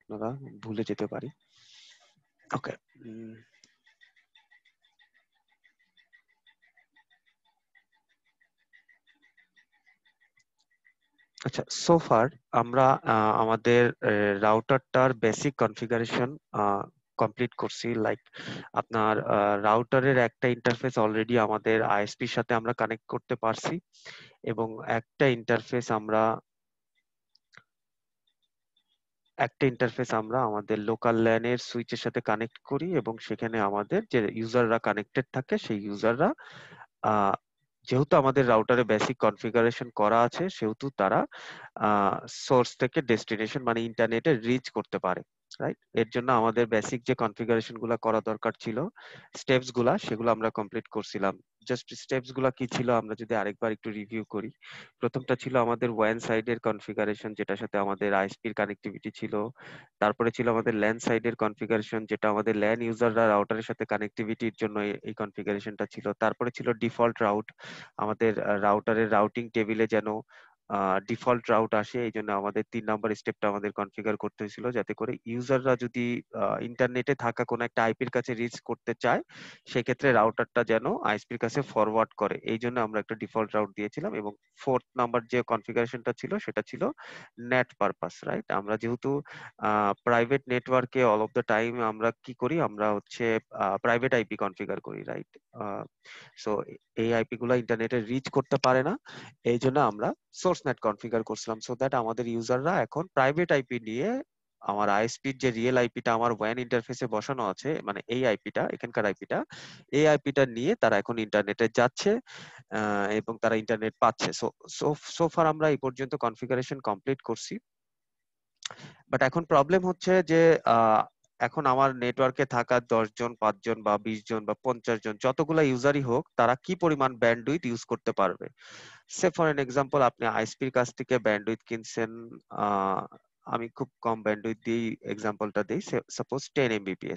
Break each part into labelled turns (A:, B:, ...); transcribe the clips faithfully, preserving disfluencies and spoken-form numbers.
A: আপনারা ভুলে যেতে পারি। ওকে, আচ্ছা, সো ফার আমরা আহ, আমাদের রাউটারটার বেসিক কনফিগারেশন কমপ্লিট করছি। লাইক আপনার রাউটারের একটা ইন্টারফেস অলরেডি আমাদের আইএসপির সাথে আমরা কানেক্ট করতে পারছি, এবং একটা ইন্টারফেস আমরা একটা ইন্টারফেস আমরা আমাদের লোকাল ল্যানের সুইচের সাথে কানেক্ট করি, এবং সেখানে আমাদের যে ইউজাররা কানেক্টেড থাকে সেই ইউজাররা আহ যেহেতু আমাদের রাউটারে বেসিক কনফিগারেশন করা আছে, সেহেতু তারা সোর্স থেকে ডেস্টিনেশন মানে ইন্টারনেটে রিচ করতে পারে, রাইট? এর জন্য আমাদের বেসিক যে কনফিগারেশন গুলা করা দরকার ছিল, স্টেপস গুলা, সেগুলো আমরা কমপ্লিট করছিলাম। জাস্ট স্টেপস গুলা কি ছিল আমরা যদি আরেকবার একটু রিভিউ করি। প্রথমটা ছিল আমাদের ওয়ান সাইডের কনফিগারেশন, যেটার সাথে আমাদের আইএসপির কানেক্টিভিটি ছিল। তারপরে ছিল আমাদের ল্যান সাইডের কনফিগারেশন, যেটা আমাদের ল্যান ইউজাররা রাউটারের সাথে কানেক্টিভিটির জন্য এই- এই কনফিগারেশনটা ছিল। তারপরে ছিল ডিফল্ট রাউট, আমাদের রাউটারের রাউটিং টেবিলে যেন ডিফল্ট রাউট আসে, এই জন্য আমাদের তিন নাম্বার স্টেপটা আমাদের কনফিগার করতে হয়েছিল, যাতে করে ইউজাররা যদি ইন্টারনেটে থাকা কোনো একটা আইপির কাছে রিচ করতে চায়, সেক্ষেত্রে রাউটারটা যেন আইএসপির কাছে ফরওয়ার্ড করে। এই জন্য আমরা একটা ডিফল্ট রাউট দিয়েছিলাম। এবং ফোর্থ নাম্বার যে কনফিগারেশনটা ছিল সেটা ছিল নেট পারপাস, রাইট? আমরা যেহেতু প্রাইভেট নেটওয়ার্কে অল অফ দ্য টাইম আমরা কি করি, আমরা হচ্ছে প্রাইভেট আইপি কনফিগার করি, রাইট? সো এই আইপি গুলা ইন্টারনেটে রিচ করতে পারে না, এই জন্য আমরা সোর্স নেট কনফিগার করছিলাম, সো দ্যাট আমাদের ইউজাররা এখন প্রাইভেট আইপি নিয়ে আমার আইএসপির যে রিয়েল আইপিটা আমার ওয়ান ইন্টারফেসে বসানো আছে, মানে এই আইপিটা, এখানকার আইপিটা, এই আইপিটা নিয়ে তারা এখন ইন্টারনেটে যাচ্ছে, আহ, এবং তারা ইন্টারনেট পাচ্ছে। সো সো সো ফার আমরা এই পর্যন্ত কনফিগারেশন কমপ্লিট করছি। বাট এখন প্রবলেম হচ্ছে যে আহ, এখন আমার নেটওয়ার্কে থাকা দশ জন, পাঁচ জন বা বিশ জন বা পঞ্চাশ জন, যতগুলা ইউজারই হোক, তারা কি পরিমাণ ব্যান্ডউইথ ইউজ করতে পারবে। সে ফর এন এক্সাম্পল, আপনি আইএসপির কাছ থেকে ব্যান্ডউইথ কিনছেন, আহ, আমি খুব কম ব্যান্ডউইথ দিয়েই এক্সাম্পলটা দিই, সাপোজ টেন এমবিপিএস,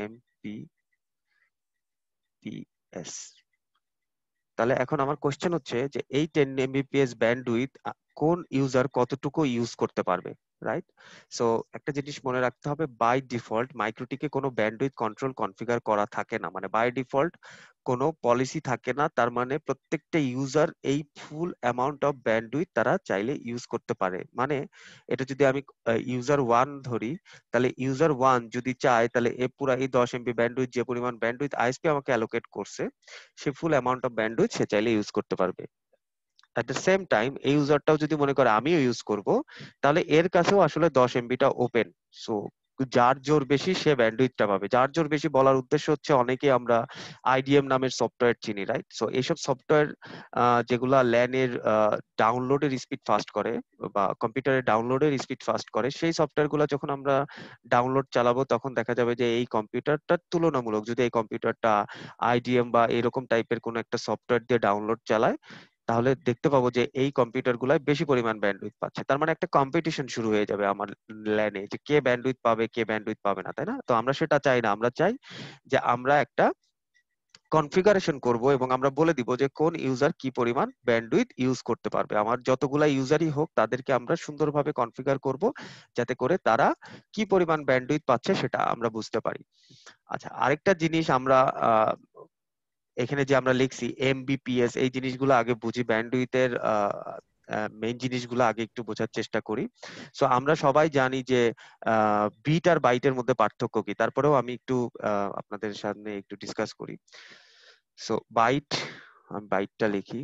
A: এমবিপিএস। তাহলে এখন আমার কোশ্চেন হচ্ছে যে এই টেন এমবিপিএস ব্যান্ডউইথ কোন ইউজার কতটুকু ইউজ করতে পারবে, রাইট? সো একটা জিনিস মনে রাখতে হবে, বাই ডিফল্ট মাইক্রোটিকে কোনো ব্যান্ডউইথ কন্ট্রোল কনফিগার করা থাকে না, মানে বাই ডিফল্ট কোনো পলিসি থাকে না। তার মানে প্রত্যেকটা ইউজার এই ফুল অ্যামাউন্ট অফ ব্যান্ডউইথ তারা চাইলে ইউজ করতে পারে। মানে এটা যদি আমি ইউজার ওয়ান ধরি, তাহলে ইউজার ওয়ান যদি চায়, তাহলে এ পুরা এই দশ এমবি ব্যান্ডউইথ, যে পরিমাণ ব্যান্ডউইথ আইএসপি আমাকে অ্যালোকেট করছে, সে ফুল অ্যামাউন্ট অফ ব্যান্ডউইথ সে চাইলে ইউজ করতে পারবে। এট দ্য সেম টাইম এই ইউজারটাও যদি মনে করে আমিও ইউজ করব, তাহলে এর কাছেও আসলে দশ এমবিটা ওপেন। সো যার জোর বেশি সে ব্যান্ডউইথটা পাবে। যার জোর বেশি বলার উদ্দেশ্য হচ্ছে, অনেকে আমরা আইডিএম নামের সফটওয়্যার চিনি, রাইট? সো এইসব সফটওয়্যার যেগুলা ল্যানের ডাউনলোডের স্পিড ফাস্ট করে বা কম্পিউটারের ডাউনলোডের স্পিড ফাস্ট করে, সেই সফটওয়্যার গুলা যখন আমরা ডাউনলোড চালাবো, তখন দেখা যাবে যে এই কম্পিউটারটার তুলনামূলক যদি এই কম্পিউটারটা আইডিএম বা এরকম টাইপের কোনো একটা সফটওয়্যার দিয়ে ডাউনলোড চালায়, তাহলে দেখতে পাবো যে এই কম্পিউটার গুলাই বেশি পরিমাণ ব্যান্ডউইথ পাচ্ছে। তার মানে একটা কম্পিটিশন শুরু হয়ে যাবে আমার ল্যানে, যে কে ব্যান্ডউইথ পাবে কে ব্যান্ডউইথ পাবে না, তাই না? তো আমরা সেটা চাই না। আমরা চাই যে আমরা একটা কনফিগারেশন করব এবং আমরা বলে দিব যে কোন ইউজার কি পরিমাণ ব্যান্ডউইথ ইউজ করতে পারবে। আমার যতগুলা ইউজারই হোক, তাদেরকে আমরা সুন্দরভাবে কনফিগার করব, যাতে করে তারা কি পরিমাণ ব্যান্ডউইথ পাচ্ছে সেটা আমরা বুঝতে পারি। আচ্ছা, আরেকটা জিনিস আমরা আহ এখানে যে আমরা লিখছি এমবিপিএস, এই জিনিসগুলো আগে বুঝি, ব্যান্ডউইথের মেইন জিনিসগুলো আগে একটু বোঝার চেষ্টা করি। সো আমরা সবাই জানি যে বিট আর বাইটের মধ্যে পার্থক্য কি, তারপরেও আমি একটু আহ, আপনাদের সামনে একটু ডিসকাস করি। সো বাইট, আমি বাইটটা লিখি,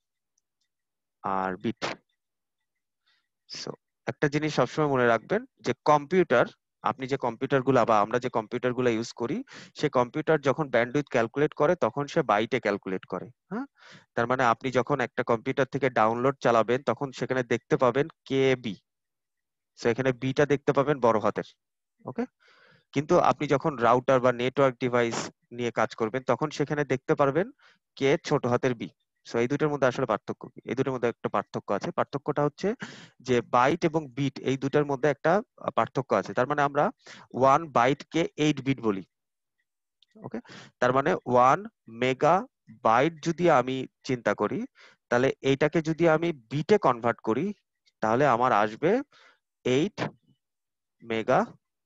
A: আর বিট। সো একটা জিনিস সবসময় মনে রাখবেন যে কম্পিউটার, আপনি যে কম্পিউটার গুলা বা আমরা যে কম্পিউটার গুলা ইউজ করি, সে কম্পিউটার যখন ব্যান্ডউইথ ক্যালকুলেট করে তখন সে বাইটে ক্যালকুলেট করে। হ্যাঁ, তার মানে আপনি যখন একটা কম্পিউটার থেকে ডাউনলোড চালাবেন, তখন সেখানে দেখতে পাবেন কেবি, সো এখানে বিটা দেখতে পাবেন বড় হাতের। ওকে, কিন্তু আপনি যখন রাউটার বা নেটওয়ার্ক ডিভাইস নিয়ে কাজ করবেন, তখন সেখানে দেখতে পারবেন কে ছোট হাতের বি। সো এই দুটোর মধ্যে আসলে পার্থক্য কি? এই দুটোর মধ্যে একটা পার্থক্য আছে। পার্থক্যটা হচ্ছে যে বাইট এবং বিট, এই দুটার মধ্যে একটা আহ, পার্থক্য আছে। তার মানে আমরা ওয়ান বাইট কে এইট বিট বলি। ওকে, তার মানে ওয়ান মেগা বাইট যদি আমি চিন্তা করি, তাহলে এইটাকে যদি আমি বিটে কনভার্ট করি, তাহলে আমার আসবে এইট মেগা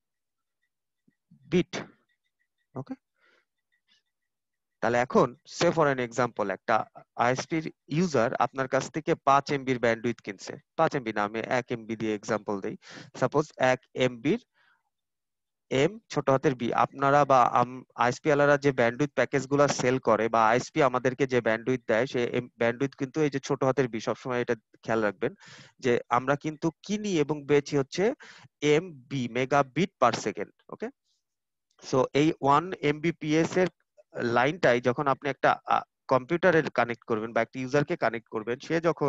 A: বিট। ওকে, তাহলে এখন সে ফর এন এক্সাম্পল একটা আইএসপির ইউজার আপনার কাছ থেকে পাঁচ এমবির ব্যান্ডউইথ কিনছে, পাঁচ এমবি না, আমি এক এমবি দিয়ে এক্সাম্পল দেই। সাপোজ এক এমবির এম ছোট হাতের বি, আপনারা বা আইএসপি আলারা যে ব্যান্ডউইথ প্যাকেজ গুলা সেল করে বা আইএসপি আমাদেরকে যে ব্যান্ডউইথ দেয়, সে ব্যান্ডউইথ কিন্তু এই যে ছোট হাতের বি, সবসময় এটা খেয়াল রাখবেন যে আমরা কিন্তু কিনি এবং বেচি হচ্ছে M B, mega bit per second. Okay, so এই ওয়ান এমবিপিএস এর লাইনটাই যখন আপনি একটা কম্পিউটারে কানেক্ট করবেন বা একটা ইউজারকে কানেক্ট করবেন, সে যখন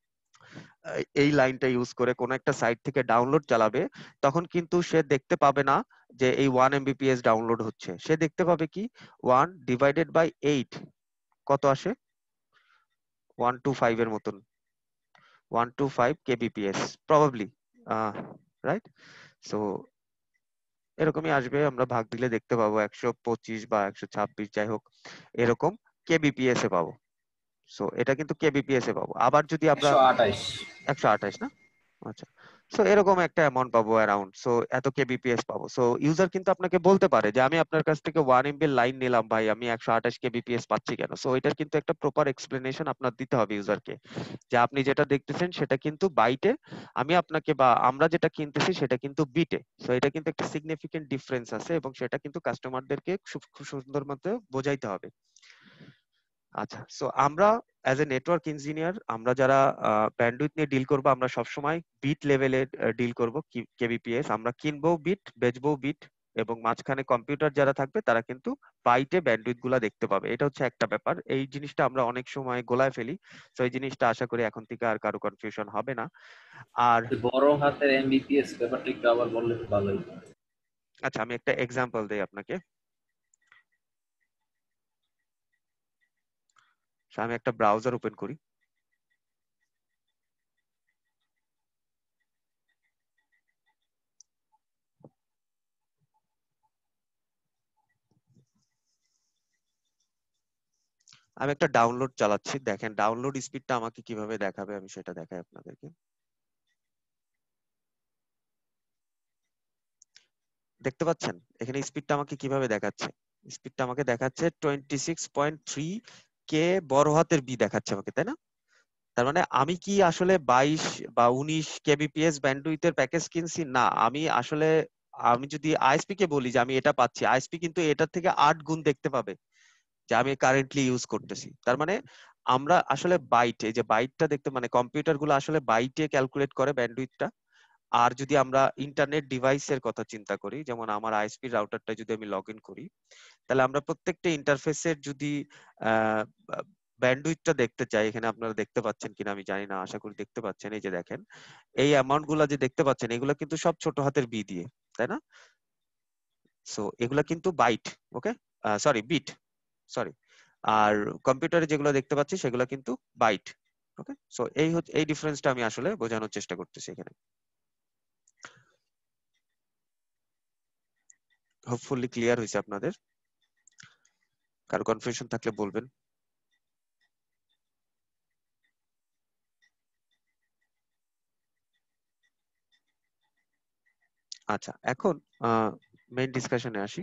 A: এই লাইনটা ইউজ করে কোন একটা সাইট থেকে ডাউনলোড চালাবে, তখন কিন্তু সে দেখতে পাবে না যে এই ওয়ান এমবিপিএস ডাউনলোড হচ্ছে। সে দেখতে পাবে কি ওয়ান ডিভাইডেড বাই এইট কত আসে, ওয়ান টু ফাইভ এর মতন, one two five kbps probably, right? So এরকমই আসবে, আমরা ভাগ দিলে দেখতে পাবো একশো পঁচিশ বা একশো ছাব্বিশ, যাই হোক এরকম কেবিপিএস এ পাবো। সো এটা কিন্তু কেবিপিএস এ পাবো। আবার যদি আমরা
B: একশো আঠাশ
A: একশো আঠাশ না, আচ্ছা, সো এরকম একটা অ্যামাউন্ট পাবো অ্যারাউন্ড, সো এত কেবিপিএস পাবো। সো ইউজার কিন্তু আপনাকে বলতে পারে যে আমি আপনার কাছ থেকে ওয়ান এমবি লাইন নিলাম ভাই, আমি একশো আঠাশ কেবিপিএস পাচ্ছি কেন? সো এটার কিন্তু একটা প্রপার এক্সপ্লেনেশন আপনার দিতে হবে ইউজারকে, যে আপনি যেটা দেখতেছেন সেটা কিন্তু বাইটে, আমি আপনাকে বা আমরা যেটা কিনতেছি সেটা কিন্তু বিটে। সো এটা কিন্তু একটা সিগনিফিকেন্ট ডিফারেন্স আছে এবং সেটা কিন্তু কাস্টমারদেরকে খুব সুন্দর মতো বোঝাইতে হবে। আচ্ছা, সো আমরা অ্যাজ এ নেটওয়ার্ক ইঞ্জিনিয়ার, আমরা যারা ব্যান্ডউইথ নিয়ে ডিল করব, আমরা সবসময় বিট লেভেলে ডিল করব, কেবিপিএস। আমরা কিনবো বিট, বেচবো বিট, এবং মাঝখানে কম্পিউটার যারা থাকবে তারা কিন্তু বাইটে ব্যান্ডউইথ গুলা দেখতে পাবে। এটা হচ্ছে একটা ব্যাপার, এই জিনিসটা আমরা অনেক সময় গোলায় ফেলি। তো এই জিনিসটা আশা করি এখন থেকে আর কারো কনফিউশন হবে না। আর
B: বড় হাতের এমবিপিএস ব্যাপারটা একটু আবার বললে তো ভালোই।
A: আচ্ছা, আমি একটা এক্সাম্পল দেই আপনাকে। আমি একটা ব্রাউজার ওপেন করি। আমি একটা ডাউনলোড চালাচ্ছি, দেখেন ডাউনলোড স্পিডটা আমাকে কিভাবে দেখাবে, আমি সেটা দেখাই আপনাদেরকে। দেখতে পাচ্ছেন এখানে স্পিডটা আমাকে কিভাবে দেখাচ্ছে? স্পিডটা আমাকে দেখাচ্ছে twenty six point three K বড় হাতের বি দেখাচ্ছে আমাকে, তাই না? তার মানে আমি কি আসলে বাইশ বা উনিশ কেবিপিএস ব্যান্ডউইথের প্যাকেজ কিনছি? না, আমি আসলে, আমি যদি আইএসপি কে বলি যে আমি এটা পাচ্ছি, আইএসপি কিন্তু এটার থেকে আট গুণ দেখতে পাবে যে আমি কারেন্টলি ইউজ করতেছি। তার মানে আমরা আসলে বাইট, এই যে বাইটটা দেখতে, মানে কম্পিউটার গুলো আসলে বাইটে ক্যালকুলেট করে ব্যান্ডউইথটা। আর যদি আমরা ইন্টারনেট ডিভাইসের কথা চিন্তা করি, যেমন আমার আইএসপি রাউটারটা যদি আমি লগ ইন করি, তাহলে আমরা প্রত্যেকটা ইন্টারফেসের যদি ব্যান্ডউইথটা দেখতে চাই, এখানে আপনারা দেখতে পাচ্ছেন কিনা আমি জানি না, আশা করি দেখতে পাচ্ছেন। এই যে দেখেন এই অ্যামাউন্ট গুলা যে দেখতে পাচ্ছেন, এগুলো কিন্তু সব ছোট হাতের বি দিয়ে, তাই না? সো এগুলা কিন্তু byte, okay, sorry bit, sorry. আর কম্পিউটারে যেগুলো দেখতে পাচ্ছি সেগুলো কিন্তু বাইট। ওকে, সো এই হচ্ছে, এই ডিফারেন্সটা আমি আসলে বোঝানোর চেষ্টা করতেছি এখানে। হোপফুলি ক্লিয়ার হয়েছে আপনাদের? কারো কনফিউশন থাকলে বলবেন। আচ্ছা, এখন মেইন ডিসকাশনে আসি।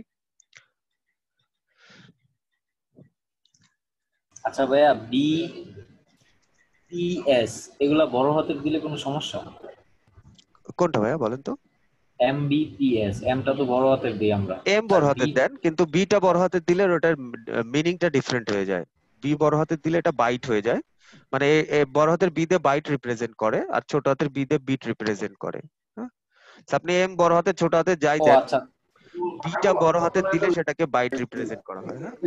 B: আচ্ছা ভাইয়া, বি পি এস এগুলা বড় হাতের দিলে কোনো সমস্যা?
A: কোনটা ভাইয়া বলেন তো?
B: এমবিপিএস, এমটা তো বড় হাতের দিই আমরা,
A: এম
B: আর
A: বড়
B: বি।
A: হাতের দেন, কিন্তু বিটা বড় হাতের দিলে ওটার মিনিংটা ডিফারেন্ট হয়ে যায়। বি বড় হাতের দিলে এটা বাইট হয়ে যায়, মানে এ- এ বড় হাতের বি দিয়ে বাইট রিপ্রেজেন্ট করে আর ছোট হাতের বি দিয়ে বিট রিপ্রেজেন্ট করে। হ্যাঁ, তো আপনি এম বড় হাতের ছোট হাতে যাই
B: ও
A: দেন,
B: আচ্ছা।
A: বিটা বড় হাতের দিলে সেটাকে বাইট রিপ্রেজেন্ট করা হয়। হ্যাঁ,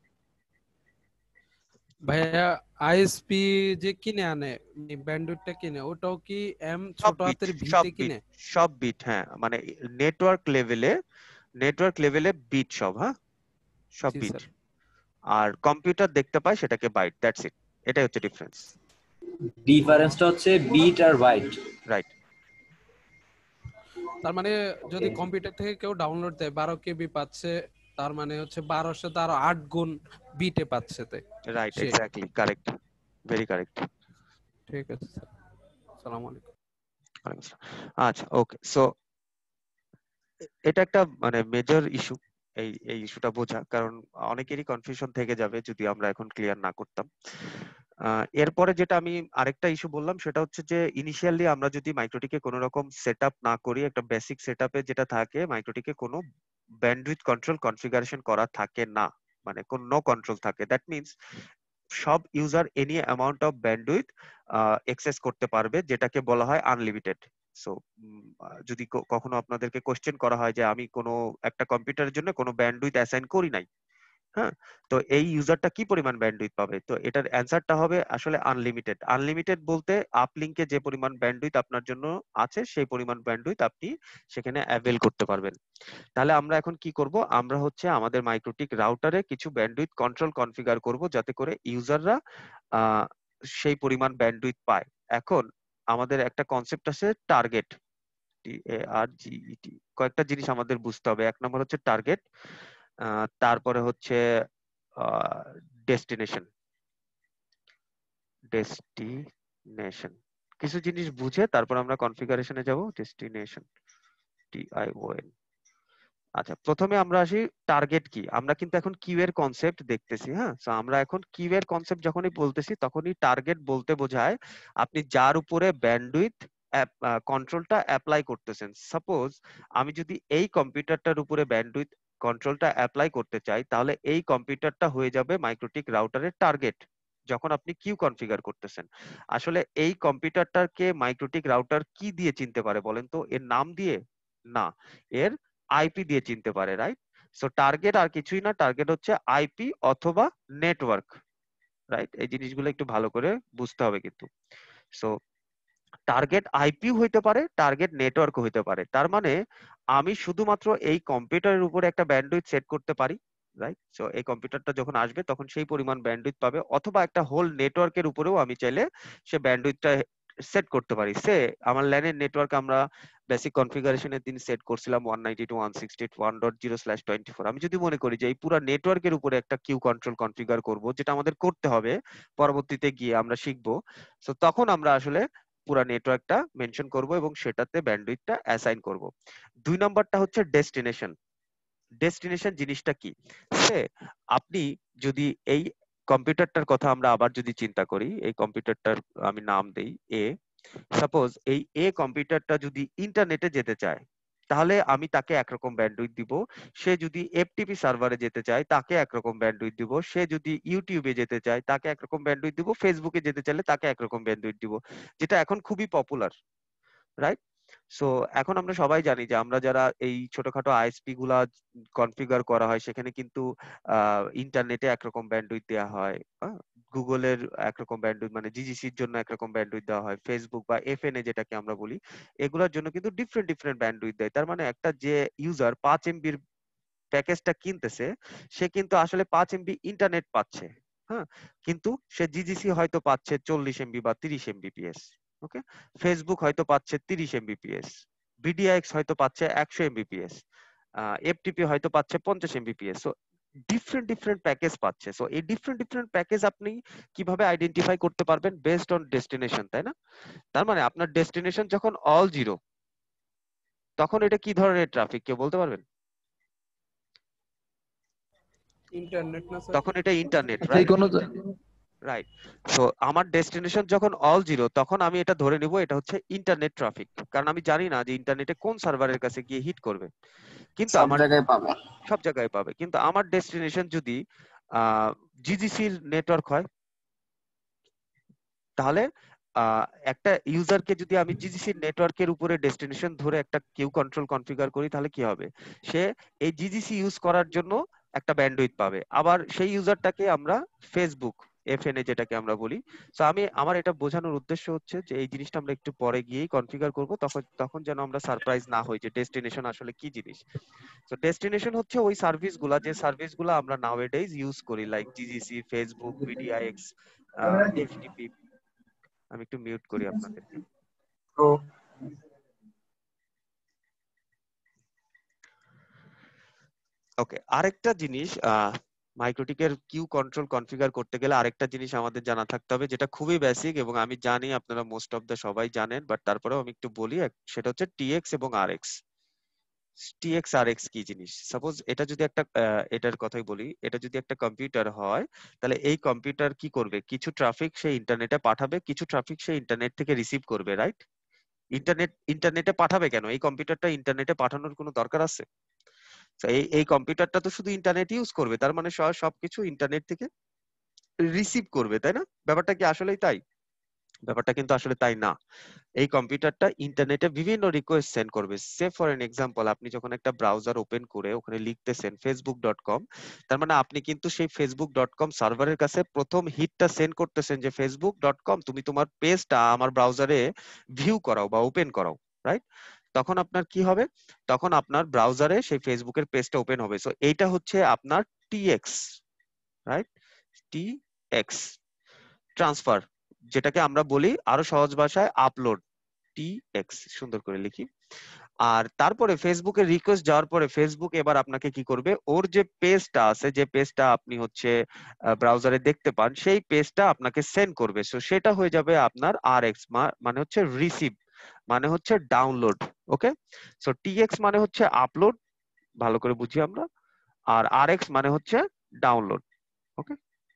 C: ভাইয়া আইএসপি যে কিনে আনে, ব্যান্ডউইথটা কিনে, ওটাও কি এম
A: সব
C: ছোট
A: বিট,
C: হাতের
A: সব
C: ভিতে
A: বিট,
C: কিনে?
A: সব বিট, হ্যাঁ, মানে নেটওয়ার্ক লেভেলে, নেটওয়ার্ক লেভেলে বিট সব, হ্যাঁ, সব
C: জি
A: বিট।
C: স্যার।
A: আর কম্পিউটার দেখতে পায় সেটাকে বাইট, দ্যাটস ইট, এটাই হচ্ছে ডিফারেন্স।
B: ডিফারেন্সটা হচ্ছে বিট আর বাইট।
A: রাইট।
C: তার মানে যদি কম্পিউটার থেকে কেউ ডাউনলোড দেয় বারো কেবি পাচ্ছে, তার মানে হচ্ছে বারোশো তার আট গুণ বিটে পাচ্ছে। তাই
A: রাইট,
C: সে,
A: এক্স্যাক্টলি কারেক্ট, ভেরি কারেক্ট।
C: ঠিক আছে স্যার, আসসালামু আলাইকুম।
A: আচ্ছা, ওকে, সো এটা একটা মানে মেজর ইস্যু, এই এই ইস্যুটা বোঝা, কারণ অনেকেরই কনফিউশন থেকে যাবে যদি আমরা এখন ক্লিয়ার না করতাম। আহ, এরপরে যেটা আমি আরেকটা ইস্যু বললাম সেটা হচ্ছে যে ইনিশিয়ালি আমরা যদি মাইক্রোটিকে কোনো রকম সেট আপ না করি, একটা বেসিক সেট আপে যেটা থাকে মাইক্রোটিকে কোনো ব্যান্ডউইথ কন্ট্রোল কনফিগারেশন করা থাকে না, মানে কোন নো কন্ট্রোল থাকে, দ্যাট মিনস সব user any amount of bandwidth access করতে পারবে, যেটাকে বলা হয় আনলিমিটেড। সো যদি ক- কখনো আপনাদেরকে কোশ্চেন করা হয় যে আমি কোনো একটা কম্পিউটারের জন্য কোনো ব্যান্ডউইথ অ্যাসাইন করি নাই, হ্যাঁ, তো এই ইউজারটা কি পরিমাণ ব্যান্ডউইথ পাবে, তো এটার অ্যান্সারটা হবে আসলে আনলিমিটেড। আনলিমিটেড বলতে আপলিঙ্কে যে পরিমাণ ব্যান্ডউইথ আপনার জন্য আছে সেই পরিমাণ ব্যান্ডউইথ আপনি সেখানে অ্যাভেল করতে পারবেন। তাহলে আমরা এখন কি করব, আমরা হচ্ছে আমাদের মাইক্রোটিক রাউটারে কিছু ব্যান্ডউইথ কন্ট্রোল কনফিগার করব যাতে করে ইউজাররা সেই পরিমাণ ব্যান্ডউইথ পায়। এখন আমাদের একটা কনসেপ্ট আছে টার্গেট, টি এ আর জি ই টি, কয়েকটা জিনিস আমাদের বুঝতে হবে। এক নম্বর হচ্ছে টার্গেট, তারপরে হচ্ছে ডেস্টিনেশন। ডেস্টিনেশন কিছু জিনিস বুঝে তারপর আমরা কনফিগারেশনে যাব। Destination, T I O N. আচ্ছা, প্রথমে আমরা আসি টার্গেট কি। আমরা কিন্তু এখন কিউ এর কনসেপ্ট দেখতেছি, হ্যাঁ, তো আমরা এখন কিউ এর কনসেপ্ট যখনই বলতেছি তখনই টার্গেট বলতে বোঝায় আপনি যার উপরে ব্যান্ডউইথ কন্ট্রোলটা অ্যাপ্লাই করতেছেন। সাপোজ আমি যদি এই কম্পিউটারটার উপরে ব্যান্ডউইথ কন্ট্রোলটা অ্যাপ্লাই করতে চাই, তাহলে এই কম্পিউটারটা হয়ে যাবে মাইক্রোটিক রাউটারের টার্গেট যখন আপনি কিউ কনফিগার করতেছেন। আসলে এই কম্পিউটারটাকে মাইক্রোটিক রাউটার কি দিয়ে চিনতে পারে বলেন তো? এর নাম দিয়ে না, এর আইপি দিয়ে চিনতে পারে, রাইট? সো টার্গেট আর কিছুই না, টার্গেট হচ্ছে আইপি অথবা নেটওয়ার্ক, রাইট? এই জিনিসগুলো একটু ভালো করে বুঝতে হবে কিন্তু। সো টার্গেট আইপিও হইতে পারে, টার্গেট নেটওয়ার্ক হইতে পারে। তার মানে আমি শুধুমাত্র এই কম্পিউটারের উপরে একটা ব্যান্ডউইথ সেট করতে পারি, রাইট? সো এই কম্পিউটারটা যখন আসবে তখন সেই পরিমাণ ব্যান্ডউইথ পাবে, অথবা একটা হোল নেটওয়ার্কের উপরেও আমি চাইলে সে ব্যান্ডউইথটা সেট করতে পারি। সে আমার ল্যানের নেটওয়ার্ক আমরা বেসিক কনফিগারেশনের দিন সেট করছিলাম one ninety two one sixty eight one dot zero slash twenty four. আমি যদি মনে করি যে এই পুরো নেটওয়ার্কের উপরে একটা কিউ কন্ট্রোল কনফিগার করব, যেটা আমাদের করতে হবে পরবর্তীতে গিয়ে আমরা শিখবো, তো তখন আমরা আসলে পুরো নেটওয়ার্কটা মেনশন করব এবং সেটাতে ব্যান্ডউইথটা অ্যাসাইন করব। দুই নাম্বারটা হচ্ছে ডেস্টিনেশন। ডেস্টিনেশন জিনিসটা কি? সে আপনি যদি এই কম্পিউটারটার কথা আমরা আবার যদি চিন্তা করি, এই কম্পিউটারটার আমি নাম দেই এ। সাপোজ এই এ কম্পিউটারটা যদি ইন্টারনেটে যেতে চায়, তাহলে আমি তাকে একরকম ব্যান্ডউইথ দিব। সে যদি এফটিপি সার্ভারে যেতে চায় তাকে একরকম ব্যান্ডউইথ দিব। সে যদি ইউটিউবে যেতে চায় তাকে একরকম ব্যান্ডউইথ দিব। ফেসবুকে যেতে চাইলে তাকে একরকম ব্যান্ডউইথ দিব, যেটা এখন খুবই পপুলার, রাইট? সো এখন আমরা সবাই জানি যে আমরা যারা এই ছোটখাটো আইএসপি গুলা কনফিগার করা হয় সেখানে কিন্তু আহ ইন্টারনেটে একরকম ব্যান্ডউইথ দেওয়া হয়, গুগলের একরকম ব্যান্ডউইথ মানে জিজিসির জন্য একরকম ব্যান্ডউইথ দেওয়া হয়, ফেসবুক বা এফএনএ যেটাকে আমরা বলি এগুলোর জন্য কিন্তু ডিফারেন্ট ডিফারেন্ট ব্যান্ডউইথ দেয়। তার মানে একটা যে ইউজার পাঁচ এমবির প্যাকেজটা কিনতেছে সে কিন্তু আসলে পাঁচ এমবি ইন্টারনেট পাচ্ছে, হ্যাঁ, কিন্তু সে জিজিসি হয়তো পাচ্ছে চল্লিশ এমবি বা তিরিশ এমবিপিএস। ওকে, ফেসবুক হয়তো পাচ্ছে তিরিশ এমবিপিএস, বিডিআইএক্স হয়তো পাচ্ছে একশো এমবিপিএস, এফটিপি হয়তো পাচ্ছে পঞ্চাশ Mbps. So different different package পাচ্ছে। সো এই ডিফারেন্ট ডিফারেন্ট প্যাকেজ আপনি কিভাবে আইডেন্টিফাই করতে পারবেন? বেসড অন ডেস্টিনেশন, তাই না? তার মানে আপনার ডেস্টিনেশন যখন অল জিরো, তখন এটা কি ধরনের ট্রাফিক কেউ বলতে পারবেন?
C: ইন্টারনেট না স্যার?
A: তখন এটা ইন্টারনেট,
D: যে
A: রাইট?
D: কোনো
A: রাইট। সো আমার ডেস্টিনেশন যখন অল জিরো, তখন আমি এটা ধরে নিব এটা হচ্ছে ইন্টারনেট ট্রাফিক, কারণ আমি জানি না যে ইন্টারনেটে কোন সার্ভারের কাছে গিয়ে হিট করবে। কিন্তু
E: সব
A: আমার
E: জায়গায় পাবে।
A: সব জায়গায় পাবে, কিন্তু আমার ডেস্টিনেশন যদি জিজিসির নেটওয়ার্ক হয়, তাহলে আহ, একটা ইউজারকে যদি আমি জিজিসির নেটওয়ার্কের উপরে ডেস্টিনেশন ধরে একটা কিউ কন্ট্রোল কনফিগার করি, তাহলে কি হবে? সে এই জিজিসি ইউজ করার জন্য একটা ব্যান্ডউইথ পাবে। আবার সেই ইউজারটাকে আমরা ফেসবুক এফএনএ যেটাকে আমরা বলি। সো আমি আমার এটা বোঝানোর উদ্দেশ্য হচ্ছে যে এই জিনিসটা আমরা একটু পরে গিয়েই কনফিগার করব, তখন তখন যেন আমরা সারপ্রাইজ না হই যে ডেস্টিনেশন আসলে কি জিনিস। তো ডেস্টিনেশন হচ্ছে ওই সার্ভিসগুলা যে সার্ভিসগুলা আমরা নাওএডেজ ইউজ করি, like GGC, Facebook, BDIX, FTP. আমি একটু মিউট করি আপনাদেরকে।
E: তো
A: ওকে, আরেকটা জিনিস, মাইক্রোটিকের কিউ কন্ট্রোল কনফিগার করতে গেলে আরেকটা জিনিস আমাদের জানা থাকতে হবে, যেটা খুবই বেসিক এবং আমি জানি আপনারা মোস্ট অফ দ্য সবাই জানেন, বাট তারপরেও আমি একটু বলি। এক- সেটা হচ্ছে টিএক্স এবং আরএক্স। টিএক্স আর এক্স কি জিনিস? সাপোজ এটা যদি একটা আহ, এটার কথাই বলি, এটা যদি একটা কম্পিউটার হয়, তাহলে এই কম্পিউটার কি করবে? কিছু ট্রাফিক সে ইন্টারনেটে পাঠাবে, কিছু ট্রাফিক সে ইন্টারনেট থেকে রিসিভ করবে, রাইট? ইন্টারনেট ইন্টারনেটে পাঠাবে কেন? এই কম্পিউটারটা ইন্টারনেটে পাঠানোর কোনো দরকার আছে? তো এই এই কম্পিউটারটা তো শুধু ইন্টারনেট ইউজ করবে, তার মানে সব সবকিছু ইন্টারনেট থেকে রিসিভ করবে, তাই না? ব্যাপারটা কি আসলেই তাই? ব্যাপারটা কিন্তু আসলে তাই না। এই কম্পিউটারটা ইন্টারনেটে বিভিন্ন রিকোয়েস্ট সেন্ড করবে। সে ফর এন এক্সাম্পল, আপনি যখন একটা ব্রাউজার ওপেন করে ওখানে লিখতেছেন ফেসবুক ডট কম, তার মানে আপনি কিন্তু সেই ফেসবুক ডট কম সার্ভারের কাছে প্রথম হিটটা সেন্ড করতেছেন যে ফেসবুক ডট কম তুমি তোমার পেজটা আমার ব্রাউজারে ভিউ করাও বা ওপেন করাও, রাইট? তখন আপনার কি হবে? তখন আপনার ব্রাউজারে সেই ফেসবুকের পেজটা ওপেন হবে। সো এইটা হচ্ছে আপনার টিএক্স, রাইট? টিএক্স ট্রান্সফার, যেটাকে আমরা বলি আরো সহজ ভাষায় আপলোড, টিএক্স সুন্দর করে লিখি। আর তারপরে ফেসবুকে রিকোয়েস্ট যাওয়ার পরে ফেসবুক এবার আপনাকে কি করবে? ওর যে পেজটা আছে, যে পেজটা আপনি হচ্ছে ব্রাউজারে দেখতে পান, সেই পেজটা আপনাকে সেন্ড করবে। সো সেটা হয়ে যাবে আপনার আর এক্স, মানে হচ্ছে রিসিভ, মানে হচ্ছে ডাউনলোড। ওকে, সো টিএক্স মানে হচ্ছে আপলোড, ভালো করে বুঝি আমরা, আর আর এক্স মানে হচ্ছে ডাউনলোড। ওকে,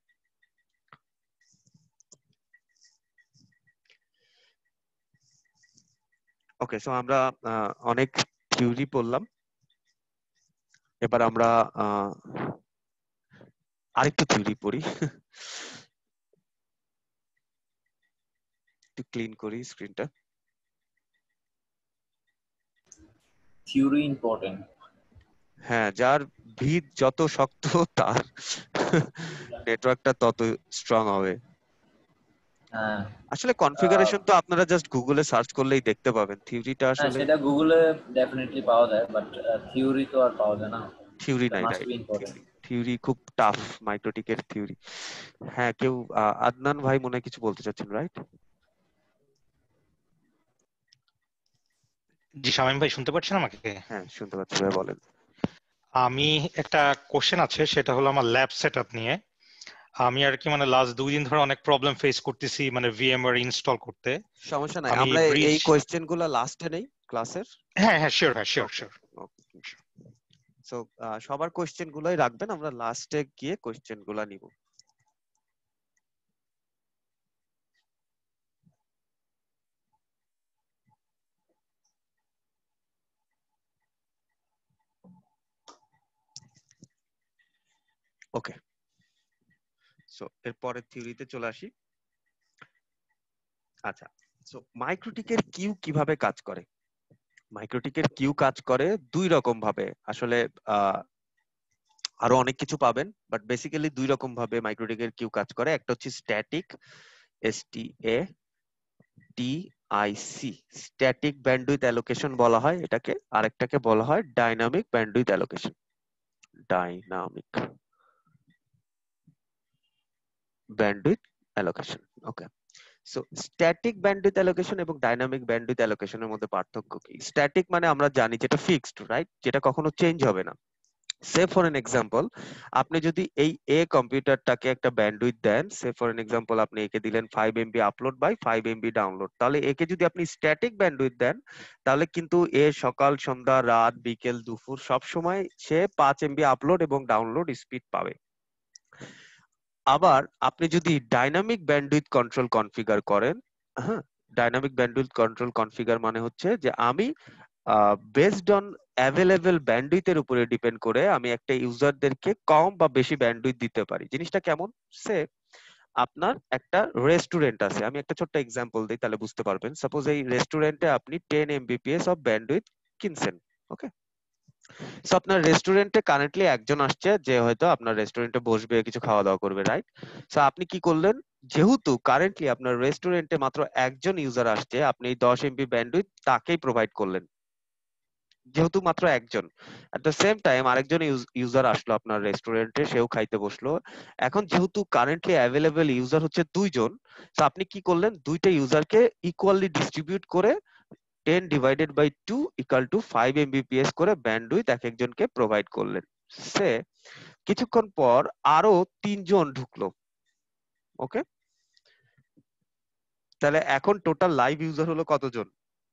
A: ওকে সো আমরা আহ, অনেক থিওরি পড়লাম, এবার আমরা আহ, আরেকটু থিওরি পড়ি। একটু ক্লিন করি স্ক্রিনটা।
B: Theory important.
A: হ্যাঁ, যার ভিত যত শক্ত তার নেটওয়ার্কটা তত স্ট্রং হবে।
B: হ্যাঁ
A: আসলে
B: আহ,
A: কনফিগারেশন তো আপনারা জাস্ট গুগলে সার্চ করলেই দেখতে পাবেন, থিওরিটা
B: হ্যাঁ
A: আসলে
B: সেটা গুগলে ডেফিনেটলি পাওয়া যায়, বাট থিওরি তো আর পাওয়া যায় না।
A: থিওরি
B: এটা
A: নাই,
B: must
A: right?
B: Be important.
A: Theory theory খুব টাফ, মাইক্রোটিকের থিওরি। হ্যাঁ, কেউ আহ, আদনান ভাই মনে হয় কিছু বলতে চাচ্ছেন, রাইট?
D: জি শামীম ভাই, শুনতে পাচ্ছেন আমাকে?
A: হ্যাঁ, শুনতে পাচ্ছি ভাই, বলেন।
D: আমি একটা কোশ্চেন আছে, সেটা হলো আমার ল্যাব সেটআপ নিয়ে। আমি আর কি মানে লাস্ট দুই দিন ধরে অনেক প্রবলেম ফেস করতেছি মানে ভিএমওয়্যার ইনস্টল করতে।
A: সমস্যা নাই,
D: আমি
A: আমরা
D: ব্রিজ
A: এই কোয়েশ্চেন গুলো লাস্টে নেই ক্লাসের।
D: হ্যাঁ হ্যাঁ শিওর ভাই, sure
A: okay,
D: sure.
A: Okay. So সবার কোয়েশ্চেন গুলোই রাখবেন, আমরা লাস্টে গিয়ে কোয়েশ্চেন গুলা নিব। ওকে, সো এরপরের থিওরিতে চলে আসি। আচ্ছা, সো মাইক্রোটিকের কিউ কিভাবে কাজ করে? মাইক্রোটিকের কিউ কাজ করে দুই রকম ভাবে আসলে। আহ, আরো অনেক কিছু পাবেন, বাট বেসিক্যালি দুই রকম ভাবে মাইক্রোটিকের কিউ কাজ করে। একটা হচ্ছে static, S T A T I C, static bandwidth allocation বলা হয় এটাকে, আরেকটাকে বলা হয় dynamic bandwidth allocation. Dynamic bandwidth allocation, okay. So static bandwidth allocation এবং ডাইনামিক ব্যান্ডউইথ অ্যালোকেশনের মধ্যে পার্থক্য কি? স্ট্যাটিক মানে আমরা জানি যেটা ফিক্সড, রাইট? যেটা কখনো চেঞ্জ হবে না। সে ফর এন এক্সাম্পল, আপনি যদি এই এ কম্পিউটারটাকে একটা ব্যান্ডউইথ দেন, সে ফর এন এক্সাম্পল আপনি একে দিলেন five MB upload by five MB download, তাহলে একে যদি আপনি স্ট্যাটিক ব্যান্ডউইথ দেন, তাহলে কিন্তু এ সকাল সন্ধ্যা রাত বিকেল দুপুর সব সময় সে পাঁচ এমবি আপলোড এবং ডাউনলোড স্পিড পাবে। আবার আপনি যদি ডাইনামিক ব্যান্ডউইথ কন্ট্রোল কনফিগার করেন, হ্যাঁ, ডাইনামিক ব্যান্ডউইথ কন্ট্রোল কনফিগার মানে হচ্ছে যে আমি বেসড অন অ্যাভেলেবল ব্যান্ডউইথের উপরে ডিপেন্ড করে আমি একটা ইউজারদেরকে কম বা বেশি ব্যান্ডউইথ দিতে পারি। জিনিসটা কেমন? সে আপনার একটা রেস্টুরেন্ট আছে, আমি একটা ছোট্ট এক্সাম্পল দিই তাহলে বুঝতে পারবেন। সাপোজ এই রেস্টুরেন্টে আপনি টেন এমবিপিএস অফ ব্যান্ডউইথ কিনছেন, ওকে। সো আপনার রেস্টুরেন্টে কারেন্টলি একজন আসছে যে হয়তো আপনার রেস্টুরেন্টে বসবে, কিছু খাওয়া দাওয়া করবে, রাইট? সো আপনি কি করলেন? যেহেতু কারেন্টলি আপনার রেস্টুরেন্টে মাত্র একজন ইউজার আসছে, আপনি দশ এমবি ব্যান্ডউইথ তাকেই প্রোভাইড করলেন, যেহেতু মাত্র একজন। এট দ্য সেম টাইম আরেকজন ইউজার আসলো আপনার রেস্টুরেন্টে, সেও খাইতে বসলো। এখন যেহেতু কারেন্টলি অ্যাভেলেবেল ইউজার হচ্ছে দুইজন, তো আপনি কি করলেন? দুইটা ইউজারকে ইকুয়ালি ডিস্ট্রিবিউট করে ten divided by two equal to five Mbps করে ব্যান্ডউইথ এক একজনকে প্রোভাইড করলেন। সে কিছুক্ষণ পর আরো তিনজন ঢুকলো, ওকে। তাহলে এখন টোটাল লাইভ ইউজার হলো কতজন?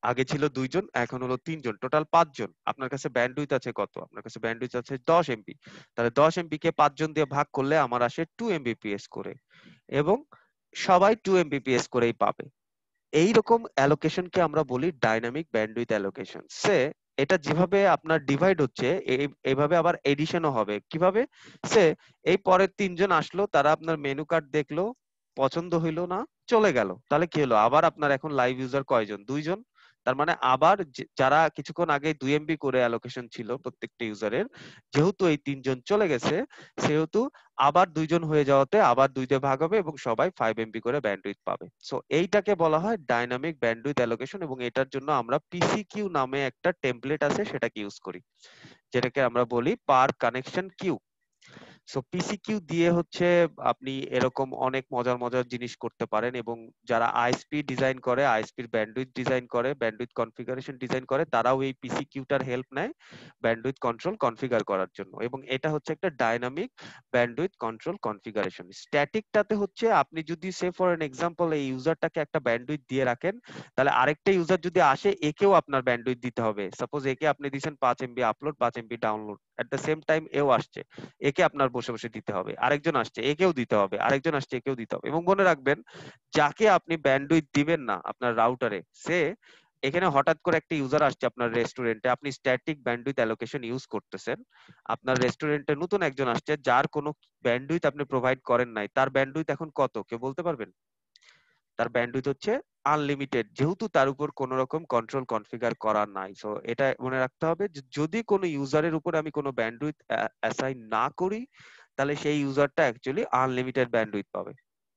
A: আগে ছিল দুইজন, এখন হলো তিনজন, টোটাল পাঁচজন। আপনার কাছে ব্যান্ডউইথ আছে কত? আপনার কাছে ব্যান্ডউইথ আছে দশ এমবি। তাহলে দশ এমবি কে পাঁচজন দিয়ে ভাগ করলে আমার আসে টু এমবিপিএস করে, এবং সবাই টু এমবিপিএস করেই পাবে। এইরকম অ্যালোকেশনকে আমরা বলি ডাইনামিক ব্যান্ডউইথ অ্যালোকেশন। সে এটা যেভাবে আপনার ডিভাইড হচ্ছে, এই- এইভাবে আবার এডিশনও হবে। কিভাবে? সে এই পরের তিনজন আসলো, তারা আপনার মেনু কার্ড দেখলো, পছন্দ হইলো না, চলে গেল। তাহলে কি হলো? আবার আপনার এখন লাইভ ইউজার কয়জন? দুইজন। তার মানে আবার যে- যারা কিছুক্ষণ আগে দুই এমবি করে অ্যালোকেশন ছিল প্রত্যেকটা ইউজারের, যেহেতু এই তিনজন চলে গেছে, সেহেতু আবার দুইজন হয়ে যাওয়াতে আবার দুইতে ভাগ হবে এবং সবাই ফাইভ এমবি করে ব্যান্ডউইথ পাবে। সো এইটাকে বলা হয় ডাইনামিক ব্যান্ডউইথ অ্যালোকেশন, এবং এটার জন্য আমরা পিসিকিউ নামে একটা টেমপ্লেট আছে সেটাকে ইউজ করি, যেটাকে আমরা বলি per connection queue. So PCQ দিয়ে হচ্ছে আপনি এরকম অনেক মজার মজার জিনিস করতে পারেন, এবং যারা আইএসপি ডিজাইন করে, আইএসপির ব্যান্ডউইথ ডিজাইন করে, ব্যান্ডউইথ কনফিগারেশন ডিজাইন করে, তারাও এই পিসিকিউটার হেল্প নেয় ব্যান্ডউইথ কন্ট্রোল কনফিগার করার জন্য। এবং এটা হচ্ছে একটা ডাইনামিক ব্যান্ডউইথ কন্ট্রোল কনফিগারেশন। স্ট্যাটিকটাতে হচ্ছে আপনি যদি সে ফর এন এক্সাম্পল এই ইউজারটাকে একটা ব্যান্ডউইথ দিয়ে রাখেন, তাহলে আরেকটা ইউজার যদি আসে, একেও আপনার ব্যান্ডউইথ দিতে হবে। সাপোজ একে আপনি দিয়েছেন পাঁচ এমবি আপলোড, পাঁচ MB download, at the same time এও আসছে, একে আপনার বসে বসে দিতে হবে। আরেকজন আসছে, একেও দিতে হবে। আরেকজন আসছে, একেও দিতে হবে। এবং মনে রাখবেন, যাকে আপনি ব্যান্ডউইথ দিবেন না আপনার রাউটারে, সে এখানে হঠাৎ করে একটা ইউজার আসছে আপনার রেস্টুরেন্টে, আপনি স্ট্যাটিক ব্যান্ডউইথ অ্যালোকেশন ইউজ করতেছেন, আপনার রেস্টুরেন্টে নতুন একজন আসছে যার কোনো ব্যান্ডউইথ আপনি প্রোভাইড করেন নাই, তার ব্যান্ডউইথ এখন কত কেউ বলতে পারবেন? তার ব্যান্ডউইথ হচ্ছে আনলিমিটেড, যেহেতু তার উপর কোনো রকম কন্ট্রোল কনফিগার করা নাই। সো এটা মনে রাখতে হবে যে যদি কোনো ইউজারের উপর আমি কোনো ব্যান্ডউইথ অ্যাসাইন না করি, তাহলে সেই ইউজারটা অ্যাকচুয়ালি আনলিমিটেড ব্যান্ডউইথ পাবে।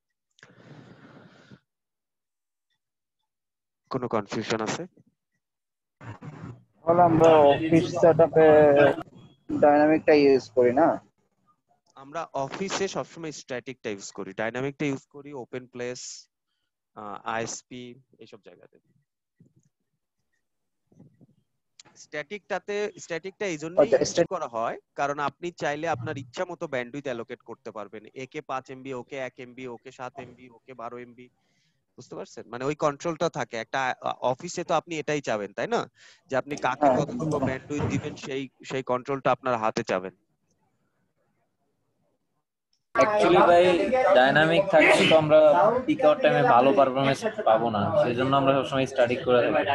A: কোনো কনফিউশন আছে?
E: তাহলে আমরা অফিস সেটআপে ডাইনামিকটা ইউজ করি না?
A: আমরা অফিসে সবসময় স্ট্যাটিকটা ইউজ করি, ডাইনামিকটা ইউজ করি ওপেন প্লেস, আইএসপি, এইসব জায়গাতে। স্ট্যাটিকটাতে স্ট্যাটিকটা এই জন্যই
E: আচ্ছা,
A: ইউজ
E: স্ট্যাট-
A: করা হয় কারণ আপনি চাইলে আপনার ইচ্ছা মতো ব্যান্ডউইথ অ্যালোকেট করতে পারবেন। একে পাঁচ এমবি, ওকে এক এমবি, ওকে সাত এমবি, ওকে বারো এমবি, বুঝতে পারছেন? মানে ওই কন্ট্রোলটা থাকে। একটা অফিসে তো আপনি এটাই চাবেন, তাই না? যে আপনি কাকে
E: হ্যাঁ।
A: কতটুকু ব্যান্ডউইথ দিবেন, সেই সেই কন্ট্রোলটা আপনার হাতে চাবেন।
B: অ্যাকচুয়ালি ভাই ডাইনামিক থাকলে তো আমরা পিক আউট টাইমে ভালো পারফরমেন্স পাবো না, সেই জন্য আমরা সবসময় স্ট্যাটিক করে থাকি।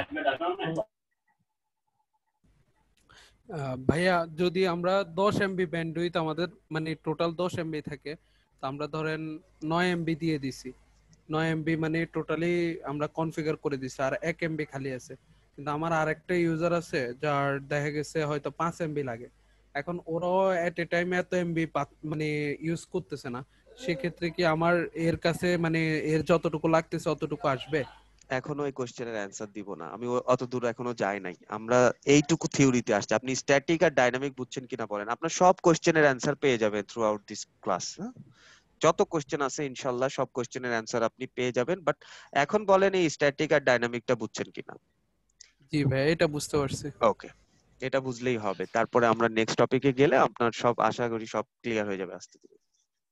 C: আহ, ভাইয়া যদি আমরা দশ এমবি ব্যান্ডউইথ আমাদের মানে টোটাল দশ এমবি থাকে, তো আমরা ধরেন নয় এমবি দিয়ে দিছি, নয় এমবি মানে টোটালি আমরা কনফিগার করে দিছি, আর এক এমবি খালি আছে। কিন্তু আমার আরেকটা ইউজার আছে যার দেখা গেছে হয়তো পাঁচ এমবি লাগে। এখন ওরাও এট এ টাইমে এত এমবি মানে ইউজ করতেছে না, সেক্ষেত্রে কি আমার এর কাছে মানে এর যতটুকু লাগতেছে অতটুকু আসবে?
A: এখনো এই কোশ্চেনের অ্যান্সার দিব না, আমি ও- অত দূর এখনো যাই নাই। আমরা এইটুকু থিওরিতে আসছে। আপনি স্ট্যাটিক আর ডাইনামিক বুঝছেন কিনা বলেন, আপনার সব কোশ্চেনের অ্যান্সার পেয়ে যাবেন থ্রু আউট দিস ক্লাস। যত কোশ্চেন আছে ইনশাল্লাহ সব কোশ্চেনের অ্যান্সার আপনি পেয়ে যাবেন। বাট এখন বলেন এই স্ট্যাটিক আর ডাইনামিকটা বুঝছেন কিনা?
C: জি ভাই, এটা বুঝতে পারছি।
A: ওকে, এটা বুঝলেই হবে। তারপরে আমরা নেক্সট টপিকে গেলে আপনার সব আশা করি সব ক্লিয়ার হয়ে যাবে আস্তে ধীরে।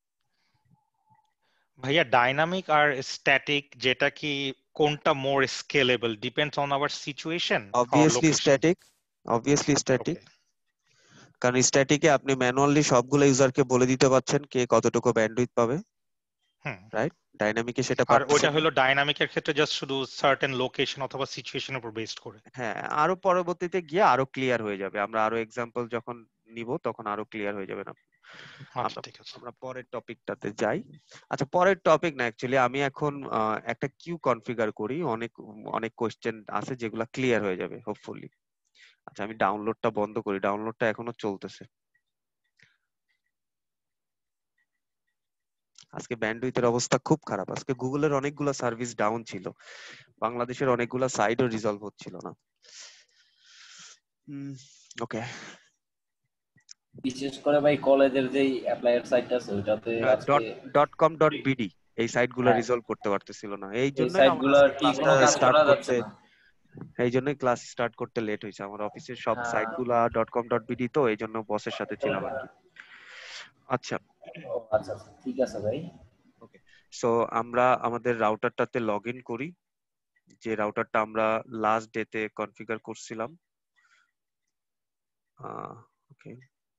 D: ভাইয়া ডাইনামিক আর স্ট্যাটিক যেটা কি কোনটা more scalable depends on our situation or
A: obviously
D: location?
A: Static, obviously static.
D: Okay,
A: কারণ স্ট্যাটিকে আপনি ম্যানুয়ালি সবগুলো ইউজারকে বলে দিতে পারছেন কে কতটুকু ব্যান্ডউইথ পাবে,
D: হুম।
A: রাইট? ডাইনামিকে সেটা
D: আর ওইটা
A: পারতেছেন না।
D: হলো ডাইনামিকের ক্ষেত্রে জাস্ট শুধু সার্টেন লোকেশন অথবা সিচুয়েশনের উপর বেসড করে।
A: হ্যাঁ, আরো পরবর্তীতে গিয়ে আরো ক্লিয়ার হয়ে যাবে, আমরা আরো এক্সাম্পল যখন নিব তখন আরো ক্লিয়ার হয়ে যাবে না।
D: আচ্ছা,
A: আমরা
D: ঠিক আছে।
A: আমরা পরের টপিকটাতে যাই। আচ্ছা, পরের টপিক না, অ্যাকচুয়ালি আমি এখন আহ, একটা কিউ কনফিগার করি। অনেক অনেক কোশ্চেন আছে যেগুলো ক্লিয়ার হয়ে যাবে হোপফুলি। আচ্ছা, আমি ডাউনলোডটা বন্ধ করি, ডাউনলোডটা এখনো চলতেছে। আজকে ব্যান্ডউইথের অবস্থা খুব খারাপ। আজকে গুগলের অনেকগুলো সার্ভিস ডাউন ছিল, বাংলাদেশের অনেকগুলো সাইটও রিজলভ হচ্ছিল না। ওকে,
B: বিশেষ করে ভাই কলেজের যেই অ্যাপ্লাইয়ার সাইট আছে ওইটাতে আজকে
A: ডট কম ডট বিডি এই সাইটগুলো
B: হ্যাঁ,
A: রিজলভ করতে পারতেছিল না। এই
B: এই
A: জন্যই আমার
B: সাইটগুলো
A: আজকে
B: ঠিক
A: ক্লাসটা
B: কোনো কাজ
A: স্টার্ট
B: করা যাচ্ছে
A: করতে
B: না।
A: এই জন্যই ক্লাস স্টার্ট করতে লেট হয়েছে। আমার অফিসের সব
B: হ্যাঁ।
A: সাইটগুলা ডট কম ডট বিডি, তো এই জন্য বসের সাথে ছিলাম আর কি। আচ্ছা,
B: ও আচ্ছা আচ্ছা, ঠিক আছে ভাই।
A: ওকে। সো আমরা আমাদের রাউটারটাতে লগ ইন করি। যে রাউটারটা আমরা লাস্ট ডেতে কনফিগার করছিলাম। ওকে,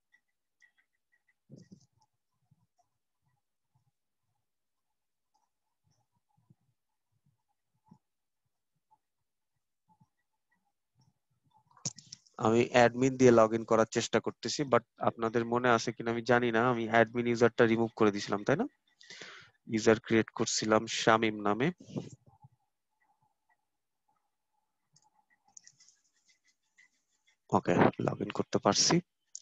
A: আমি অ্যাডমিন দিয়ে লগ ইন করার চেষ্টা করতেছি, বাট আপনাদের মনে আছে কিনা আমি জানি না, আমি অ্যাডমিন ইউজারটা রিমুভ করে দিয়েছিলাম, তাই না? ইউজার ক্রিয়েট করছিলাম শামিম নামে। ওকে, লগ ইন করতে পারছি।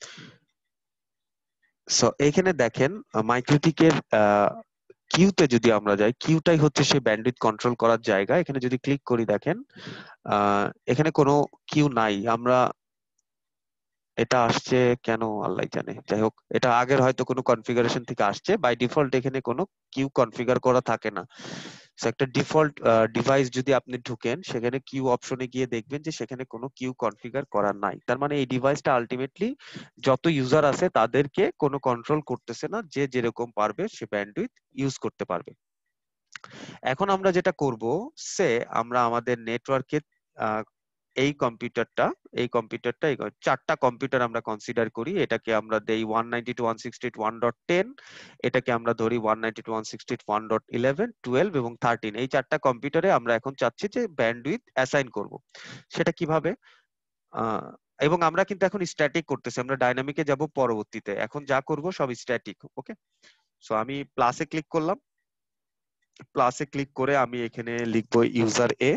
A: সো এইখানে দেখেন মাইক্রোটিকের কিউতে যদি আমরা যাই, কিউটাই হচ্ছে সেই ব্যান্ডউইথ কন্ট্রোল করার জায়গা। এখানে যদি ক্লিক করি দেখেন আহ এখানে কোনো কিউ নাই। আমরা এটা আসছে কেন আল্লাহ জানে, যাই হোক এটা আগের হয়তো কোনো কনফিগারেশন থেকে আসছে। বাই ডিফল্ট এখানে কোনো কিউ কনফিগার করা থাকে না। সো একটা ডিফল্ট ডিভাইস যদি আপনি ঢুকেন, সেখানে কিউ অপশনে গিয়ে দেখবেন যে সেখানে কোনো কিউ কনফিগার করা নাই। তার মানে এই ডিভাইসটা আলটিমেটলি যত ইউজার আছে তাদেরকে কোনো কন্ট্রোল করতেছে না, যে যেরকম পারবে সে ব্যান্ডউইথ ইউজ করতে পারবে। এখন আমরা যেটা করব, সে আমরা আমাদের নেটওয়ার্কে এই কম্পিউটারটা এই কম্পিউটারটা এই চারটা কম্পিউটার আমরা কনসিডার করি। এটাকে আমরা দেই one ninety two one sixty eight one dot ten, এটাকে আমরা ধরি one ninety two one sixty eight one dot eleven, twelve এবং থার্টিন। এই চারটা কম্পিউটারে আমরা এখন চাচ্ছি যে ব্যান্ডউইথ অ্যাসাইন করব। সেটা কিভাবে? আহ এবং আমরা কিন্তু এখন স্ট্যাটিক করতেছি, আমরা ডাইনামিকে যাব পরবর্তীতে। এখন যা করব সব স্ট্যাটিক। ওকে, সো আমি প্লাসে ক্লিক করলাম। প্লাসে ক্লিক করে আমি এখানে লিখবো ইউজার এ।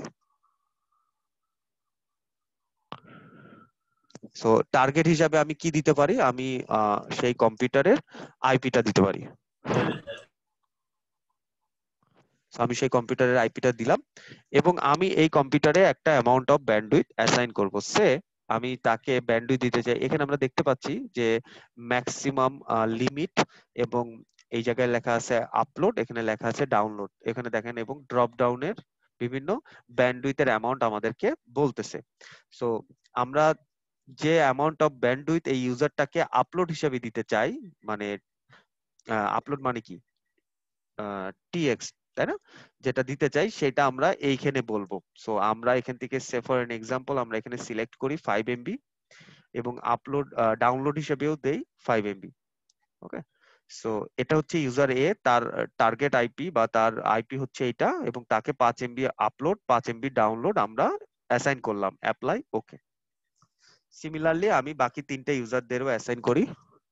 A: সো টার্গেট হিসাবে আমি কি দিতে পারি? আমি সেই কম্পিউটারের আইপিটা দিতে পারি। আমি সেই কম্পিউটারের আইপিটা দিলাম এবং আমি এই কম্পিউটারে একটা অ্যামাউন্ট অফ ব্যান্ডউইথ অ্যাসাইন করব। সে আমি তাকে ব্যান্ডউইথ দিতে চাই। এখানে আমরা দেখতে পাচ্ছি যে ম্যাক্সিমাম লিমিট এবং এই জায়গায় লেখা আছে আপলোড, এখানে লেখা আছে ডাউনলোড। এখানে দেখেন এবং ড্রপ ডাউনের বিভিন্ন ব্যান্ডউইথের অ্যামাউন্ট আমাদেরকে বলতেছে। সো আমরা যে অ্যামাউন্ট অফ ব্যান্ডউইথ এই ইউজারটাকে আপলোড হিসেবে দিতে চাই, মানে আপলোড মানে কি টিএক্স, তাই না? যেটা দিতে চাই সেটা আমরা এইখানে বলবো। সো আমরা এখান থেকে সে ফর এন এক্সাম্পল আমরা এখানে সিলেক্ট করি ফাইভ এমবি এবং আপলোড ডাউনলোড হিসেবেও দেই ফাইভ এমবি। ওকে, সো এটা হচ্ছে ইউজার এ, তার টার্গেট আইপি বা তার আইপি হচ্ছে এটা, এবং তাকে পাঁচ এমবি আপলোড পাঁচ এমবি ডাউনলোড আমরা অ্যাসাইন করলাম। অ্যাপ্লাই। ওকে, সিমিলারলি আমি বাকি তিনটা ইউজারদেরও অ্যাসাইন করি।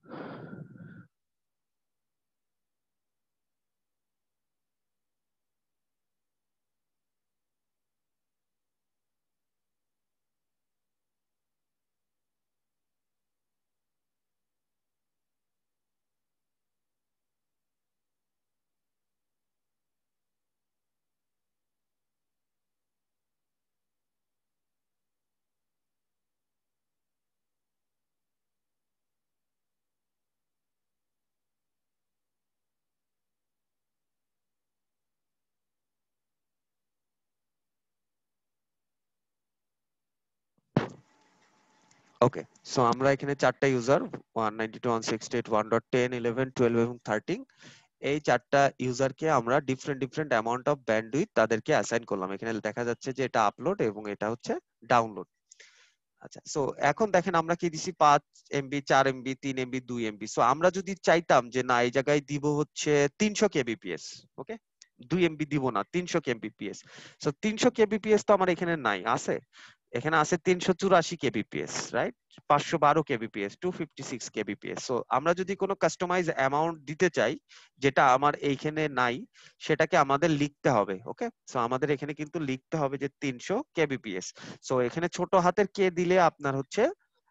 A: ওকে, সো আমরা এখানে চারটা user one ninety two one sixty eight one dot ten eleven twelve এবং থার্টিন, এই চারটা ইউজারকে আমরা different different amount of bandwidth তাদেরকে অ্যাসাইন করলাম। এখানে দেখা যাচ্ছে যে এটা আপলোড এবং এটা হচ্ছে ডাউনলোড। আচ্ছা, সো এখন দেখেন আমরা কি দিছি পাঁচ এমবি, চার এমবি, তিন এমবি, দুই এমবি। সো আমরা যদি চাইতাম যে না এই জায়গায় দিব হচ্ছে তিনশো কেবিপিএস, ওকে, দুই এমবি দিব না, তিনশো কেবিপিএস। সো তিনশো কেবিপিএস তো আমার এখানে নাই, আছে এখানে আছে তিনশো চুরাশি কেবিপিএস, রাইট? পাঁচশো বারো kbps, two fifty six kbps. So আমরা যদি কোনো কাস্টমাইজ অ্যামাউন্ট দিতে চাই যেটা আমার এইখানে নাই, সেটাকে আমাদের লিখতে হবে। ওকে, সো আমাদের এখানে কিন্তু লিখতে হবে যে তিনশো কেবিপিএস। সো এখানে ছোট হাতের কে দিলে আপনার হচ্ছে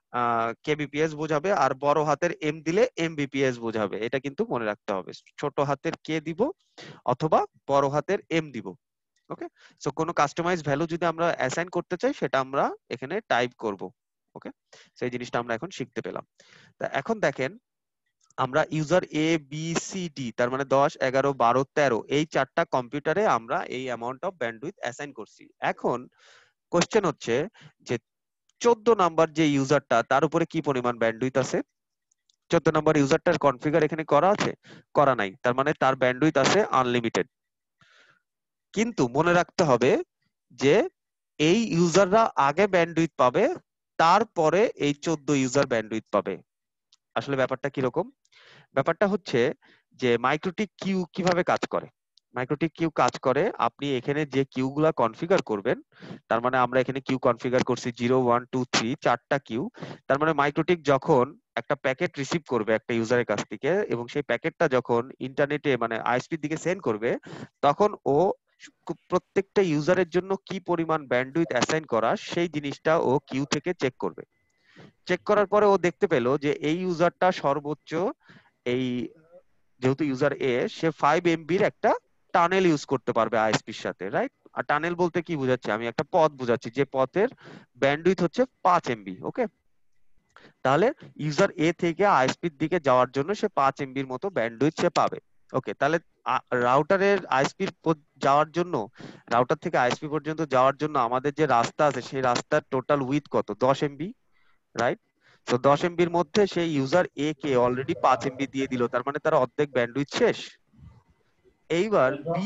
A: কেবিপিএস বোঝাবে, আর বড় হাতের এম দিলে এমবিপিএস বোঝাবে। এটা কিন্তু মনে রাখতে হবে, ছোট হাতের কে দিব অথবা বড় হাতের এম দিব। ওকে, সো কোনো কাস্টমাইজ ভ্যালু যদি আমরা অ্যাসাইন করতে চাই সেটা আমরা এখানে টাইপ করব। ওকে, সেই জিনিসটা আমরা এখন শিখতে পেলাম। তা এখন দেখেন আমরা user A B C D, তার মানে দশ, এগারো, বারো, তেরো, এই চারটা কম্পিউটারে আমরা এই অ্যামাউন্ট অফ ব্যান্ডউইথ অ্যাসাইন করছি। এখন কোশ্চেন হচ্ছে যে চোদ্দ নাম্বার যে ইউজারটা, তার উপরে কি পরিমাণ ব্যান্ডউইথ আছে? চোদ্দ নাম্বার ইউজারটার কনফিগার এখানে করা আছে? করা নাই, তার মানে তার ব্যান্ডউইথ আছে আনলিমিটেড। কিন্তু মনে রাখতে হবে যে এই ইউজাররা আগে ব্যান্ডউইথ পাবে, তারপরে এই চোদ্দ ইউজার ব্যান্ডউইথ পাবে। আসলে ব্যাপারটা কিরকম? ব্যাপারটা হচ্ছে যে মাইক্রোটিক কিউ কিভাবে কাজ করে। মাইক্রোটিক কিউ কাজ করে, আপনি এখানে যে কিউ গুলা কনফিগার করবেন, তার মানে আমরা এখানে কিউ কনফিগার করছি জিরো ওয়ান টু থ্রি, চারটা কিউ। তার মানে মাইক্রোটিক যখন একটা প্যাকেট রিসিভ করবে একটা ইউজারের কাছ থেকে, এবং সেই প্যাকেটটা যখন ইন্টারনেটে মানে আইএসপির দিকে সেন্ড করবে, তখন ও প্রত্যেকটা ইউজারের জন্য কি পরিমাণ ব্যান্ডউইথ অ্যাসাইন করা সেই জিনিসটা ও কিউ থেকে চেক করবে। চেক করার পরে ও দেখতে পেলো যে এই ইউজারটা সর্বোচ্চ, এই যেহেতু ইউজার এ, সে ফাইভ এমবির একটা টানেল ইউজ করতে পারবে আইএসপির সাথে, রাইট? আর টানেল বলতে কি বুঝাচ্ছি? আমি একটা পথ বুঝাচ্ছি, যে পথের ব্যান্ডউইথ হচ্ছে পাঁচ এমবি। ওকে, তাহলে ইউজার এ থেকে আইএসপির দিকে যাওয়ার জন্য সে পাঁচ এমবির মতো ব্যান্ডউইথ সে পাবে। ওকে, তাহলে রাউটারের আইএসপির যাওয়ার জন্য, রাউটার থেকে আইএসপি পর্যন্ত যাওয়ার জন্য আমাদের যে রাস্তা আছে, সেই রাস্তার টোটাল উইথ কত? দশ এমবি, রাইট? তো দশ এমবির মধ্যে সেই ইউজার এ কে অলরেডি পাঁচ এমবি দিয়ে দিল, তার মানে তার অর্ধেক ব্যান্ডউইথ শেষ। এইবার বি,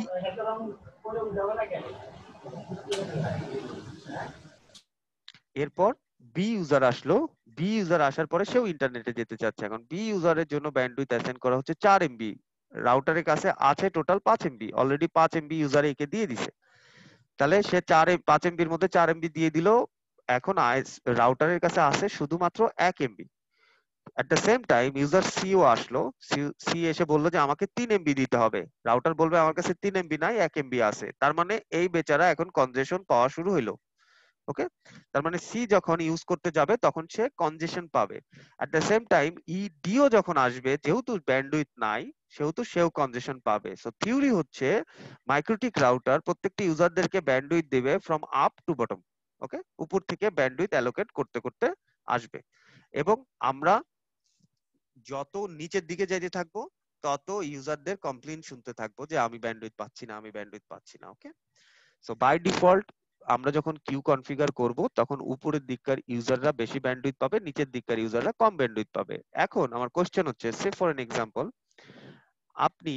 A: এরপর বি ইউজার আসলো। বি ইউজার আসার পরে সেও ইন্টারনেটে যেতে চাচ্ছে। এখন বি ইউজারের জন্য ব্যান্ডউইথ অ্যাসাইন করা হচ্ছে চার এমবি। রাউটারের কাছে আছে টোটাল পাঁচ এমবি, অলরেডি পাঁচ এমবি ইউজার একে দিয়ে দিছে। তাহলে সে চার পাঁচ এমবির মধ্যে চার এমবি দিয়ে দিল। এখন রাউটারের কাছে আছে শুধুমাত্র এক MB. At the same time user সিও আসলো, সি এসে বললো যে আমাকে তিন এমবি দিতে হবে। রাউটার বলবে আমার কাছে তিন এমবি নাই, এক এমবি আছে। তার মানে এই বেচারা এখন কনজেশন পাওয়া শুরু হইলো। ওকে, তার মানে সি যখন ইউজ করতে যাবে তখন সে কনজেশন পাবে। At the same time E ডিও যখন আসবে, যেহেতু ব্যান্ডউইথ নাই সেহেতু সেও কনজেশন পাবে। সো থিওরি হচ্ছে মাইক্রোটিক রাউটার প্রত্যেকটা ইউজারদেরকে ব্যান্ডউইথ দেবে from up to bottom. Okay, উপর থেকে ব্যান্ডউইথ অ্যালোকেট করতে করতে আসবে, এবং আমরা যত নিচের দিকে যাইতে থাকবো তত ইউজারদের কমপ্লেইন শুনতে থাকবো যে আমি ব্যান্ডউইথ পাচ্ছি না, আমি ব্যান্ডউইথ পাচ্ছি না। ওকে, সো বাই ডিফল্ট আমরা যখন কিউ কনফিগার করব তখন উপরের দিককার ইউজাররা বেশি ব্যান্ডউইথ পাবে, নিচের দিককার ইউজাররা কম ব্যান্ডউইথ পাবে। এখন আমার কোশ্চেন হচ্ছে, সে ফর এন এক্সাম্পল, আপনি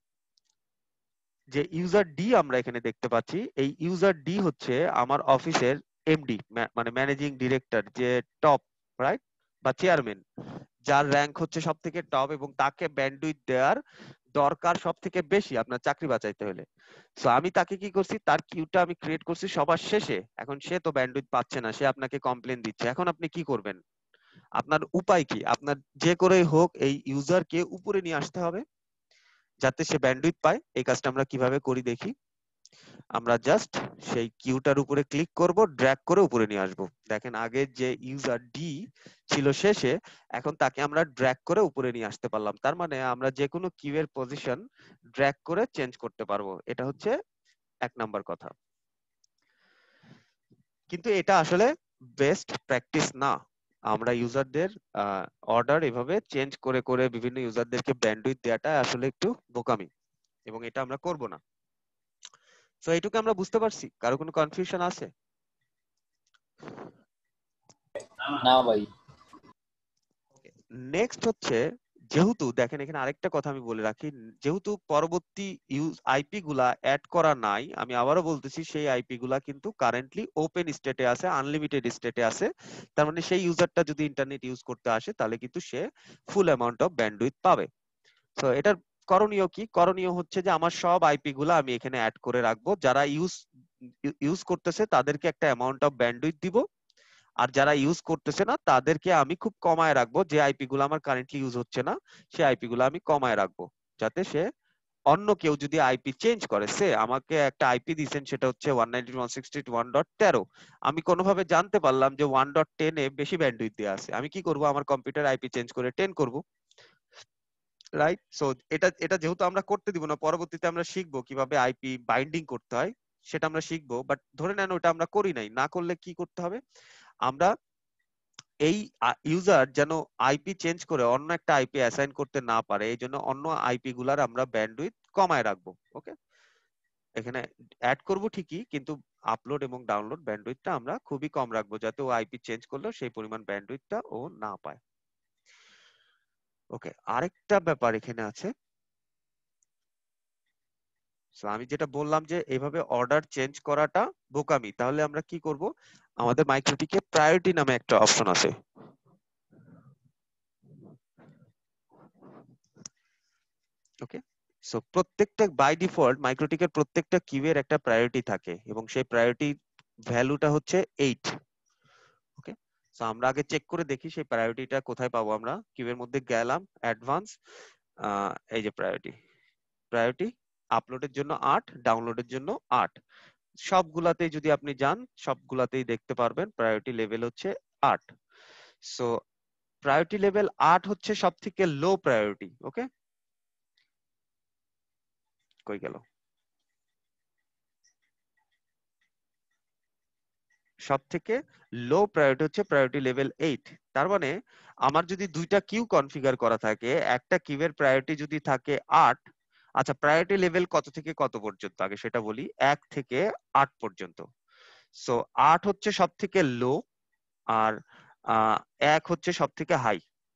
A: যে ইউজার ডি আমরা এখানে দেখতে পাচ্ছি, এই ইউজার ডি হচ্ছে আমার অফিসের এমডি, মানে ম্যানেজিং ডিরেক্টর, যে টপ, রাইট, বা চেয়ারম্যান, যার র্যাঙ্ক হচ্ছে সব থেকে টপ, এবং তাকে ব্যান্ডউইথ দেওয়ার দরকার সব থেকে বেশি আপনার চাকরি বাঁচাইতে হলে। সো আমি তাকে কি করছি, তার কিউটা আমি ক্রিয়েট করছি সবার শেষে। এখন সে তো ব্যান্ডউইথ পাচ্ছে না, সে আপনাকে কমপ্লেন দিচ্ছে। এখন আপনি কি করবেন? আপনার উপায় কি? আপনার যে করেই হোক এই ইউজারকে উপরে নিয়ে আসতে হবে যাতে সে ব্যান্ডউইথ পায়। এই কাজটা আমরা কিভাবে করি দেখি। আমরা জাস্ট সেই কিউটার উপরে ক্লিক করব, ড্র্যাগ করে উপরে নিয়ে আসব। দেখেন আগে যে ইউজার ডি ছিল শেষে, এখন তাকে আমরা ড্র্যাগ করে উপরে নিয়ে আসতে পারলাম। তার মানে আমরা যে কোনো কিউ এর পজিশন ড্র্যাগ করে চেঞ্জ করতে পারবো। এটা হচ্ছে এক নাম্বার কথা। কিন্তু এটা আসলে বেস্ট প্র্যাকটিস না। আমরা ইউজারদের অর্ডার এভাবে চেঞ্জ করে করে বিভিন্ন ইউজারদেরকে ব্যান্ডউইথ দেওয়াটা আসলে একটু বোকামি, এবং এটা আমরা করব না। সো এইটুকু আমরা বুঝতে পারছি? কারো কোনো কনফিউশন আছে?
B: না ভাই।
A: নেক্সট হচ্ছে, যেহেতু দেখেন এখানে আরেকটা কথা আমি বলে রাখি, যেহেতু পরবর্তী ইউজ আইপি গুলা অ্যাড করা নাই, আমি আবারও বলতেছি সেই আইপি গুলা কিন্তু কারেন্টলি ওপেন স্টেটে আছে, আনলিমিটেড স্টেটে আছে। তার মানে সেই ইউজারটা যদি ইন্টারনেট ইউজ করতে আসে তাহলে কিন্তু সে ফুল অ্যামাউন্ট অফ ব্যান্ডউইথ পাবে। তো এটার করণীয় কি? করণীয় হচ্ছে যে আমার সব আইপি গুলা আমি এখানে অ্যাড করে রাখবো। যারা ইউজ ইউজ করতেছে তাদেরকে একটা অ্যামাউন্ট অফ ব্যান্ডউইথ দিব, আর যারা ইউজ করতেছে না তাদেরকে আমি খুব কমায় রাখবো। যে আইপি গুলো আমার কারেন্টলি ইউজ হচ্ছে না সেই আইপি গুলো আমি কমায় রাখবো, যাতে সে অন্য কেউ যদি আইপি চেঞ্জ করে, সে আমাকে একটা আইপি দিয়েছেন সেটা হচ্ছে one ninety one sixty one dot তেরো, আমি কোনোভাবে জানতে পারলাম যে ওয়ান ডট টেন এ বেশি ব্যান্ডউইথ দেওয়া আছে, আমি কি করব? আমার কম্পিউটার আইপি চেঞ্জ করে টেন করব, রাইট? সো এটা এটা যেহেতু আমরা করতে দিব না, পরবর্তীতে আমরা শিখবো কিভাবে আইপি বাইন্ডিং করতে হয়, সেটা আমরা শিখবো। বাট ধরে নেন ওটা আমরা করি নাই, না করলে কি করতে হবে? আমরা এই ইউজার যেন আইপি চেঞ্জ করে অন্য একটা আইপি অ্যাসাইন করতে না পারে, এই জন্য অন্য আইপি গুলার আমরা ব্যান্ডউইথ কমায় রাখবো। ওকে, এখানে অ্যাড করব ঠিকই, কিন্তু আপলোড এবং ডাউনলোড ব্যান্ডউইথটা আমরা খুবই কম রাখবো, যাতে ও আইপি চেঞ্জ করলেও সেই পরিমাণ ব্যান্ডউইথটা ও না পায়। ওকে, আরেকটা ব্যাপার এখানে আছে, সো আমি যেটা বললাম যে এইভাবে অর্ডার চেঞ্জ করাটা বোকামি। তাহলে আমরা কি করব, আমাদের মাইক্রোটিকে প্রায়োরিটি নামে একটা অপশন আছে। ওকে, সো প্রত্যেকটা বাই ডিফল্ট মাইক্রোটিকের প্রত্যেকটা কিউয়ের একটা প্রায়োরিটি থাকে এবং সেই প্রায়োরিটি ভ্যালুটা হচ্ছে এইট। ওকে, সো আমরা আগে চেক করে দেখি সেই প্রায়োরিটিটা কোথায় পাবো। আমরা কিউয়ের মধ্যে গেলাম, অ্যাডভান্স, এই যে প্রায়োরিটি, প্রায়োরিটি আপলোডের জন্য আট, ডাউনলোডের জন্য আট। সবগুলাতেই যদি আপনি যান সবগুলাতেই দেখতে পারবেন প্রায়োরিটি লেভেল হচ্ছে আট। সো প্রায়োরিটি লেভেল আট হচ্ছে সব থেকে লো প্রায়োরিটি। ওকে, কই গেল, সব থেকে লো প্রায়োরিটি হচ্ছে প্রায়োরিটি লেভেল এইট। তার মানে আমার যদি দুইটা কিউ কনফিগার করা থাকে, একটা কিউয়ের প্রায়োরিটি যদি থাকে আট, আচ্ছা প্রায়োরিটি লেভেল কত থেকে কত পর্যন্ত আগে সেটা বলি, এক থেকে আট পর্যন্ত। সো আট হচ্ছে সব থেকে লো আর আহ, এক হচ্ছে সব থেকে হাই।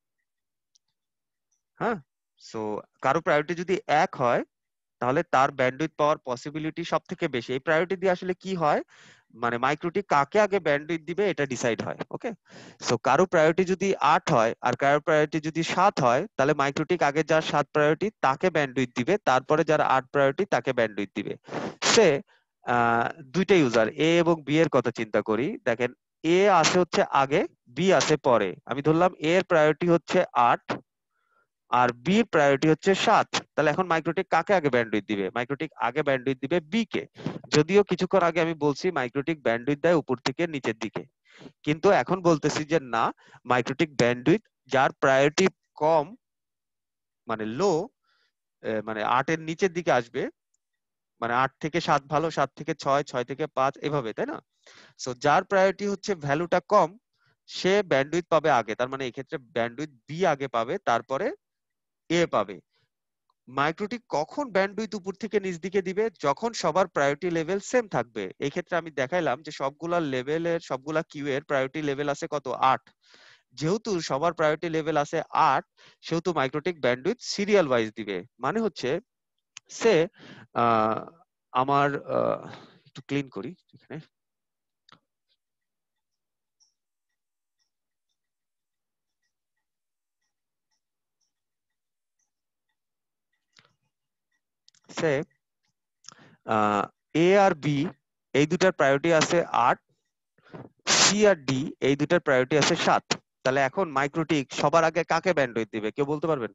A: হ্যাঁ, সো কারো প্রায়োরিটি যদি এক হয় তাহলে তার ব্যান্ডউইথ পাওয়ার পসিবিলিটি সব থেকে বেশি। এই প্রায়োরিটি দিয়ে আসলে কি হয়, মানে মাইক্রোটি কাকে আগে ব্যান্ডউইথ দিবে এটা ডিসাইড হয়। ওকে, সো কারো প্রায়োরিটি যদি আট হয় আর কারো প্রায়োরিটি যদি সাত হয়, তাহলে মাইক্রোটিক আগে যার সাত প্রায়োরিটি তাকে ব্যান্ডউইথ দিবে, তারপরে যার আট প্রায়োরিটি তাকে ব্যান্ডউইথ দিবে। সে আহ দুইটা ইউজার এ এবং বি এর কথা চিন্তা করি। দেখেন এ আসে হচ্ছে আগে, বি আসে পরে। আমি ধরলাম এ এর প্রায়োরিটি হচ্ছে আট আর বি প্রায়োরিটি হচ্ছে সাত। তাহলে এখন মাইক্রোটিক কাকে আগে ব্যান্ডউইথ দিবে? মাইক্রোটিক আগে ব্যান্ডউইথ দিবে বি কে। যদিও কিছুক্ষণ আগে আমি বলছি মাইক্রোটিক ব্যান্ডউইথ দেয় উপর থেকে নিচের দিকে, কিন্তু এখন বলতেছি যে না, মাইক্রোটিক ব্যান্ডউইথ যার প্রায়োরিটি কম মানে লো, মানে আটের নিচের দিকে আসবে, মানে আট থেকে সাত ভালো, সাত থেকে ছয়, ছয় থেকে পাঁচ, এভাবে, তাই না? সো যার প্রায়োরিটি হচ্ছে ভ্যালুটা কম সে ব্যান্ডউইথ পাবে আগে। তার মানে এই ক্ষেত্রে ব্যান্ডউইথ বি আগে পাবে, তারপরে এ পাবে। মাইক্রোটিক কখন ব্যান্ডউইথ উপর থেকে নিচ দিকে দিবে? যখন সবার প্রায়োরিটি লেভেল সেম থাকবে। এই ক্ষেত্রে আমি দেখাইলাম যে সবগুলা লেভেলের সবগুলা কিউ এর প্রায়োরিটি লেভেল আছে কত, আট। যেহেতু সবার প্রায়োরিটি লেভেল আছে আট, সেহেতু মাইক্রোটিক ব্যান্ডউইথ সিরিয়াল ওয়াইজ দিবে। মানে হচ্ছে সে আহ আমার আহ, একটু ক্লিন করি এখানে। সে এ আর বি এই দুটার প্রায়োরিটি আছে আট, সি আর ডি এই দুটার প্রায়োরিটি আছে সাত। তাহলে এখন মাইক্রোটিক সবার আগে কাকে ব্যান্ডউইথ দিবে কেউ বলতে পারবেন?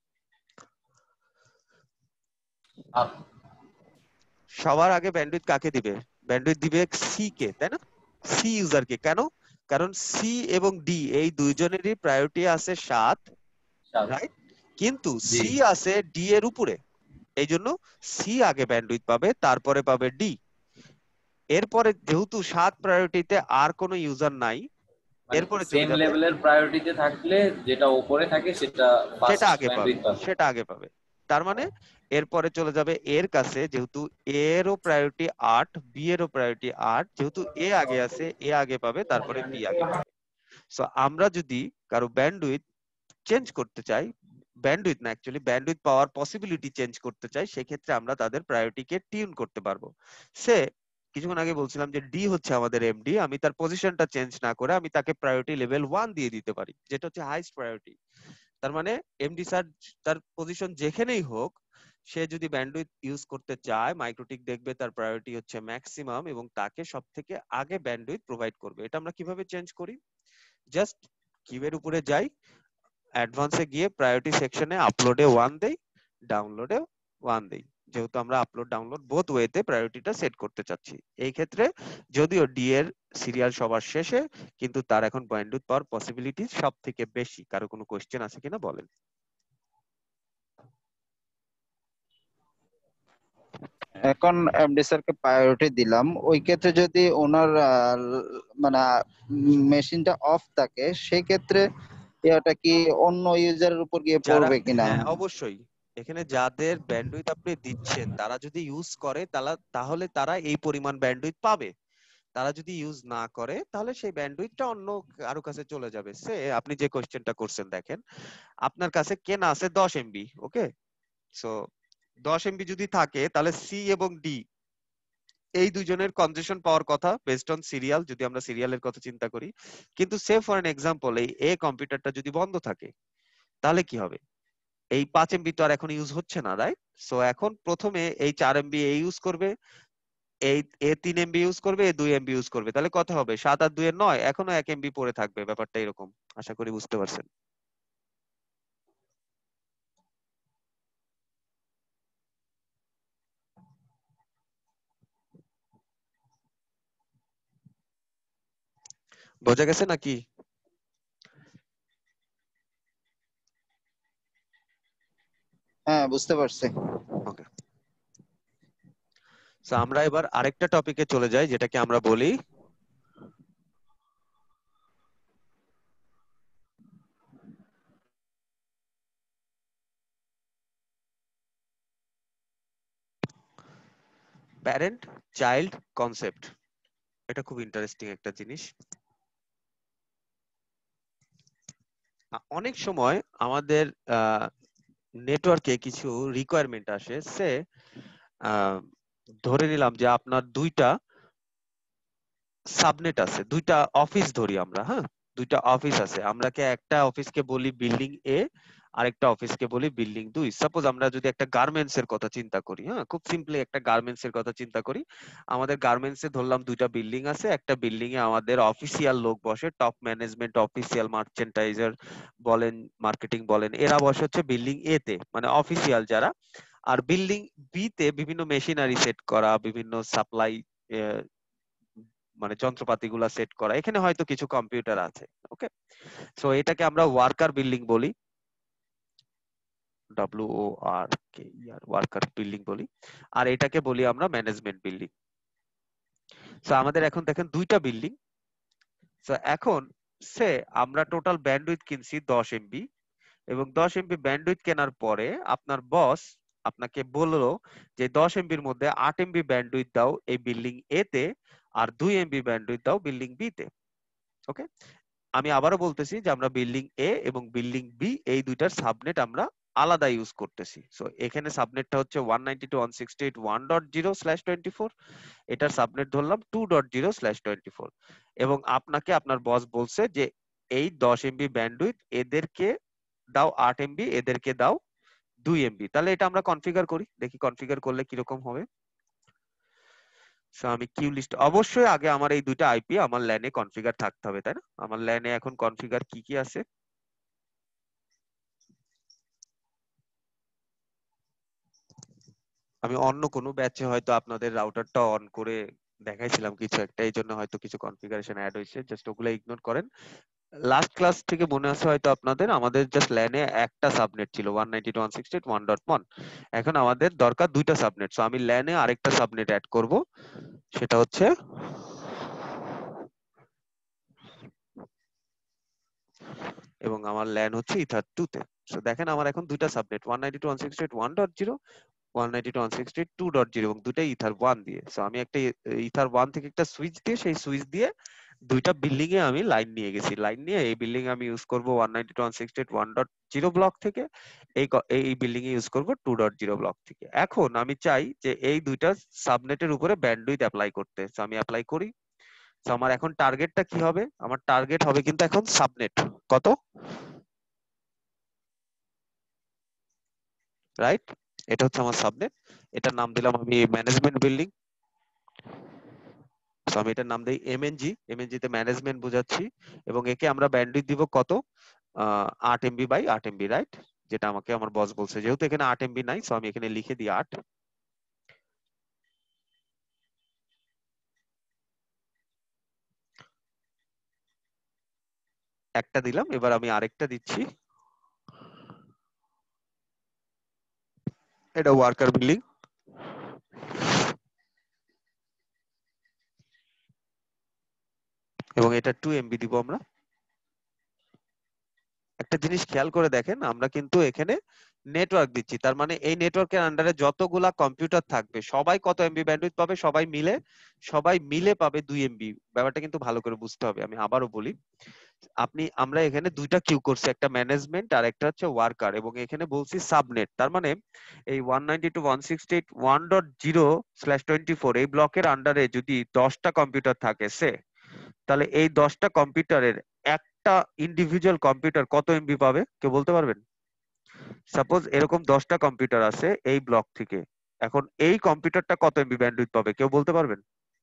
A: সবার আগে ব্যান্ডউইথ কাকে দিবে? ব্যান্ডউইথ দিবে সি কে, তাই না? সি ইউজারকে। কেন? কারণ সি এবং ডি এই দুইজনেরই প্রায়োরিটি আছে সাত, রাইট? কিন্তু সি আছে ডি এর উপরে, এই জন্য সি আগে ব্যান্ডউইথ পাবে, তারপরে পাবে ডি। এরপরে যেহেতু সাত প্রায়োরিটিতে আর কোনো ইউজার নাই, এরপরে চলে
B: সেম
A: যাবে,
B: লেভেলের প্রায়োরিটিতে থাকলে যেটা উপরে থাকে সেটা
A: সেটা
B: ফার্স্ট
A: আগে পাবে,
B: ব্যান্ডউইথ পাবে।
A: সেটা আগে পাবে। তার মানে এরপরে চলে যাবে এর কাছে, যেহেতু এ এরও প্রায়োরিটি আট, বি এরও প্রায়োরিটি আট, যেহেতু এ আগে আছে এ আগে পাবে, তারপরে বি আগে পাবে। সো আমরা যদি কারো ব্যান্ডউইথ চেঞ্জ করতে চাই, ব্যান্ডউইথ না অ্যাকচুয়ালি ব্যান্ডউইথ পাওয়ার পসিবিলিটি চেঞ্জ করতে চাই, সেক্ষেত্রে আমরা তাদের প্রায়োরিটিকে টিউন করতে পারবো। সে কিছুক্ষণ আগে বলছিলাম যে ডি হচ্ছে আমাদের এমডি, আমি তার পজিশনটা চেঞ্জ না করে আমি তাকে প্রায়োরিটি লেভেল ওয়ান দিয়ে দিতে পারি, যেটা হচ্ছে হাইস্ট প্রায়োরিটি। তার মানে এমডি স্যার তার পজিশন যেখানেই হোক, সে যদি ব্যান্ডউইথ ইউজ করতে চায়, মাইক্রোটিক দেখবে তার প্রায়োরিটি হচ্ছে ম্যাক্সিমাম এবং তাকে সব থেকে আগে ব্যান্ডউইথ প্রোভাইড করবে। এটা আমরা কিভাবে চেঞ্জ করি? জাস্ট কিউয়ের উপরে যাই, অ্যাডভান্সে গিয়ে প্রায়োরিটি সেকশনে আপলোডে ওয়ান দেই, ডাউনলোডে ওয়ান দেই। যেহেতু আমরা আপলোড ডাউনলোড বোথ ওয়েতে প্রায়োরিটিটা সেট করতে চাচ্ছি। এই ক্ষেত্রে যদিও ডি এর সিরিয়াল সবার শেষে, কিন্তু তার এখন ব্যান্ডউইথ পাওয়ার পসিবিলিটি সব থেকে বেশি। কারো কোনো কোশ্চেন আছে কিনা বলেন?
E: এখন এমডি স্যারকে প্রায়োরিটি দিলাম, ওই ক্ষেত্রে যদি ওনার আহ, মানে মেশিনটা অফ থাকে সেই ক্ষেত্রে এটা কি অন্য ইউজারের উপর গিয়ে
A: যারা,
E: পড়বে কিনা?
A: হ্যাঁ অবশ্যই, এখানে যাদের ব্যান্ডউইথ আপনি দিচ্ছেন তারা যদি ইউজ করে তাহলে তাহলে তারা এই পরিমাণ ব্যান্ডউইথ পাবে। তারা যদি ইউজ না করে তাহলে সেই ব্যান্ডউইথটা অন্য কারো কাছে চলে যাবে। সে আপনি যে কোশ্চেনটা করছেন, দেখেন আপনার কাছে কেনা আছে দশ এমবি, ওকে? সো দশ এমবি যদি থাকে তাহলে সি এবং ডি এই দুজনের কনজেশন পাওয়ার কথা বেসড অন সিরিয়াল, যদি আমরা সিরিয়ালের কথা চিন্তা করি। কিন্তু সে ফর এন এক্সাম্পল এই এ কম্পিউটারটা যদি বন্ধ থাকে তাহলে কি হবে? এই পাঁচ এমবি তো আর এখন ইউজ হচ্ছে না, রাইট? সো এখন প্রথমে এই চার এমবি এ ইউজ করবে, এই এ তিন এমবি ইউজ করবে, এ দুই এমবি ইউজ করবে, তাহলে কত হবে? সাত আর দুই এর নয়, এখনো এক এমবি পড়ে থাকবে। ব্যাপারটা এরকম, আশা করি বুঝতে পারছেন। বোঝা গেছে নাকি?
E: হ্যাঁ, বুঝতে পারছি।
A: ওকে, সো আমরা এবার আরেকটা টপিকে চলে যাই, যেটাকে আমরা বলি প্যারেন্ট চাইল্ড কনসেপ্ট। এটা খুব ইন্টারেস্টিং একটা জিনিস। অনেক সময় আমাদের নেটওয়ার্কে কিছু রিকোয়ারমেন্ট আসে, সে ধরে নিলাম যে আপনার দুইটা সাবনেট আছে, দুইটা অফিস ধরি আমরা, হ্যাঁ দুইটা অফিস আছে, আমরা কে একটা অফিসকে বলি বিল্ডিং এ, আরেকটা অফিসকে বলি বিল্ডিং দুই। সাপোজ আমরা যদি একটা গার্মেন্টস এর কথা চিন্তা করি, হ্যাঁ খুব সিম্পলি একটা গার্মেন্টস এর কথা চিন্তা করি, আমাদের গার্মেন্টস এ ধরলাম দুইটা বিল্ডিং আছে, একটা বিল্ডিং এ আমাদের অফিসিয়াল লোক বসে, টপ ম্যানেজমেন্ট, অফিসিয়াল মার্চেন্টাইজার বলেন, মার্কেটিং বলেন, এরা বসে হচ্ছে বিল্ডিং এ তে, মানে অফিসিয়াল যারা। আর বিল্ডিং বি তে বিভিন্ন মেশিনারি সেট করা, বিভিন্ন সাপ্লাই মানে যন্ত্রপাতি গুলা সেট করা, এখানে হয়তো কিছু কম্পিউটার আছে। ওকে, সো এটাকে আমরা ওয়ার্কার বিল্ডিং বলি, W O R K E R, worker building বলি। আর এটাকে বলি আমরা ম্যানেজমেন্ট বিল্ডিং। সো আমাদের এখন দেখেন দুইটা বিল্ডিং। সো এখন সে আমরা টোটাল ব্যান্ডউইথ কিনছি দশ এমবি, এবং দশ এমবি ব্যান্ডউইথ কেনার পরে আপনার বস আপনাকে বললো যে দশ এমবির মধ্যে আট এমবি ব্যান্ডউইথ দাও এই বিল্ডিং এ তে, আর দুই এমবি ব্যান্ডউইথ দাও বিল্ডিং বি তে। ওকে, আমি আবারও বলতেছি যে আমরা বিল্ডিং এ এবং বিল্ডিং বি এই দুইটার সাবনেট আমরা আলাদা ইউজ করতেছি। সো এখানে সাবনেটটা হচ্ছে one ninety two dot one sixty eight dot one dot zero slash twenty four, এটার সাবনেট ধরলাম two dot zero slash twenty four, এবং আপনাকে আপনার বস বলছে যে এই দশ এমবি ব্যান্ডউইথ এদেরকে দাও আট এমবি, এদেরকে দাও দুই এমবি। তাহলে এটা আমরা কনফিগার করি, দেখি কনফিগার করলে কিরকম হবে। সো আমি কিউ লিস্ট, অবশ্যই আগে আমার এই দুইটা আইপি আমার ল্যানে কনফিগার থাকতে হবে, তাই না? আমার ল্যানে এখন কনফিগার কি কি আছে, আমি অন্য কোনো ব্যাচে হয়তো আপনাদের রাউটারটা অন করে দেখাইছিলাম কিছু একটা, এই জন্য হয়তো কিছু কনফিগারেশন অ্যাড হয়েছে, জাস্ট ওগুলো ইগনোর করেন। লাস্ট ক্লাস থেকে মনে আছে হয়তো আপনাদের, আমাদের জাস্ট ল্যানে একটা সাবনেট ছিল one ninety two dot one sixty eight dot one dot one, এখন আমাদের দরকার দুইটা সাবনেট। সো আমি ল্যানে আরেকটা সাবনেট অ্যাড করব, সেটা হচ্ছে এবং আমার ল্যান হচ্ছে ইথার টু তে। সো দেখেন আমার এখন দুইটা subnet one ninety two dot one sixty eight dot one dot zero, one ninety two dot one sixty eight dot two dot zero, এবং দুটাই ইথার ওয়ান দিয়ে। সো আমি একটা ইথার ওয়ান থেকে একটা সুইচ দিয়ে, সেই সুইচ দিয়ে দুইটা বিল্ডিং এ আমি লাইন নিয়ে গেছি, লাইন নিয়ে এই বিল্ডিং এ আমি ইউজ করব one ninety two dot one sixty eight dot one dot zero block থেকে, এই ক- এই বিল্ডিং এ ইউজ করব টু ডট জিরো ব্লক থেকে। এখন আমি চাই যে এই দুইটা সাবনেটের উপরে ব্যান্ডউইথ অ্যাপ্লাই করতে, সো আমি অ্যাপ্লাই করি। সো আমার এখন টার্গেটটা কি হবে? আমার টার্গেট হবে কিন্তু এখন সাবনেট কত, রাইট? এটা হচ্ছে আমার সাবনেট, এটার নাম দিলাম আমি ম্যানেজমেন্ট বিল্ডিং। সো আমি এটার নাম দেই এমএনজি, এমএনজি তে ম্যানেজমেন্ট বোঝাচ্ছি, এবং একে আমরা ব্যান্ডউইথ দিব কত, আট এমবি বাই আট এমবি, রাইট? যেটা আমাকে আমার বস বলছে, যেহেতু এখানে আট এমবি নাই, সো আমি এখানে লিখে দিই আট। একটা দিলাম, এবার আমি আরেকটা দিচ্ছি, এটা ওয়ার্কার বিল্ডিং, এবং এটা টু এমবি দিব আমরা। একটা জিনিস খেয়াল করে দেখেন, আমরা কিন্তু এখানে নেটওয়ার্ক দিচ্ছি, তার মানে এই নেটওয়ার্কের আন্ডারে যতগুলা কম্পিউটার থাকবে সবাই কত এমবি ব্যান্ডউইথ পাবে? সবাই মিলে, সবাই মিলে পাবে দুই এমবি। ব্যাপারটা কিন্তু ভালো করে বুঝতে হবে, আমি আবারও বলি। আপনি আমরা এখানে দুইটা কিউ করছি, একটা ম্যানেজমেন্ট আর একটা হচ্ছে ওয়ার্কার, এবং এখানে বলছি সাবনেট। তার মানে এই one ninety two one sixty eight one dot zero slash twenty four এই ব্লকের আন্ডারে যদি দশটা কম্পিউটার থাকে সে, তাহলে এই দশটা কম্পিউটারের একটা ইন্ডিভিজুয়াল কম্পিউটার কত এমবি পাবে কেউ বলতে পারবেন? সাপোজ এরকম দশটা কম্পিউটার আছে এই ব্লক থেকে, এখন এই কম্পিউটারটা কত এমবি ব্যান্ডউইথ পাবে কেউ বলতে পারবেন?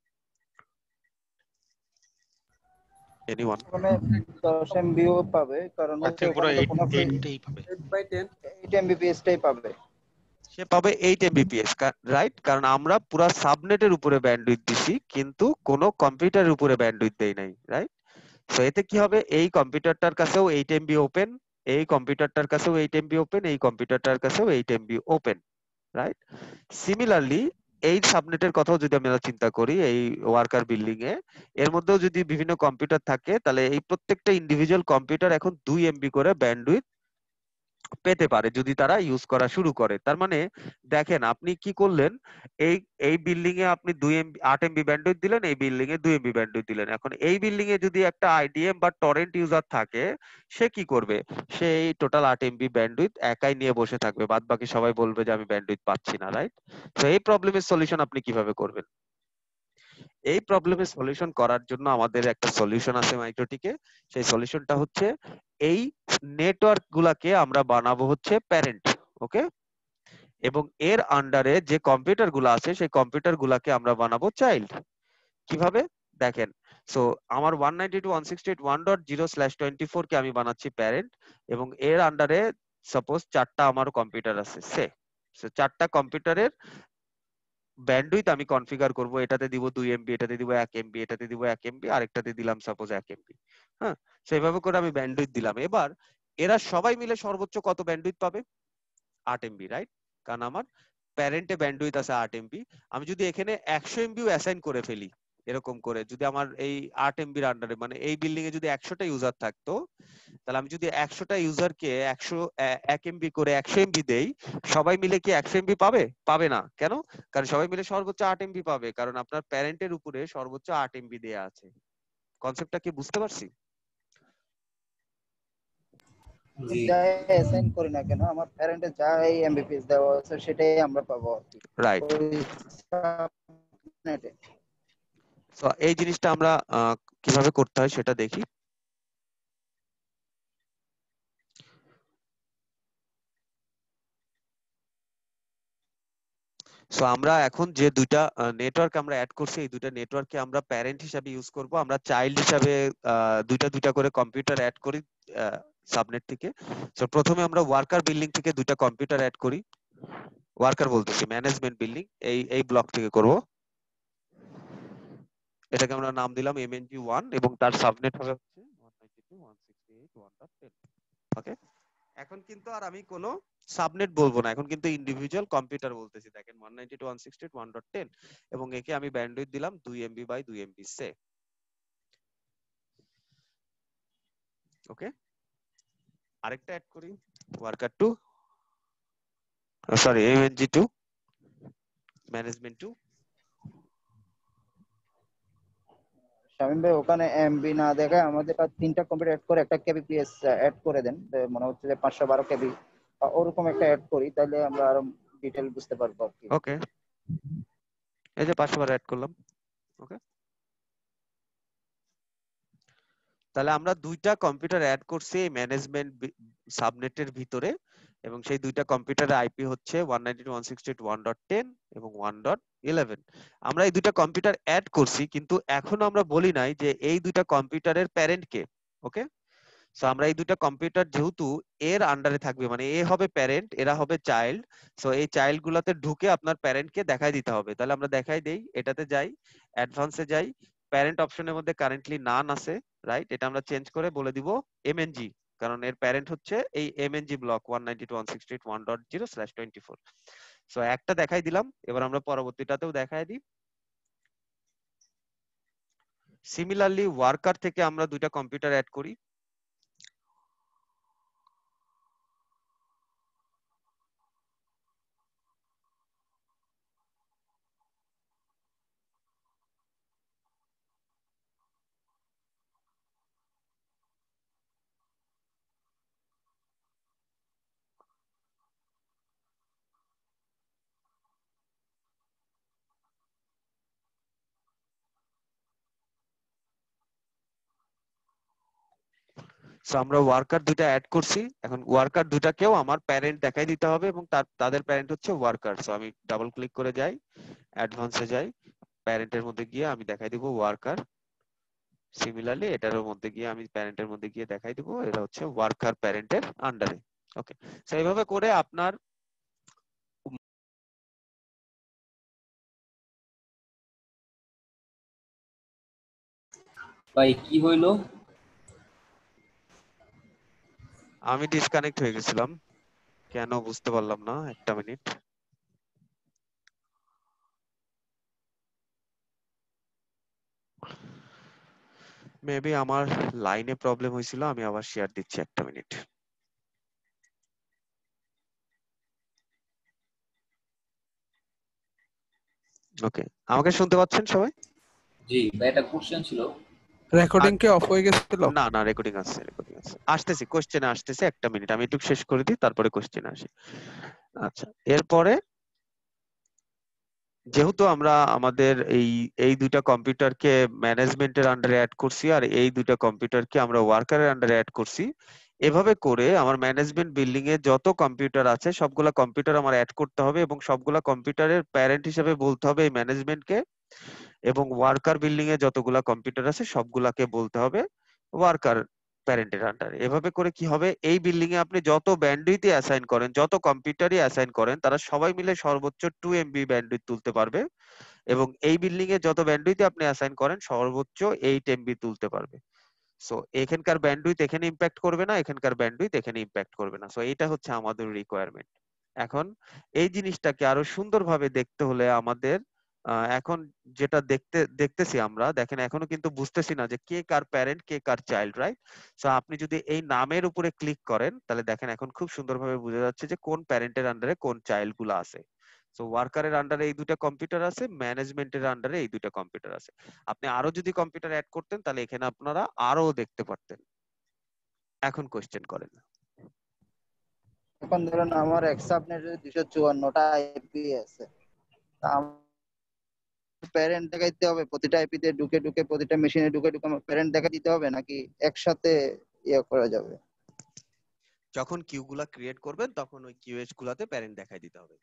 A: এনিওয়ান?
E: মানে দশ এমবিও পাবে, কারণ
D: আই
E: হচ্ছে
D: থিঙ্ক পুরো
E: ওখানে তো
D: এইট
E: কোনো ফ্রি
D: এইটই পাবে।
C: Eight by ten.
E: Eight Mbps টাই পাবে।
A: সে পাবে এইট এমবিপিএস, রাইট? কারণ আমরা পুরো সাবনেটের উপরে ব্যান্ডউইথ দিছি কিন্তু কোনো কম্পিউটারের উপরে ব্যান্ডউইথ দেই নাই, রাইট? সো এতে কি হবে, এই কম্পিউটারটার কাছেও এইট এমবি ওপেন, এই কম্পিউটারটার কাছেও এইট এমবি ওপেন, এই কম্পিউটারটার কাছেও eight MB open, right? Similarly এই সাবনেটের কথাও যদি আমরা চিন্তা করি, এই ওয়ার্কার বিল্ডিং এ এর মধ্যেও যদি বিভিন্ন কম্পিউটার থাকে, তাহলে এই প্রত্যেকটা ইন্ডিভিজুয়াল কম্পিউটার এখন দুই এমবি করে ব্যান্ডউইথ পেতে পারে যদি তারা ইউজ করা শুরু করে। তার মানে দেখেন আপনি কি করলেন, এই এই বিল্ডিং এ আপনি দুই এমবি আট এমবি ব্যান্ডউইথ দিলেন, এই বিল্ডিং এ দুই এমবি ব্যান্ডউইথ দিলেন। এখন এই বিল্ডিং এ যদি একটা আইডিএম বা টরেন্ট ইউজার থাকে, সে কি করবে? সে এই টোটাল আট এমবি ব্যান্ডউইথ একাই নিয়ে বসে থাকবে, বাদ বাকি সবাই বলবে যে আমি ব্যান্ডউইথ পাচ্ছি না, রাইট? তো এই প্রবলেমের সলিউশন আপনি কিভাবে করবেন? এই প্রবলেমের সলিউশন করার জন্য আমাদের একটা সলিউশন আছে মাইক্রোটিকে। সেই সলিউশনটা হচ্ছে এই নেটওয়ার্ক গুলাকে আমরা বানাবো হচ্ছে প্যারেন্ট, ওকে? এবং এর আন্ডারে যে কম্পিউটার গুলো আছে সেই কম্পিউটার গুলাকে আমরা বানাবো চাইল্ড। কিভাবে দেখেন, সো আমার one ninety two one sixty eight one dot zero slash twenty four কে আমি বানাচ্ছি প্যারেন্ট, এবং এর আন্ডারে সাপোজ চারটা আমার কম্পিউটার আছে সে, চারটা কম্পিউটারের ব্যান্ডউইথ আমি কনফিগার করব, এটাতে দিব দুই এমবি, এটাতে দিব এক এমবি, এটাতে দিব এক এমবি, আরেকটাতে দিলাম সাপোজ এক এমবি। হ্যাঁ, সেইভাবে করে আমি ব্যান্ডউইথ দিলাম। এবার এরা সবাই মিলে সর্বোচ্চ কত ব্যান্ডউইথ পাবে? আট এমবি, রাইট? কারণ আমার প্যারেন্টে ব্যান্ডউইথ আছে আট এমবি। আমি যদি এখানে একশো এমবিও অ্যাসাইন করে ফেলি, এরকম করে যদি আমার এই আট এমবির আন্ডারে মানে এই বিল্ডিং এ যদি একশোটা ইউজার থাকতো, তাহলে আমি যদি একশোটা ইউজারকে একশো এক এমবি করে একশো এমবি দেই, সবাই মিলে কি একশো এমবি পাবে? পাবে না। কেন? কারণ সবাই মিলে সর্বোচ্চ আট এমবি পাবে, কারণ আপনার প্যারেন্টের উপরে সর্বোচ্চ আট এমবি দেয়া আছে। কনসেপ্টটা কি বুঝতে পারছি?
B: জি
E: যাই অ্যাসাইন করি না কেন, আমার প্যারেন্টে যাই এমবিপিএস দেওয়া আছে সেটাই আমরা পাবো আর কি।
A: রাইট।
E: ওই সাবনেটে
A: তো এই জিনিসটা আমরা আহ, কিভাবে করতে হয় সেটা দেখি। সো আমরা এখন যে দুইটা নেটওয়ার্ক আমরা অ্যাড করছি, এই দুইটা নেটওয়ার্ককে আমরা প্যারেন্ট হিসাবে ইউজ করব। আমরা চাইল্ড হিসাবে আহ, দুইটা দুইটা করে কম্পিউটার অ্যাড করি সাবনেট থেকে। সো প্রথমে আমরা ওয়ার্কার বিল্ডিং থেকে দুইটা কম্পিউটার অ্যাড করি, ওয়ার্কার বলতেছি ম্যানেজমেন্ট বিল্ডিং, এই এই ব্লক থেকে করব। এটাকে আমরা নাম দিলাম এমএনজি ওয়ান, এবং তার সাবনেট হবে হচ্ছে one ninety two one sixty eight one dot ten. Okay, এখন কিন্তু আর আমি কোনো সাবনেট বলবো না, এখন কিন্তু ইন্ডিভিজুয়াল কম্পিউটার বলতেছি। দেখেন one ninety two one sixty eight one dot ten, এবং একে আমি ব্যান্ডউইথ দিলাম দুই এমবি বাই দুই এমবি সে। ওকে, আরেকটা অ্যাড করি, worker two, sorry MNG two, management two.
E: Shamim ভাই ওখানে এমবি না দেখায় আমাদের কাছে তিনটা কম্পিউটার অ্যাড করে একটা কেবিপিএস অ্যাড করে দেন। তো মনে হচ্ছে যে পাঁচশো বারো কেবি ওরকম একটা অ্যাড করি, তাহলে আমরা আরো ডিটেল বুঝতে পারবো আর কি।
A: ওকে, এই যে পাঁচশো বার অ্যাড করলাম। ওকে, তাহলে আমরা দুইটা কম্পিউটার অ্যাড করছি ম্যানেজমেন্ট সাবনেটের ভিতরে, এবং সেই দুইটা কম্পিউটারের আইপি হচ্ছে one ninety two dot one sixty eight dot one dot ten এবং ওয়ান ডট ইলেভেন। আমরা এই দুইটা কম্পিউটার অ্যাড করছি, কিন্তু এখনো আমরা বলি নাই যে এই দুইটা কম্পিউটারের প্যারেন্ট কে। ওকে, সো আমরা এই দুইটা কম্পিউটার যেহেতু এর আন্ডারে থাকবে, মানে এ হবে প্যারেন্ট, এরা হবে চাইল্ড, সো এই চাইল্ড গুলাতে ঢুকে আপনার প্যারেন্টকে দেখাই দিতে হবে। তাহলে আমরা দেখাই দেই, এটাতে যাই, অ্যাডভান্সে যাই, প্যারেন্ট অপশনের মধ্যে কারেন্টলি নান আছে, রাইট? এটা আমরা চেঞ্জ করে বলে দিব এমএনজি, কারণ এর প্যারেন্ট হচ্ছে এই MNG block one ninety two dot one sixty eight dot one dot zero slash twenty four. So একটা দেখাই দিলাম, এবার আমরা পরবর্তীটাতেও দেখাই দিই। সিমিলারলি ওয়ার্কার থেকে আমরা দুইটা কম্পিউটার অ্যাড করি, সো আমরা ওয়ার্কার দুইটা অ্যাড করছি, এখন ওয়ার্কার দুটাকেও আমার প্যারেন্ট দেখাই দিতে হবে এবং তার তাদের প্যারেন্ট হচ্ছে ওয়ার্কার। সো আমি ডাবল ক্লিক করে যাই, অ্যাডভান্সে যাই, প্যারেন্টের মধ্যে গিয়ে আমি দেখাই দিব ওয়ার্কার। সিমিলারলি এটার মধ্যে গিয়ে আমি প্যারেন্টের মধ্যে গিয়ে দেখাই দিব এটা হচ্ছে ওয়ার্কার প্যারেন্টের আন্ডারে। ওকে, সো এইভাবে করে আপনার
B: ভাই কি হইলো?
A: আমি ডিসকানেক্ট হয়ে গেছিলাম, কেন বুঝতে পারলাম না, একটা মিনিট। মেবি আমার লাইনে প্রবলেম হয়েছিল, আমি আবার শেয়ার দিচ্ছি, একটা মিনিট। ওকে, আমাকে শুনতে পাচ্ছেন সবাই?
B: জি ভাই, একটা কোশ্চেন ছিল।
C: রেকর্ডিং কি অফ হয়ে গেছিল?
A: না না, রেকর্ডিং আছে, রেকর্ডিং আছে, আসতেছি, কোশ্চেনে আসতেছে, একটা মিনিট আমি একটু শেষ করে দিই, তারপরে কোশ্চেনে আসি। আচ্ছা, এরপরে যেহেতু আমরা আমাদের এই এই দুইটা কম্পিউটারকে ম্যানেজমেন্টের আন্ডারে অ্যাড করছি আর এই দুইটা কম্পিউটারকে আমরা ওয়ার্কারের আন্ডারে অ্যাড করছি, এভাবে করে আমার ম্যানেজমেন্ট বিল্ডিং এ যত কম্পিউটার আছে সবগুলা কম্পিউটার আমার অ্যাড করতে হবে এবং সবগুলা কম্পিউটারের প্যারেন্ট হিসেবে বলতে হবে এই ম্যানেজমেন্টকে, এবং ওয়ার্কার বিল্ডিং এ যতগুলা কম্পিউটার আছে সবগুলাকে বলতে হবে ওয়ার্কার প্যারেন্টের আন্ডারে। এভাবে করে কি হবে, এই বিল্ডিং এ আপনি যত ব্যান্ডউইথ অ্যাসাইন করেন, যত কম্পিউটারই অ্যাসাইন করেন, তারা সবাই মিলে সর্বোচ্চ টু এমবি ব্যান্ডউইথ তুলতে পারবে এবং এই বিল্ডিং এ যত ব্যান্ডউইথ আপনি অ্যাসাইন করেন সর্বোচ্চ এইট এমবি তুলতে পারবে। সো এখানকার ব্যান্ডউইথ এখানে ইম্প্যাক্ট করবে না, এখানকার ব্যান্ডউইথ এখানে ইম্প্যাক্ট করবে না। সো এইটা হচ্ছে আমাদের রিকোয়ারমেন্ট। এখন এই জিনিসটাকে আরো সুন্দরভাবে দেখতে হলে আমাদের আহ, এখন যেটা দেখতে দেখতেছি আমরা, দেখেন এখনো কিন্তু বুঝতেছি না যে কে কার প্যারেন্ট কে কার চাইল্ড, রাইট? সো আপনি যদি এই নামের উপরে ক্লিক করেন তাহলে দেখেন এখন খুব সুন্দরভাবে বোঝা যাচ্ছে যে কোন প্যারেন্টের আন্ডারে কোন চাইল্ড গুলো আছে। সো ওয়ার্কারের আন্ডারে এই দুইটা কম্পিউটার আছে, ম্যানেজমেন্টের আন্ডারে এই দুইটা কম্পিউটার আছে। আপনি আরো যদি কম্পিউটার অ্যাড করতেন তাহলে এখানে আপনারা আরো দেখতে পারতেন। এখন কোশ্চেন করেন।
E: এখন ধরেন আমার এক সাবনেটে দুইশো চুয়ান্নটা আইপি আছে, প্যারেন্ট দেখাইতে হবে প্রতিটা আইপিতে ঢুকে ঢুকে, প্রতিটা মেশিনে ঢুকে ঢুকে আমার প্যারেন্ট দেখা দিতে হবে, নাকি একসাথে ইয়ে করা যাবে?
A: যখন কিউ গুলা ক্রিয়েট করবেন তখন ওই কিউএস গুলাতে প্যারেন্ট দেখাই দিতে হবে।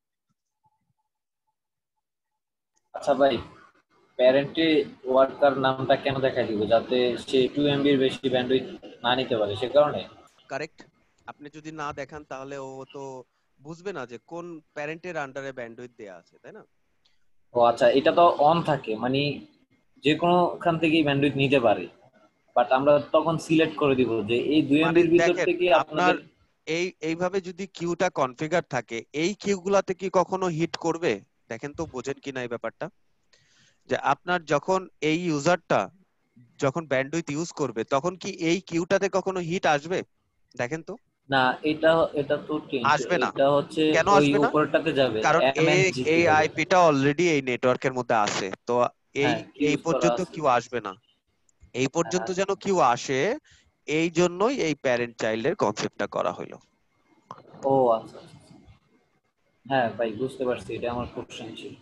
B: আচ্ছা ভাই, প্যারেন্টে ওয়ার্কার নামটা কেন দেখাই দিব? যাতে সে টু এমবির বেশি ব্যান্ডউইথ না নিতে পারে, সে কারণে?
A: কারেক্ট। আপনি যদি না দেখান তাহলে ও তো বুঝবে না যে কোন প্যারেন্টের আন্ডারে ব্যান্ডউইথ দেয়া আছে, তাই না?
B: ও আচ্ছা, এটা তো অন থাকে, মানে যে কোনো খান থেকেই ব্যান্ডউইথ নিতে পারে, বাট আমরা তখন সিলেক্ট করে দিব যে এই দুই
A: মানে
B: এমবির ভিতর
A: দেখেন
B: থেকে
A: আপনার
B: আপনাদের।
A: এই এইভাবে যদি কিউটা কনফিগার থাকে, এই কিউ গুলাতে কি কখনো হিট করবে? দেখেন তো, বোঝেন কিনা এই ব্যাপারটা, যে আপনার যখন এই ইউজারটা যখন ব্যান্ডউইথ ইউজ করবে তখন কি এই কিউটাতে কখনো হিট আসবে? দেখেন তো।
B: না, এটা এটা তো চেঞ্জ,
A: আসবে না।
B: এটা হচ্ছে
A: কেন
B: ওই
A: আসবে না?
B: উপরটাতে যাবে,
A: কারণ এই
B: এমএসজিতে
A: এই
B: যাবে।
A: আইপিটা অলরেডি এই নেটওয়ার্কের মধ্যে আছে, তো এই
B: হ্যাঁ,
A: এই
B: ইউজ করা
A: পর্যন্ত
B: আছে।
A: কিউ আসবে না। এই পর্যন্ত
B: হ্যাঁ,
A: যেন কিউ আসে, এই জন্যই এই প্যারেন্ট চাইল্ডের কনসেপ্টটা করা হলো।
B: ও আচ্ছা আচ্ছা। হ্যাঁ ভাই, বুঝতে পারছি, এটা আমার কোশ্চেন ছিল।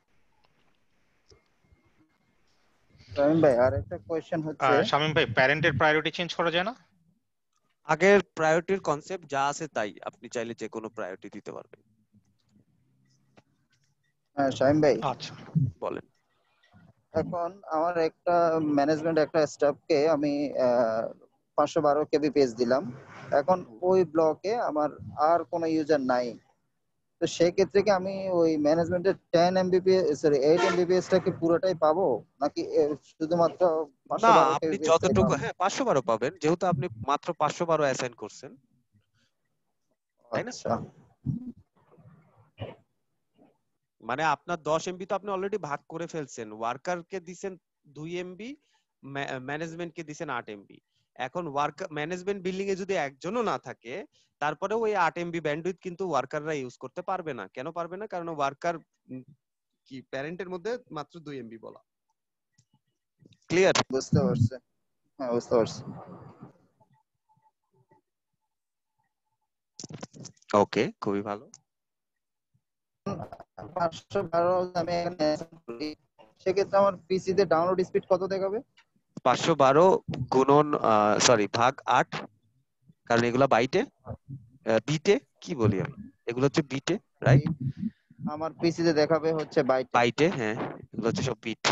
E: শামীম ভাই, আর একটা কোয়েশ্চেন হচ্ছে,
D: আহ, শামীম ভাই, প্যারেন্টের প্রায়োরিটি চেঞ্জ করা যায় না?
A: আগের প্রায়োরিটির কনসেপ্ট যা আছে তাই, আপনি চাইলে যে কোনো প্রায়োরিটি দিতে পারবেন।
E: হ্যাঁ শামীম ভাই,
D: আচ্ছা,
A: বলেন।
E: এখন আমার একটা ম্যানেজমেন্ট একটা স্টাফকে আমি পাঁচশো বারো কেবি পেজ দিলাম, এখন ওই ব্লকে আমার আর কোনো ইউজার নাই, তো সেই ক্ষেত্রে কি আমি ওই ম্যানেজমেন্টের ten Mbps sorry eight Mbps টা কি পুরোটাই পাবো, নাকি এ শুধুমাত্র পাঁচশো
A: না,
E: বারো
A: আপনি
E: কেবিপিএস টাই
A: যতটুকু,
E: পাবো?
A: হ্যাঁ পাঁচশো বারো পাবেন, যেহেতু আপনি মাত্র পাঁচশো বারো অ্যাসাইন করছেন, তাই না?
E: আচ্ছা,
A: মানে আপনার দশ এমবি তো আপনি অলরেডি ভাগ করে ফেলছেন, ওয়ার্কারকে দিছেন দুই এমবি, ম্যানেজমেন্টকে দিছেন আট এমবি। এখন ওয়ার্কার ম্যানেজমেন্ট বিল্ডিং এ যদি একজনও না থাকে, তারপরে ওই আট এমবি ব্যান্ডউইথ কিন্তু ওয়ার্কাররা ইউজ করতে পারবে না। কেন পারবে না? কারণ ওয়ার্কার কি প্যারেন্টের মধ্যে মাত্র দুই এমবি বলা। ক্লিয়ার?
E: বুঝতে পারছি, হ্যাঁ বুঝতে পারছি।
A: ওকে, খুবই ভালো।
E: পাঁচশো বারো আমি এখানে assign করি, সেক্ষেত্রে আমার পিসিতে ডাউনলোড স্পিড কত দেখাবে?
A: পাঁচশো বারো গুণন সরি ভাগ আট, কারণ এগুলা বাইটে বিটে কি বলি আমি, এগুলো হচ্ছে বিটে, রাইট?
E: আমার পিসিতে দেখাবে হচ্ছে বাইটে।
A: বাইটে, হ্যাঁ, এগুলো হচ্ছে সব বিট।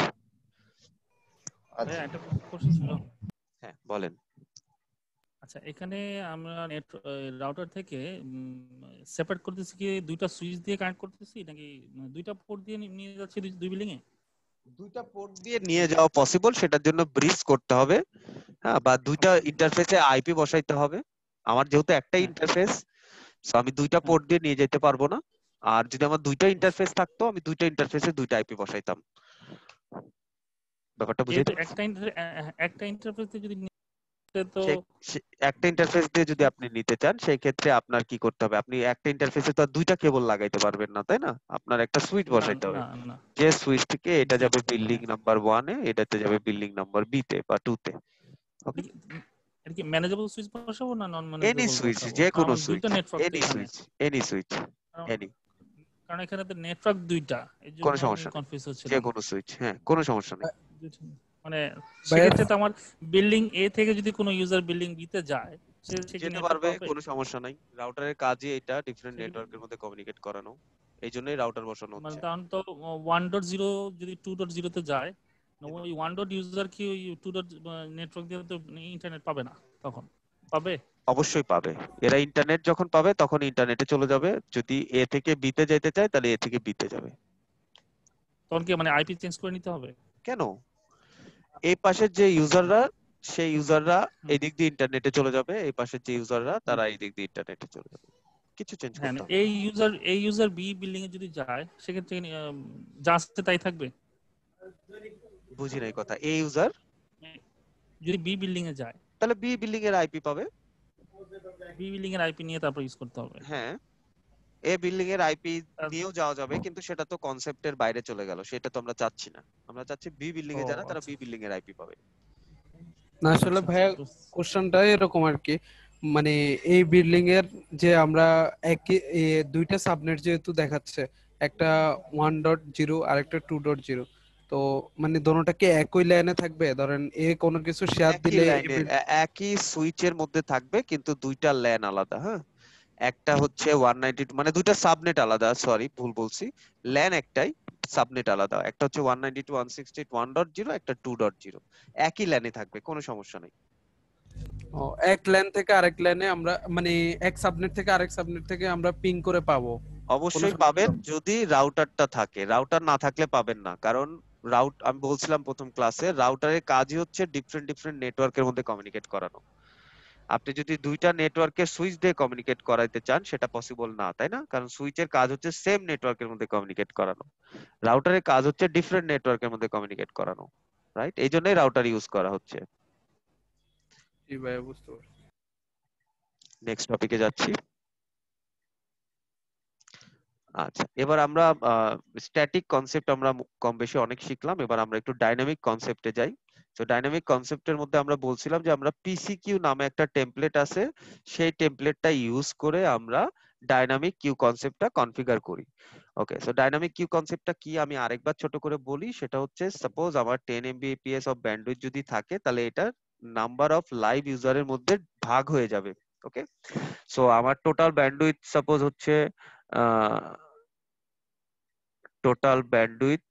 E: আচ্ছা,
F: একটা কোশ্চেন ছিল।
A: হ্যাঁ বলেন।
F: আচ্ছা, এখানে আমরা নেট রাউটার থেকে সেপারেট করতেছি কি দুইটা সুইচ দিয়ে কানেক্ট করতেছি নাকি দুইটা পোর্ট দিয়ে নিয়ে যাচ্ছি দুই- দুই বিল্ডিং এ?
A: দুইটা পোর্ট দিয়ে নিয়ে যাওয়া পসিবল, সেটার জন্য ব্রিজ করতে হবে, হ্যাঁ, বা দুইটা ইন্টারফেসে আইপি বসাইতে হবে। আমার যেহেতু একটা
F: হ্যাঁ।
A: ইন্টারফেস, সো আমি দুইটা
F: হ্যাঁ।
A: পোর্ট দিয়ে নিয়ে যেতে পারবো না। আর যদি আমার দুইটা ইন্টারফেস থাকতো, আমি দুইটা ইন্টারফেসে দুইটা আইপি বসাইতাম। ব্যাপারটা বুঝাইতে
F: যেহেতু
A: পারছি?
F: একটা ইন্টার একটা ইন্টারফেস দিয়ে যদি নিতে তো
A: সে- সে- একটা ইন্টারফেস দিয়ে যদি আপনি নিতে চান, সেই ক্ষেত্রে আপনার কি করতে হবে? আপনি একটা ইন্টারফেসে তো আর দুইটা কেবল লাগাইতে পারবেন না, তাই না? আপনার একটা সুইচ
F: না
A: বসাইতে হবে,
F: না না
A: যে সুইচ থেকে এটা
F: জি
A: যাবে
F: জি,
A: বিল্ডিং
F: হ্যাঁ।
A: নাম্বার ওয়ানে, এটাতে যাবে বিল্ডিং নাম্বার বি তে বা টু তে। ওকে,
F: এটা কি ম্যানেজেবল সুইচ বসাবো না নন
A: এনি
F: ম্যানেজেবল
A: সুইচ,
F: বসাবো?
A: যে
F: কারণ
A: কোনো
F: আমার
A: সুইচ,
F: দুইটা নেটওয়ার্ক তো
A: এনি
F: এখানে।
A: সুইচ, এনি সুইচ,
F: কারণ-
A: এনি,
F: কারণ এখানে তো নেটওয়ার্ক দুইটা, এই
A: কোনো
F: জন্য আমি
A: সমস্যা নেই,
F: কনফিউজ
A: যে
F: হচ্ছিলাম।
A: কোনো সুইচ, হ্যাঁ কোনো সমস্যা নেই।
F: মানে
C: ভাইয়া
F: সেক্ষেত্রে তো আমার বিল্ডিং এ থেকে যদি কোনো ইউজার বিল্ডিং বি তে যায়, সে সে কি
A: যেতে
F: নেটওয়ার্ক
A: পারবে,
F: পাবে?
A: কোনো সমস্যা নাই। রাউটারের কাজই এটা ডিফারেন্ট
F: সে কি-
A: নেটওয়ার্কের মধ্যে কমিউনিকেট করানো, এই জন্যই রাউটার বসানো
F: মানে
A: হচ্ছে।
F: তখন তো ওয়ান ডট জিরো যদি টু ডট জিরো তে যায়, ওই ওয়ান ডট ইউজার কি ওই টু ডট নেটওয়ার্ক দিয়ে তো ইন্টারনেট পাবে না, তখন পাবে?
A: অবশ্যই পাবে। এরা ইন্টারনেট যখন পাবে তখন ইন্টারনেটে চলে যাবে। যদি এ থেকে বি তে যেতে চায়, তাহলে এ থেকে বি তে যাবে।
F: তখন কি মানে আইপি চেঞ্জ করে নিতে হবে?
A: কেন? এই পাশের যে ইউজাররা, সেই ইউজাররা
F: হুম।
A: এই দিক দিয়ে ইন্টারনেটে চলে যাবে, এই পাশের যে ইউজাররা
F: হুম।
A: তারা এই দিক দিয়ে ইন্টারনেটে চলে যাবে। কিছু চেঞ্জ
F: হ্যাঁ,
A: করতে হবে
F: এই ইউজার এই ইউজার বি বিল্ডিং এ যদি যায়, সেক্ষেত্রে কি, আহ, যা আসছে তাই থাকবে?
A: বুঝি নাই কথা। এই ইউজার
F: যদি বি বিল্ডিং এ যায়,
A: তাহলে বি বিল্ডিং এর আইপি পাবে।
F: বি বিল্ডিং এর আইপি নিয়ে তারপর ইউজ করতে হবে।
A: হ্যাঁ, এ বিল্ডিং এর আইপি
F: আর-
A: নিয়েও যাওয়া যাবে, কিন্তু সেটা তো কনসেপ্টের বাইরে চলে গেল, সেটা তো আমরা চাচ্ছি না। আমরা চাচ্ছি বি বিল্ডিং এ
F: ও,
A: যারা, তারা
F: আচ্ছা।
A: বি বিল্ডিং এর আইপি পাবে।
C: না আসলে
F: আচ্ছা,
C: ভাইয়া
F: আচ্ছা, বুঝ-
C: কোশ্চেনটা এরকম আর কি, মানে এই বিল্ডিং এর যে আমরা একই এ, দুইটা সাবনেট যেহেতু দেখাচ্ছে, একটা ওয়ান ডট জিরো আর একটা টু ডট জিরো, তো মানে দোনোটা কি একই লাইনে থাকবে? ধরেন এ কোনো কিছু শেয়ার
A: একই
C: দিলে এ
A: লাইনে,
C: বিল-
A: একই সুইচের মধ্যে থাকবে, কিন্তু দুইটা ল্যান আলাদা। হ্যাঁ, একটা হচ্ছে ওয়ান নাইনটি, মানে দুইটা সাবনেট আলাদা, সরি ভুল বলছি, ল্যান একটাই, সাবনেট আলাদা। একটা হচ্ছে one ninety two one sixty one dot zero, একটা টু ডট জিরো, একই ল্যানে থাকবে, কোনো সমস্যা নেই।
C: ও, এক লাইন থেকে আরেক লাইনে আমরা মানে এক সাবনেট থেকে আরেক সাবনেট থেকে আমরা পিং করে পাবো।
A: অবশ্যই
C: সমস্যা
A: পাবেন,
C: হবে?
A: যদি রাউটারটা থাকে। রাউটার না থাকলে পাবেন না, কারণ রাউট আমি বলছিলাম প্রথম ক্লাসে, রাউটারের কাজই হচ্ছে ডিফারেন্ট ডিফারেন্ট নেটওয়ার্কের মধ্যে কমিউনিকেট করানো। আপনি যদি দুইটা নেটওয়ার্কের সুইচ দিয়ে কমিউনিকেট করাইতে চান, সেটা পসিবল না, তাই না? কারণ সুইচের কাজ হচ্ছে সেম নেটওয়ার্কের মধ্যে কমিউনিকেট করানো, রাউটারের কাজ হচ্ছে ডিফারেন্ট নেটওয়ার্কের মধ্যে কমিউনিকেট করানো, রাইট? এই জন্যই রাউটার ইউজ করা হচ্ছে।
C: জি ভাইয়া, বুঝতে পারছি।
A: নেক্সট টপিকে যাচ্ছি। আচ্ছা, এবার আমরা স্ট্যাটিক কনসেপ্ট আমরা কম বেশি অনেক শিখলাম, এবার আমরা একটু ডাইনামিক কনসেপ্টে যাই। তো ডাইনামিক কনসেপ্টের মধ্যে আমরা বলছিলাম যে আমরা পিসিকিউ নামে একটা টেমপ্লেট আছে, সেই টেমপ্লেটটা ইউজ করে আমরা ডাইনামিক কিউ কনসেপ্টটা কনফিগার করি। ওকে, সো ডাইনামিক কিউ কনসেপ্টটা কি আমি আরেকবার ছোট করে বলি। সেটা হচ্ছে, সাপোজ আমার টেন এমবিপিএস অফ ব্যান্ডউইথ যদি থাকে, তাহলে এটা নাম্বার অফ লাইভ ইউজারের মধ্যে ভাগ হয়ে যাবে। ওকে, সো আমার টোটাল ব্যান্ডউইথ সাপোজ হচ্ছে টোটাল ব্যান্ডউইথ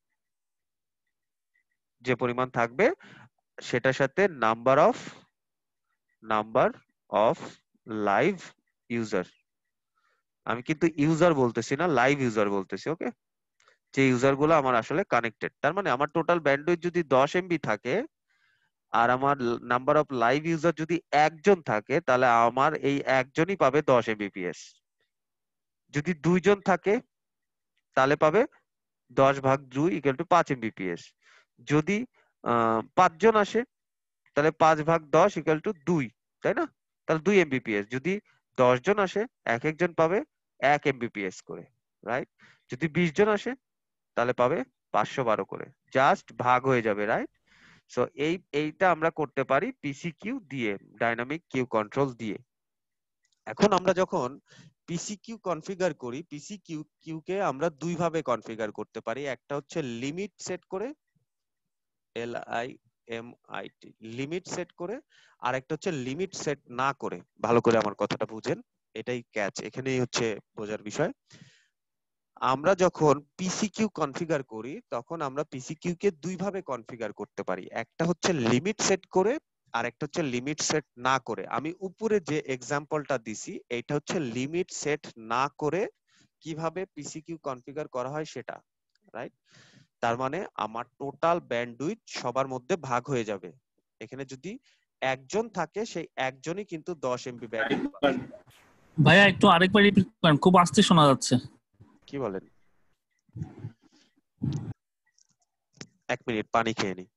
A: যে পরিমাণ থাকবে, সেটার সাথে number of number of live user, আমি কিন্তু ইউজার বলতেছি না, লাইভ ইউজার বলতেছি। ওকে, যে ইউজার গুলো আমার আসলে কানেক্টেড, তার মানে আমার টোটাল ব্যান্ডউইথ যদি দশ এমবি থাকে, আর আমার নাম্বার অফ লাইভ ইউজার যদি একজন থাকে, তাহলে আমার এই একজনই পাবে দশ এমবিপিএস। যদি দুইজন থাকে, তাহলে পাবে দশ ভাগ দুই ইকুয়াল টু পাঁচ এমবিপিএস। যদি আহ পাঁচজন আসে, তাহলে পাঁচ ভাগ দশ ইকুয়াল টু দুই, তাই না? তাহলে দুই এমবিপিএস। যদি দশ জন আসে, এক একজন পাবে এক এমবিপিএস করে, রাইট? যদি বিশ জন আসে, তাহলে পাবে পাঁচশো বারো করে, জাস্ট ভাগ হয়ে যাবে, রাইট? সো এই এইটা আমরা করতে পারি পিসি কিউ দিয়ে, ডাইনামিক কিউ কন্ট্রোল দিয়ে। এখন আমরা যখন পিসি কিউ কনফিগার করি, পিসি কিউ কিউ কে আমরা দুই ভাবে কনফিগার করতে পারি। একটা হচ্ছে লিমিট সেট করে, L I M I T, limit set করে, আর একটা হচ্ছে লিমিট সেট না করে। ভালো করে আমার কথাটা বুঝেন, এটাই ক্যাচ, এখানেই হচ্ছে বোঝার বিষয়। আমরা যখন পিসিকিউ কনফিগার করি তখন আমরা পিসিকিউ কে দুই ভাবে কনফিগার করতে পারি, একটা হচ্ছে লিমিট সেট করে আর একটা হচ্ছে লিমিট সেট না করে। আমি উপরে যে এক্সাম্পলটা দিছি এটা হচ্ছে লিমিট সেট না করে কিভাবে পিসিকিউ কনফিগার করা হয় সেটা, রাইট? তার মানে আমার টোটাল ব্যান্ডউইথ সবার মধ্যে ভাগ হয়ে যাবে। এখানে যদি একজন থাকে সেই একজনই কিন্তু দশ এমবি ব্যান্ডউইথ পাবে।
F: ভাইয়া একটু আরেকবার রিপিট করেন, খুব আস্তে শোনা যাচ্ছে।
A: কি বলেন? এক মিনিট পানি খেয়ে নি।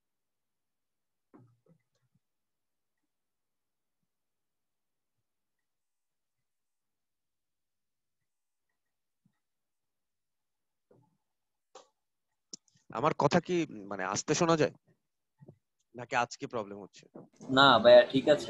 A: আমার কথা কি মানে আস্তে শোনা যায় নাকি আজকে প্রবলেম হচ্ছে?
B: না ভাইয়া ঠিক আছে।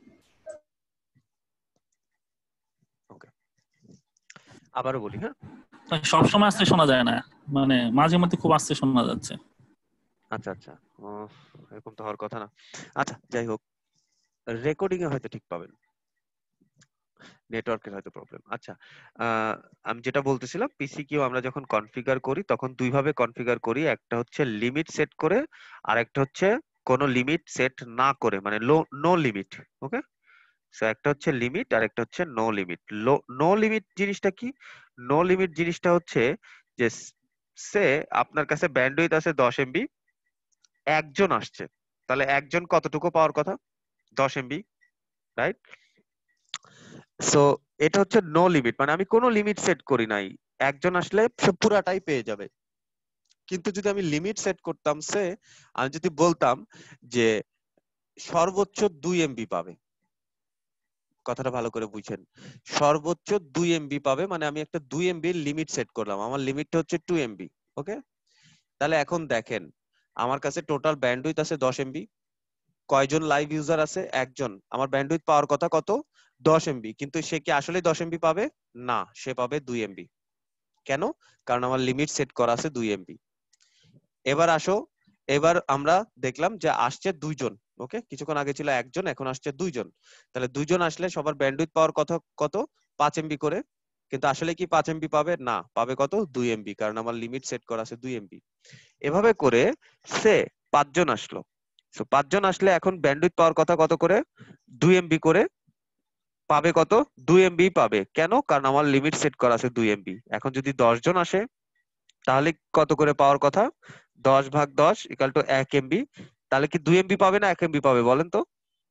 A: ওকে, আবারও বলি, হ্যাঁ?
F: সব সময় আস্তে শোনা যায় না, মানে মাঝে মধ্যে খুব আস্তে শোনা যাচ্ছে।
A: আচ্ছা আচ্ছা, এরকম তো হওয়ার কথা না। আচ্ছা যাই হোক, রেকর্ডিং এ হয়তো ঠিক পাবেন, নেটওয়ার্কের হয়তো প্রবলেম। আচ্ছা, আমি যেটা বলতেছিলাম, পিসিকিউ আমরা যখন কনফিগার করি তখন দুই ভাবে কনফিগার করি, একটা হচ্ছে লিমিট সেট করে আর একটা হচ্ছে কোনো লিমিট সেট না করে, মানে নো লিমিট। ওকে, সো একটা হচ্ছে লিমিট আর একটা হচ্ছে নো লিমিট। নো লিমিট জিনিসটা কি? নো লিমিট জিনিসটা হচ্ছে যে সে আপনার কাছে ব্যান্ডউইথ আছে দশ এমবি, একজন আসছে, তাহলে একজন কতটুকু পাওয়ার কথা? দশ এমবি, রাইট? সো এটা হচ্ছে নো লিমিট, মানে আমি কোনো লিমিট সেট করি নাই, একজন আসলে সে পুরাটাই পেয়ে যাবে। কিন্তু যদি আমি লিমিট সেট করতাম, সে আমি যদি বলতাম যে সর্বোচ্চ দুই এমবি পাবে, কথাটা ভালো করে বুঝেন, সর্বোচ্চ দুই এমবি পাবে, মানে আমি একটা দুই এমবি লিমিট সেট করলাম, আমার লিমিটটা হচ্ছে টু এমবি। ওকে, তাহলে এখন দেখেন আমার কাছে টোটাল ব্যান্ডউইথ আছে দশ এমবি, কয়জন লাইভ ইউজার আছে? একজন, আমার ব্যান্ডউইথ পাওয়ার কথা কত? দশ এমবি, কিন্তু সে কি আসলে দশ এমবি পাবে? না, সে পাবে দুই এমবি। কেন? কারণ আমার লিমিট সেট করা আছে দুই এমবি। এবার আসো, এবার আমরা দেখলাম যে আসছে দুইজন। ওকে, কিছুক্ষণ আগে ছিল একজন, এখন আসছে দুইজন, তাহলে দুইজন আসলে সবার ব্যান্ডউইথ পাওয়ার কথা কত? পাঁচ এমবি করে। কিন্তু আসলে কি পাঁচ এমবি পাবে? না, পাবে কত? দুই এমবি, কারণ আমার লিমিট সেট করা আছে দুই এমবি। এভাবে করে সে পাঁচজন আসলো, সো পাঁচজন আসলে এখন ব্যান্ডউইথ পাওয়ার কথা কত করে? দুই এমবি করে, পাবে কত? দুই এমবি পাবে। কেন? কারণ আমার লিমিট সেট করা আছে দুই এমবি। এখন যদি দশ জন আসে তাহলে কত করে পাওয়ার কথা? দশ ভাগ দশ ইকুয়াল টু এক এমবি। তাহলে কি দুই এমবি পাবে না এক এমবি পাবে বলেন তো?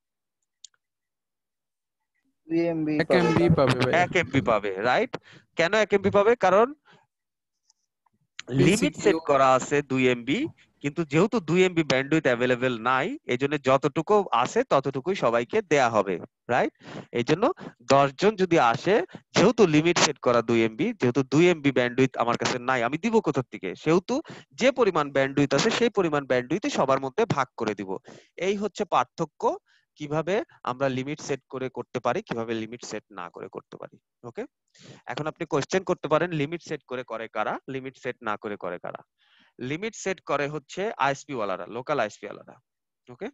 E: দুই এমবি
C: এক এমবি পাবে ভাই।
A: এক এমবি পাবে, রাইট? কেন এক এমবি পাবে? কারণ লিমিট সেট করা আছে দুই এমবি, কিন্তু যেহেতু দুই এমবি ব্যান্ডউইথ অ্যাভেলেবেল নাই, এজন্য যতটুকু আছে ততটুকুই সবাইকে দেয়া হবে, রাইট? এই জন্য দশ জন যদি আসে, যেহেতু লিমিট সেট করা দুই এমবি, যেহেতু দুই এমবি ব্যান্ডউইথ আমার কাছে নাই, আমি দিব কোথা থেকে? সেহেতু যে পরিমাণ ব্যান্ডউইথ আছে সেই পরিমাণ ব্যান্ডউইথ সবার মধ্যে ভাগ করে দিব। এই হচ্ছে পার্থক্য, কিভাবে আমরা লিমিট সেট করে করতে পারি, কিভাবে লিমিট সেট না করে করতে পারি। ওকে, এখন আপনি কোশ্চেন করতে পারেন লিমিট সেট করে করে কারা, লিমিট সেট না করে করে কারা? লিমিট সেট করে হচ্ছে আইএসপি ওয়ালারা, লোকাল আইএসপি ওয়ালারা। ওকে,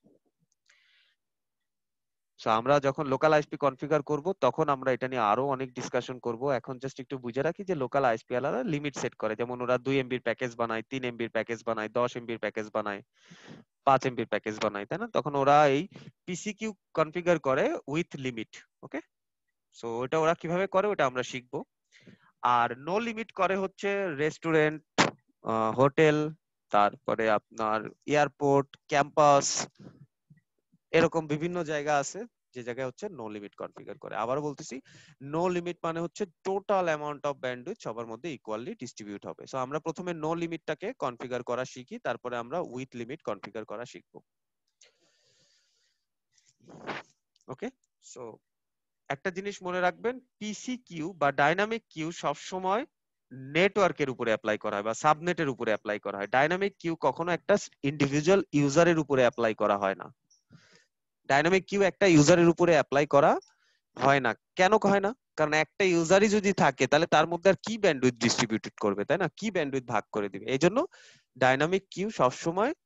A: সো আমরা যখন লোকাল আইএসপি কনফিগার করব তখন আমরা এটা নিয়ে আরো অনেক ডিসকাশন করব। এখন জাস্ট একটু বুঝে রাখি যে লোকাল আইএসপি ওয়ালারা লিমিট সেট করে, যেমন ওরা দুই এমবির প্যাকেজ বানায়, তিন এমবির প্যাকেজ বানায়, দশ এমবির প্যাকেজ বানায়, পাঁচ এমবির প্যাকেজ বানায়, তাই না? তখন ওরা এই পিসিকিউ কনফিগার করে উইথ লিমিট। ওকে, সো ওটা ওরা কিভাবে করে ওটা আমরা শিখবো। আর নো লিমিট করে হচ্ছে রেস্টুরেন্ট, হোটেল, তারপরে আপনার এয়ারপোর্ট, ক্যাম্পাস, এরকম বিভিন্ন জায়গা আছে যে জায়গায় হচ্ছে নো লিমিট কনফিগার করে। আবার বলতেছি, নো লিমিট মানে হচ্ছে টোটাল অ্যামাউন্ট অফ ব্যান্ডউইথ সবার মধ্যে ইকুয়ালি ডিস্ট্রিবিউট হবে। সো আমরা প্রথমে নো লিমিটটাকে কনফিগার করা শিখি, তারপরে আমরা উইথ লিমিট কনফিগার করা শিখবো। ওকে, সো একটা জিনিস মনে রাখবেন, পিসি কিউ বা ডাইনামিক কিউ সবসময় নেটওয়ার্কের উপরে অ্যাপ্লাই করা হয় বা সাবনেটের উপরে অ্যাপ্লাই করা হয়। ডাইনামিক কিউ কখনো একটা ইন্ডিভিজুয়াল ইউজারের উপরে অ্যাপ্লাই করা হয় না। ডাইনামিক কিউ একটা ইউজারের উপরে অ্যাপ্লাই করা হয় না। কেন হয় না? কারণ একটা ইউজারই যদি থাকে তাহলে তার মধ্যে আর কি ব্যান্ডউইথ ডিস্ট্রিবিউটেড করবে, তাই না? কি ব্যান্ডউইথ ভাগ করে দিবে? এই জন্য ডাইনামিক কিউ সবসময়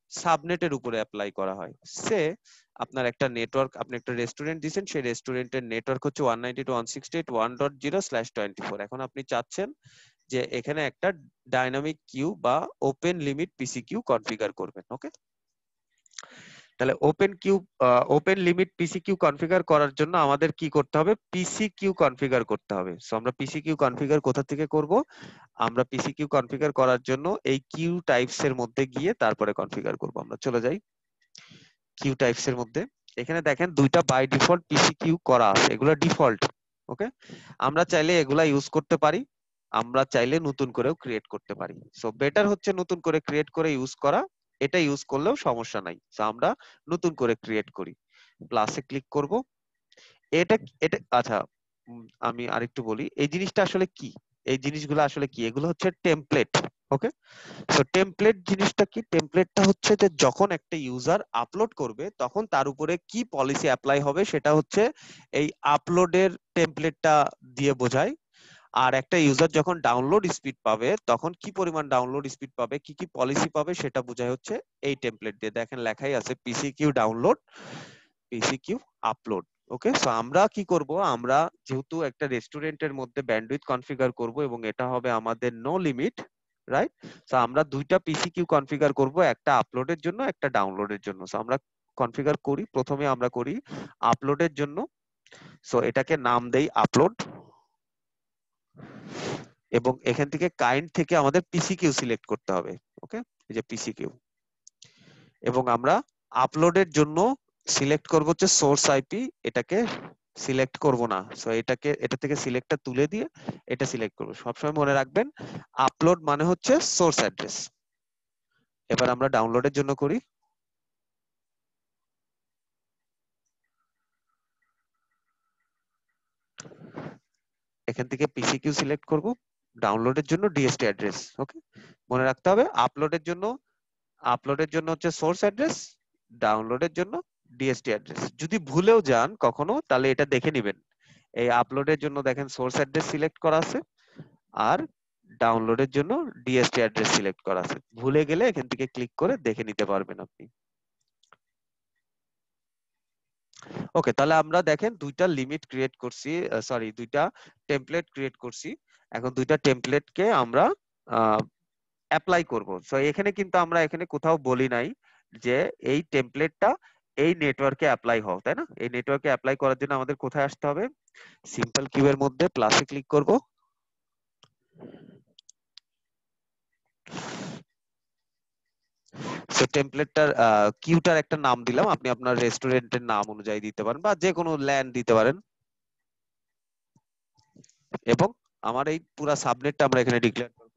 A: সাবনেটের উপরে অ্যাপ্লাই করা হয়। সে আপনার একটা নেটওয়ার্ক, আপনি একটা রেস্টুরেন্ট দিয়েছেন, সেই রেস্টুরেন্টের নেটওয়ার্ক হচ্ছে one ninety two dot one sixty eight dot one dot zero slash twenty four. এখন আপনি চাচ্ছেন যে এখানে একটা ডাইনামিক কিউ বা open limit PC queue configure করবেন। ওকে, তাহলে open queue open limit PC queue configure করার জন্য আমাদের কি করতে হবে? পিসি কিউ কনফিগার করতে হবে। সো আমরা পিসি কিউ কনফিগার কোথা থেকে করব? আমরা পিসি কিউ কনফিগার করার জন্য এই কিউ টাইপস এর মধ্যে গিয়ে তারপরে কনফিগার করব। আমরা চলে যাই কিউ টাইপস এর মধ্যে। এখানে দেখেন দুইটা বাই ডিফল্ট পিসি কিউ করা আছে, এগুলো ডিফল্ট। ওকে, আমরা চাইলে এগুলা ইউজ করতে পারি, আমরা চাইলে নতুন করেও ক্রিয়েট করতে পারি। সো বেটার হচ্ছে নতুন করে ক্রিয়েট করে ইউজ করা, এটা ইউজ করলেও সমস্যা নাই। সো আমরা নতুন করে ক্রিয়েট করি, প্লাসে ক্লিক করব। এটা এটা আচ্ছা, উম, আমি আরেকটু বলি এই জিনিসটা আসলে কি, এই জিনিসগুলো আসলে কি, এগুলো হচ্ছে টেমপ্লেট। ওকে, সো টেমপ্লেট জিনিসটা কি? টেমপ্লেটটা হচ্ছে যে যখন একটা ইউজার আপলোড করবে তখন তার উপরে কি পলিসি অ্যাপ্লাই হবে সেটা হচ্ছে এই আপলোডের টেমপ্লেটটা দিয়ে বোঝায়। আর একটা ইউজার যখন ডাউনলোড স্পিড পাবে তখন কি পরিমাণ ডাউনলোড স্পিড পাবে, কি কি পলিসি পাবে সেটা বোঝায় হচ্ছে এই টেমপ্লেট দিয়ে। দেখেন লেখাই আছে PC Q download, PC Q upload. Okay, so আমরা কি করব, আমরা যেহেতু একটা রেস্টুরেন্টের মধ্যে ব্যান্ডউইথ কনফিগার করব এবং এটা হবে আমাদের নো লিমিট, রাইট? সো আমরা দুইটা পিসি কিউ কনফিগার করব, একটা আপলোডের জন্য একটা ডাউনলোডের জন্য। সো আমরা কনফিগার করি, প্রথমে আমরা করি আপলোডের জন্য। সো এটাকে নাম দেই আপলোড, এবং এখান থেকে কাইন্ড থেকে আমাদের পিসি কিউ সিলেক্ট করতে হবে। ওকে, এই যে পিসি কিউ, এবং আমরা আপলোডের জন্য সিলেক্ট করব হচ্ছে সোর্স আইপি, এটাকে সিলেক্ট করব না। সো এটাকে এটা থেকে সিলেক্টটা তুলে দিয়ে এটা সিলেক্ট করব। সবসময় মনে রাখবেন আপলোড মানে হচ্ছে সোর্স অ্যাড্রেস। এবার আমরা ডাউনলোডের জন্য করি, এখান থেকে পিসি কিউ সিলেক্ট করব, ডাউনলোডের জন্য ডিএসটি অ্যাড্রেস। ওকে, মনে রাখতে হবে আপলোডের জন্য আপলোডের জন্য হচ্ছে সোর্স অ্যাড্রেস, ডাউনলোডের জন্য ডিএসটি অ্যাড্রেস। যদি ভুলেও যান কখনো তাহলে এটা দেখে নেবেন, এই আপলোডের জন্য দেখেন সোর্স অ্যাড্রেস সিলেক্ট করা আছে আর ডাউনলোডের জন্য ডিএসটি অ্যাড্রেস সিলেক্ট করা আছে। ভুলে গেলে এখান থেকে ক্লিক করে দেখে নিতে পারবেন আপনি। ওকে, তাহলে আমরা দেখেন দুইটা লিমিট ক্রিয়েট করছি, সরি দুইটা টেমপ্লেট ক্রিয়েট করছি। এখন দুইটা টেমপ্লেটকে আমরা অ্যাপ্লাই করব। সো এখানে কিন্তু আমরা এখানে কোথাও বলি নাই যে এই টেমপ্লেটটা এই নেটওয়ার্কে অ্যাপ্লাই হোক, তাই না? এই নেটওয়ার্কে অ্যাপ্লাই করার জন্য আমাদের কোথায় আসতে হবে? সিম্পল কিউ এর মধ্যে প্লাসে ক্লিক করব, সো টেমপ্লেটটার কিউটার একটা নাম দিলাম, আপনি আপনার রেস্টুরেন্টের নাম অনুযায়ী দিতে পারেন বা যে কোনো ল্যান্ড দিতে পারেন। এবং আমার এই পুরো সাবনেটটা আমরা এখানে ডিক্লেয়ার করব।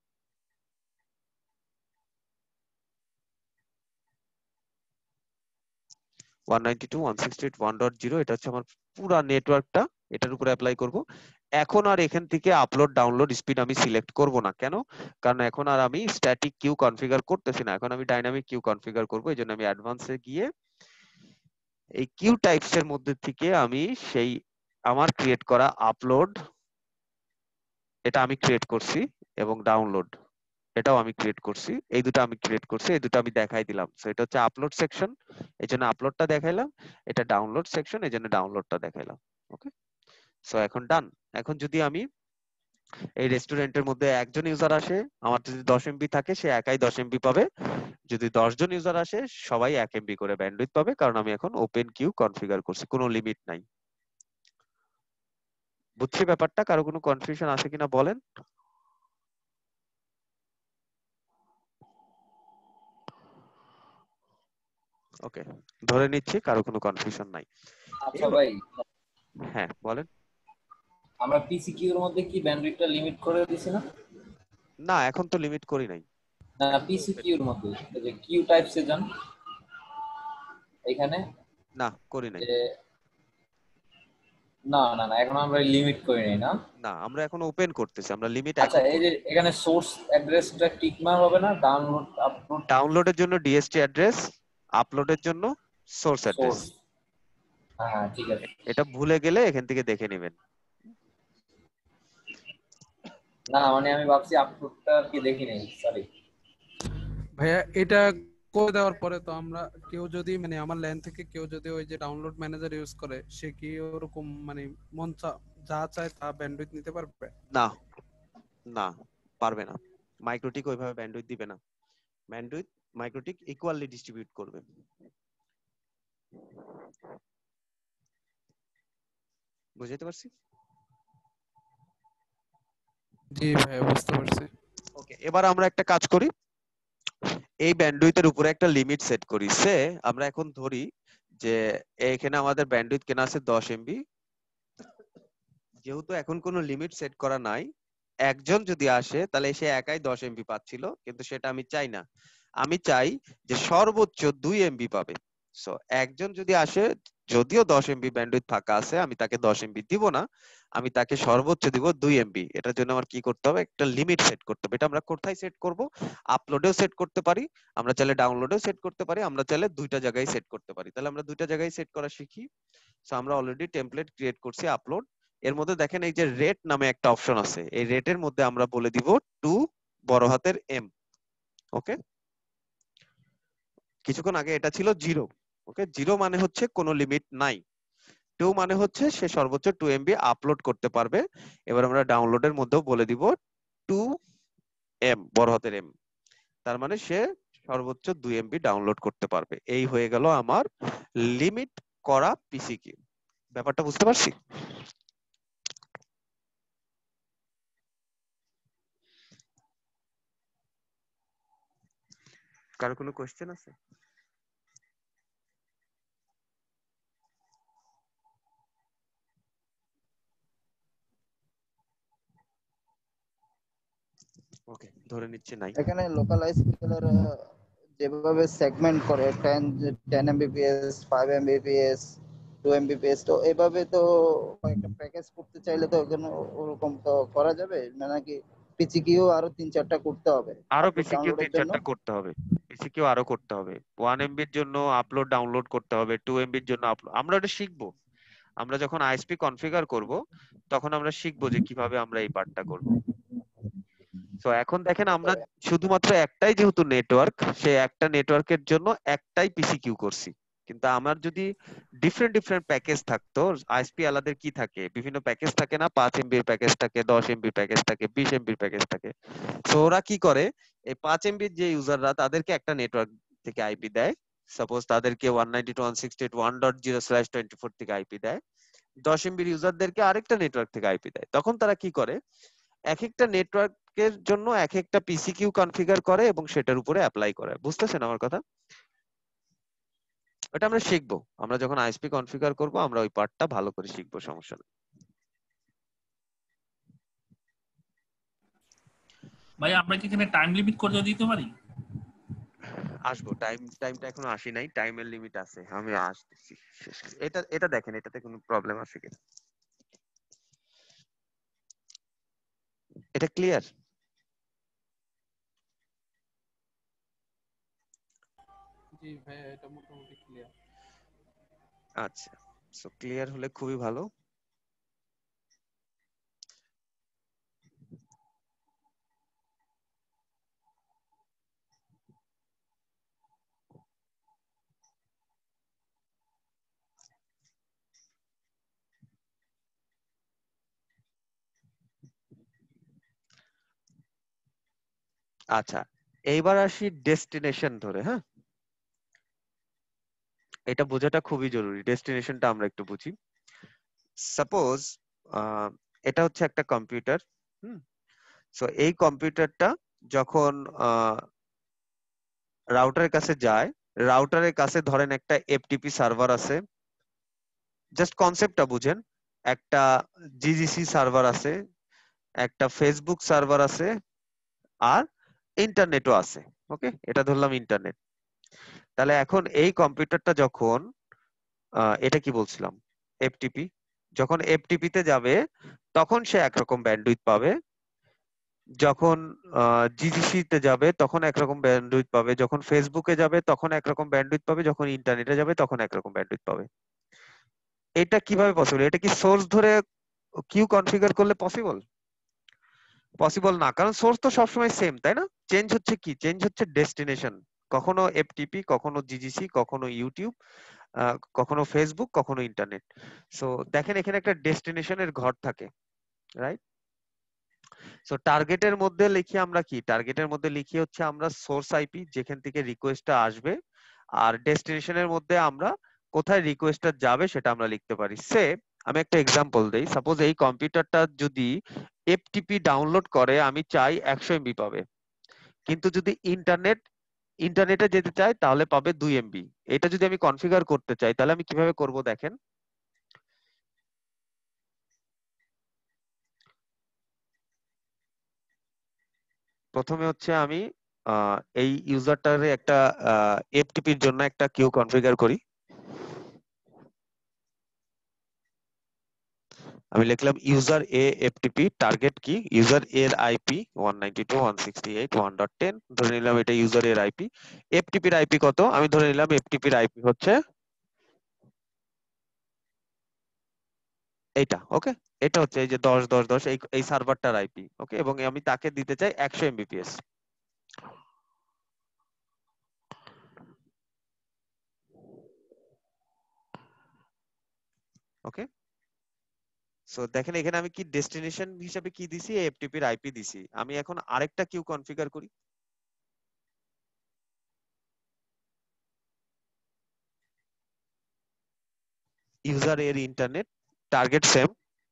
A: One ninety two dot one sixty eight dot one dot zero, এটা হচ্ছে আমার পুরো নেটওয়ার্কটা, এটার উপরে অ্যাপ্লাই করব। এখন আর এখান থেকে আপলোড ডাউনলোড স্পিড আমি সিলেক্ট করব না। কেন? কারণ এখন আর আমি স্ট্যাটিক কিউ কনফিগার করতেছি না, এখন আমি ডাইনামিক কিউ কনফিগার করব। এই জন্য আমি অ্যাডভান্সে গিয়ে এই কিউ টাইপস এর মধ্যে থেকে আমি সেই আমার ক্রিয়েট করা আপলোড, এটা আমি ক্রিয়েট করছি, এবং ডাউনলোড এটাও আমি ক্রিয়েট করছি, এই দুটো আমি ক্রিয়েট করছি, এই দুটো আমি দেখাই দিলাম। সো এটা হচ্ছে আপলোড সেকশন, এই জন্য আপলোডটা দেখাইলাম। এটা ডাউনলোড সেকশন, এই জন্য ডাউনলোডটা দেখাইলাম। ওকে, সো এখন ডান। এখন যদি আমি এই রেস্টুরেন্টের মধ্যে একজন ইউজার আসে, আমার যদি দশ এমবি থাকে সে একাই দশ এমবি পাবে, যদি দশ জন ইউজার আসে সবাই এক এমবি করে ব্যান্ডউইথ পাবে, কারণ আমি এখন ওপেন কিউ কনফিগার করছি, কোনো লিমিট নাই। বুঝছি ব্যাপারটা? কারো কোনো কনফিউশন আছে কিনা বলেন। ওকে, ধরে নিচ্ছি কারো কোনো কনফিউশন নাই।
B: আচ্ছা ভাই,
A: হ্যাঁ বলেন।
B: আমরা পিসি কিউ এর মধ্যে কি ব্যান্ডউইথটা লিমিট করে দিছি না?
A: না, এখন তো লিমিট করি নাই।
B: না, পিসি কিউ এর মধ্যে এই যে কিউ টাইপস এ যান, এখানে
A: না করি নাই।
B: যে না না না এখন আমরা লিমিট করি নাই না।
A: না, আমরা এখন ওপেন করতেছি, আমরা লিমিট
B: আচ্ছা,
A: এখন
B: এই যে এখানে সোর্স অ্যাড্রেসটা টিক মার হবে না? ডাউনলোড আপলোড,
A: ডাউনলোডের জন্য ডিএসটি অ্যাড্রেস, আপলোডের জন্য সোর্স অ্যাড্রেস।
B: সোর্স, হ্যাঁ ঠিক আছে।
A: এটা ভুলে গেলে এখান থেকে দেখে নেবেন।
B: না মানে আমি ভাবছি আপলোডটা কি দেখি নাই, সরি
C: ভাইয়া এটা করে দেওয়ার পরে তো আমরা কেউ যদি মানে আমার ল্যান থেকে কেউ যদি ওই যে ডাউনলোড ম্যানেজার ইউজ করে সে কি ওরকম মানে মন চা- যা চায় তা ব্যান্ডউইথ নিতে পারবে?
A: না, না, পারবে না। মাইক্রোটিক ওইভাবে ব্যান্ডউইথ দিবে না। ব্যান্ডউইথ মাইক্রোটিক ইকুয়ালি ডিস্ট্রিবিউট করবে। বুঝাইতে পারছি?
C: জি ভাই, বুঝতে পারছি।
A: ওকে, এবার আমরা একটা কাজ করি, এই ব্যান্ডউইথের উপরে একটা লিমিট সেট করি। সে আমরা এখন ধরি যে এখানে আমাদের ব্যান্ডউইথ কেনা আছে দশ এমবি। যেহেতু এখন কোনো লিমিট সেট করা নাই, একজন যদি আসে তাহলে সে একাই দশ এমবি পাচ্ছিল, কিন্তু সেটা আমি চাই না। আমি চাই যে সর্বোচ্চ দুই এমবি পাবে। সো একজন যদি আসে, যদিও দশ এমবি ব্যান্ডউইথ ফাঁকা আছে, আমি তাকে দশ এমবি দিব না, আমি তাকে সর্বোচ্চ দিব দুই এমবি। এটার জন্য আমার কি করতে হবে? একটা লিমিট সেট করতে হবে। এটা আমরা কোথায় সেট করব? আপলোডেও সেট করতে পারি, আমরা চাইলে ডাউনলোডেও সেট করতে পারি, আমরা চাইলে দুইটা জায়গায় সেট করতে পারি। তাহলে আমরা দুইটা জায়গায় সেট করা শিখি। সো আমরা অলরেডি টেমপ্লেট ক্রিয়েট করছি আপলোড। এর মধ্যে দেখেন এই যে রেট নামে একটা অপশন আছে, এই রেটের মধ্যে আমরা বলে দিব টু বড় হাতের এম। ওকে, কিছুক্ষণ আগে এটা ছিল জিরো। ওকে, জিরো মানে হচ্ছে কোনো লিমিট নাই, টু মানে হচ্ছে সে সর্বোচ্চ টু এমবি আপলোড করতে পারবে। এবার আমরা ডাউনলোডের মধ্যেও বলে দিব টু এম বড় হাতের এম, তার মানে সে সর্বোচ্চ দুই এমবি ডাউনলোড করতে পারবে। এই হয়ে গেল আমার লিমিট করা পিসি কি। ব্যাপারটা বুঝতে পারছি? কারো কোনো কোশ্চেন আছে? ওকে, ধরে নিচ্ছে নাই।
E: এখানে লোকাল আইএসপিএর যেভাবে সেগমেন্ট করে ten ten Mbps, five Mbps, two Mbps, তো এভাবে তো একটা প্যাকেজ করতে চাইলে তো ওখানে ওরকম তো করা যাবে না নাকি? পিসিকিউ আরো তিন চারটা করতে হবে
A: আরো
E: আপলোড
A: পিসিকিউ তিন
E: ডাউনলোডের জন্য?
A: চারটা করতে হবে, পিসিকিউ আরো করতে হবে। ওয়ান এমবির জন্য আপলোড ডাউনলোড করতে হবে, টু এমবির জন্য আপলোড। আমরা এটা শিখবো, আমরা যখন আইএসপি কনফিগার করব তখন আমরা শিখবো যে কিভাবে আমরা এই পার্টটা করব। তো এখন দেখেন আমরা শুধুমাত্র একটাই যেহেতু নেটওয়ার্ক, সে একটা নেটওয়ার্কের জন্য একটাই পিসি কিউ করছি। কিন্তু আমার যদি ডিফারেন্ট ডিফারেন্ট প্যাকেজ থাকতো, আইএসপি আলাদের কি থাকে, বিভিন্ন প্যাকেজ থাকে না, পাঁচ এমবির প্যাকেজ থাকে, দশ এমবির প্যাকেজ থাকে, বিশ এমবির প্যাকেজ থাকে। তো ওরা কি করে, এই পাঁচ এমবির যে ইউজাররা তাদেরকে একটা নেটওয়ার্ক থেকে আইপি দেয়, সাপোজ তাদেরকে one ninety two dot one sixty eight dot one dot zero slash twenty four থেকে আইপি দেয়, দশ এমবির ইউজারদেরকে আরেকটা নেটওয়ার্ক থেকে আইপি দেয়। তখন তারা কি করে, এক একটা নেটওয়ার্কের জন্য এক একটা পিসি কিউ কনফিগার করে এবং সেটার উপরে অ্যাপ্লাই করে। বুঝতেছেন আমার কথা? এটা আমরা শিখবো, আমরা যখন আইএসপি কনফিগার করব আমরা ওই পার্টটা ভালো করে শিখবো, সমস্যা নেই।
F: ভাই আমরা কি এখানে টাইম লিমিট করে দিতে পারি?
A: আসবো, টাইম টাইমটা এখনো আসি নাই, টাইমের লিমিট আছে, আমি আসতেছি। এটা এটা দেখেন, এটাতে কোনো প্রবলেম আছে কিনা, এটা ক্লিয়ার?
C: জি ভাই, এটা মোটামুটি ক্লিয়ার।
A: আচ্ছা, সো ক্লিয়ার হলে খুবই ভালো। আচ্ছা, এইবার আসি ডেস্টিনেশন ধরে। হ্যাঁ, এটা বোঝাটা খুবই জরুরি, ডেস্টিনেশনটা আমরা একটু বুঝি। সাপোজ এটা হচ্ছে একটা কম্পিউটার। হুম, সো এই কম্পিউটারটা যখন রাউটারের কাছে যায়, রাউটারের কাছে ধরেন একটা এফটিপি সার্ভার আছে, জাস্ট কনসেপ্টটা বুঝেন। একটা জিজিসি সার্ভার আছে, একটা ফেসবুক সার্ভার আছে, আর ইন্টারনেটও আছে। ওকে, এটা ধরলাম ইন্টারনেট। তাহলে এখন এই কম্পিউটারটা যখন আহ, এটা কি বলছিলাম, এফটিপি, যখন এফটিপি তে যাবে তখন সে একরকম ব্যান্ডউইথ পাবে, যখন জিজিসি তে যাবে তখন একরকম ব্যান্ডউইথ পাবে, যখন ফেসবুকে যাবে তখন একরকম ব্যান্ডউইথ পাবে, যখন ইন্টারনেটে যাবে তখন একরকম ব্যান্ডউইথ পাবে। এটা কিভাবে পসিবল? এটা কি সোর্স ধরে কিউ কনফিগার করলে পসিবল? পসিবল না, কারণ সোর্স তো সবসময় সেম, তাই না? চেঞ্জ হচ্ছে কি? চেঞ্জ হচ্ছে ডেস্টিনেশন। কখনো এফটিপি, কখনো জিজিসি, কখনো ইউটিউব, আহ, কখনো ফেসবুক, কখনো ইন্টারনেট। সো দেখেন এখানে একটা ডেস্টিনেশনের ঘর থাকে, রাইট? সো টার্গেটের মধ্যে লিখি আমরা কি, টার্গেটের মধ্যে লিখি হচ্ছে আমরা সোর্স আইপি, যেখান থেকে রিকোয়েস্টটা আসবে, আর ডেস্টিনেশনের মধ্যে আমরা কোথায় রিকোয়েস্টটা যাবে সেটা আমরা লিখতে পারি। সে আমি একটা এক্সাম্পল দেই, সাপোজ এই কম্পিউটারটা যদি এফটিপি ডাউনলোড করে আমি চাই একশো এমবি পাবে, কিন্তু যদি ইন্টারনেট ইন্টারনেটে যেতে চাই তাহলে পাবে দুই এমবি। এটা যদি আমি কনফিগার করতে চাই তাহলে আমি কিভাবে করব দেখেন। প্রথমে হচ্ছে আমি আহ, এই ইউজারটারে একটা এফটিপির জন্য একটা কিউ কনফিগার করি। আমি লিখলাম ইউজার এ এফটিপি, টার্গেট কি ইউজার এর IP one ninety two dot one sixty eight dot one dot ten, ধরে নিলাম এটা ইউজার এর আইপি। এফটিপির আইপি কত, আমি ধরে নিলাম এফটিপির আইপি হচ্ছে এইটা, ওকে। এটা হচ্ছে এই যে দশ দশ দশ এই এই সার্ভারটার আইপি, ওকে, এবং আমি তাকে দিতে চাই একশো এমবিপিএস। ওকে, সো দেখেন এখানে আমি কি ডেস্টিনেশন হিসেবে কি দিছি, এফটিপির আইপি দিছি। আমি এখন আরেকটা কিউ কনফিগার করি। ইউজার এর ইন্টারনেট, টার্গেট সেম।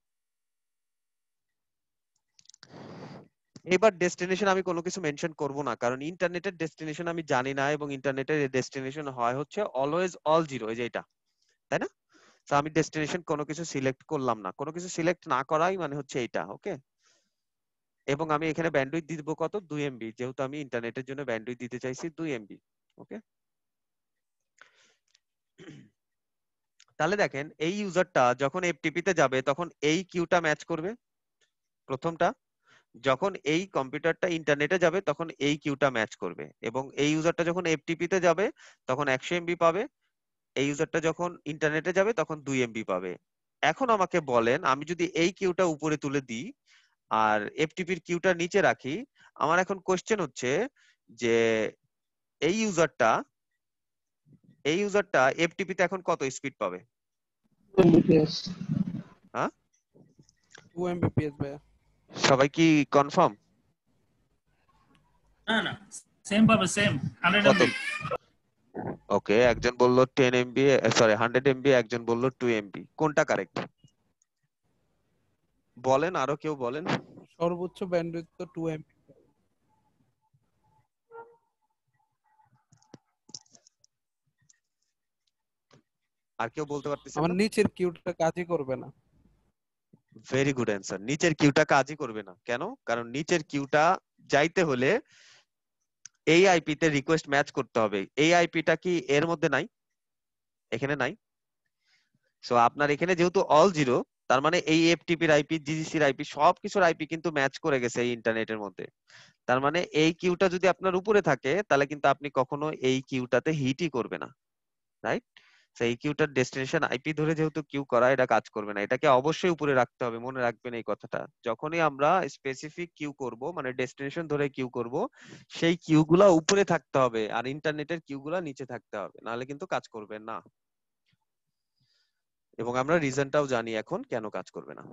A: এবার ডেস্টিনেশন আমি কোনো কিছু মেনশন করব না, কারণ ইন্টারনেটের ডেস্টিনেশন আমি জানি না, এবং ইন্টারনেটের ডেস্টিনেশন হয় হচ্ছে অলওয়েজ অল জিরো, এই যে এটা, তাই না? তো আমি ডেস্টিনেশন কোনো কিছু সিলেক্ট করলাম না, কোনো কিছু সিলেক্ট না করাই মানে হচ্ছে এইটা, ওকে। এবং আমি এখানে ব্যান্ডউইথ দিব কত, দুই এমবি, যেহেতু আমি ইন্টারনেটের জন্য ব্যান্ডউইথ দিতে চাইছি দুই এমবি, ওকে। তাহলে দেখেন এই ইউজারটা যখন এফটিপি তে যাবে তখন এই কিউটা ম্যাচ করবে প্রথমটা, যখন এই কম্পিউটারটা ইন্টারনেটে যাবে তখন এই কিউটা ম্যাচ করবে, এবং এই ইউজারটা যখন এফটিপি তে যাবে তখন একশো এমবি পাবে, এই ইউজারটা যখন ইন্টারনেটে যাবে তখন দুই এমবি পাবে। এখন আমাকে বলেন আমি যদি এই কিউটা উপরে তুলে দিই আর এফটিপির কিউটা নিচে রাখি, আমার এখন কোশ্চেন হচ্ছে যে এই ইউজারটা এই ইউজারটা এফটিপি তে এখন কত স্পিড পাবে?
G: এমবিপিএস
A: হ্যাঁ,
C: টু এমবিপিএস ভাইয়া।
A: সবাই কি কনফার্ম?
F: না না সেম পাবে, সেম হান্ড্রেড
A: কত?
F: এমবি।
A: ওকে, একজন বললো ten MB, sorry hundred MB, একজন বললো টু এমবি, কোনটা কারেক্ট বলেন, আরো কেউ বলেন।
C: সর্বোচ্চ ব্যান্ডউইথ তো টু এমবি।
A: আর কেউ বলতে পারতেছেন
C: আমার
A: না?
C: নিচের কিউটা কাজই করবে না।
A: ভেরি গুড অ্যান্সার, নিচের কিউটা কাজই করবে না। কেন? কারণ নিচের কিউটা যাইতে হলে এই আইপি তে রিকোয়েস্ট ম্যাচ করতে হবে। এই আইপিটা কি এর মধ্যে নাই? এখানে নাই। সো আপনার এখানে যেহেতু অল জিরো, তার মানে এই এফটিপির আইপি, জিজিসির আইপি, সবকিছুর আইপি কিন্তু ম্যাচ করে গেছে এই ইন্টারনেটের মধ্যে। তার মানে এই কিউটা যদি আপনার উপরে থাকে তাহলে কিন্তু আপনি কখনো এই কিউটাতে হিটই করবে না, রাইট? এই কিউটার ডেস্টিনেশন আইপি ধরে যেহেতু কিউ করা, এটা কাজ করবে না, এটাকে অবশ্যই উপরে রাখতে হবে, মনে রাখবেন এই কথাটা। যখনই আমরা স্পেসিফিক কিউ করব, মানে ডেস্টিনেশন ধরে কিউ করব, সেই কিউ গুলা উপরে থাকতে হবে আর ইন্টারনেটের কিউ গুলা নিচে থাকতে হবে, নাহলে কিন্তু কাজ করবে না। এবং আমরা রিজনটাও জানি এখন কেন কাজ করবে না।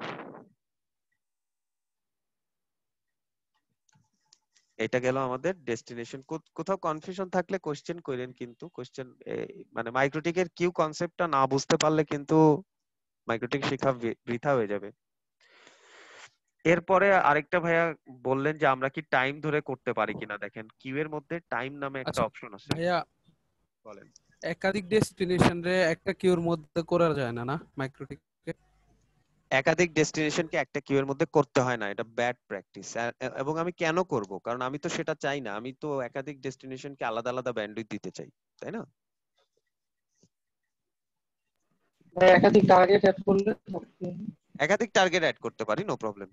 A: এটা গেল আমাদের ডেস্টিনেশন। কোথাও কনফিউশন থাকলে কোশ্চেন করেন, কিন্তু কোশ্চেন মানে মাইক্রোটিকের কিউ কনসেপ্টটা না বুঝতে পারলে কিন্তু মাইক্রোটিক শেখা বৃ- বৃথা হয়ে যাবে। এরপরে আরেকটা ভাইয়া বললেন যে আমরা কি টাইম ধরে করতে পারি কিনা। দেখেন কিউ এর মধ্যে টাইম নামে একটা
C: আচ্ছা
A: অপশন আছে,
C: ভাইয়া,
A: বলেন।
C: একাধিক ডেস্টিনেশন রে একটা কিউর মধ্যে করা যায় না না মাইক্রোটিকে?
A: একাধিক ডেস্টিনেশনকে একটা কিউ এর মধ্যে করতে হয় না, এটা ব্যাড প্র্যাকটিস। এবং আমি কেন করব, কারণ আমি তো সেটা চাই না, আমি তো একাধিক ডেস্টিনেশনকে আলাদা আলাদা ব্যান্ডউইথ দিতে চাই, তাই না?
G: ভাই একাধিক টার্গেট অ্যাড করলে
A: একাধিক টার্গেট অ্যাড করতে পারি, নো প্রবলেম।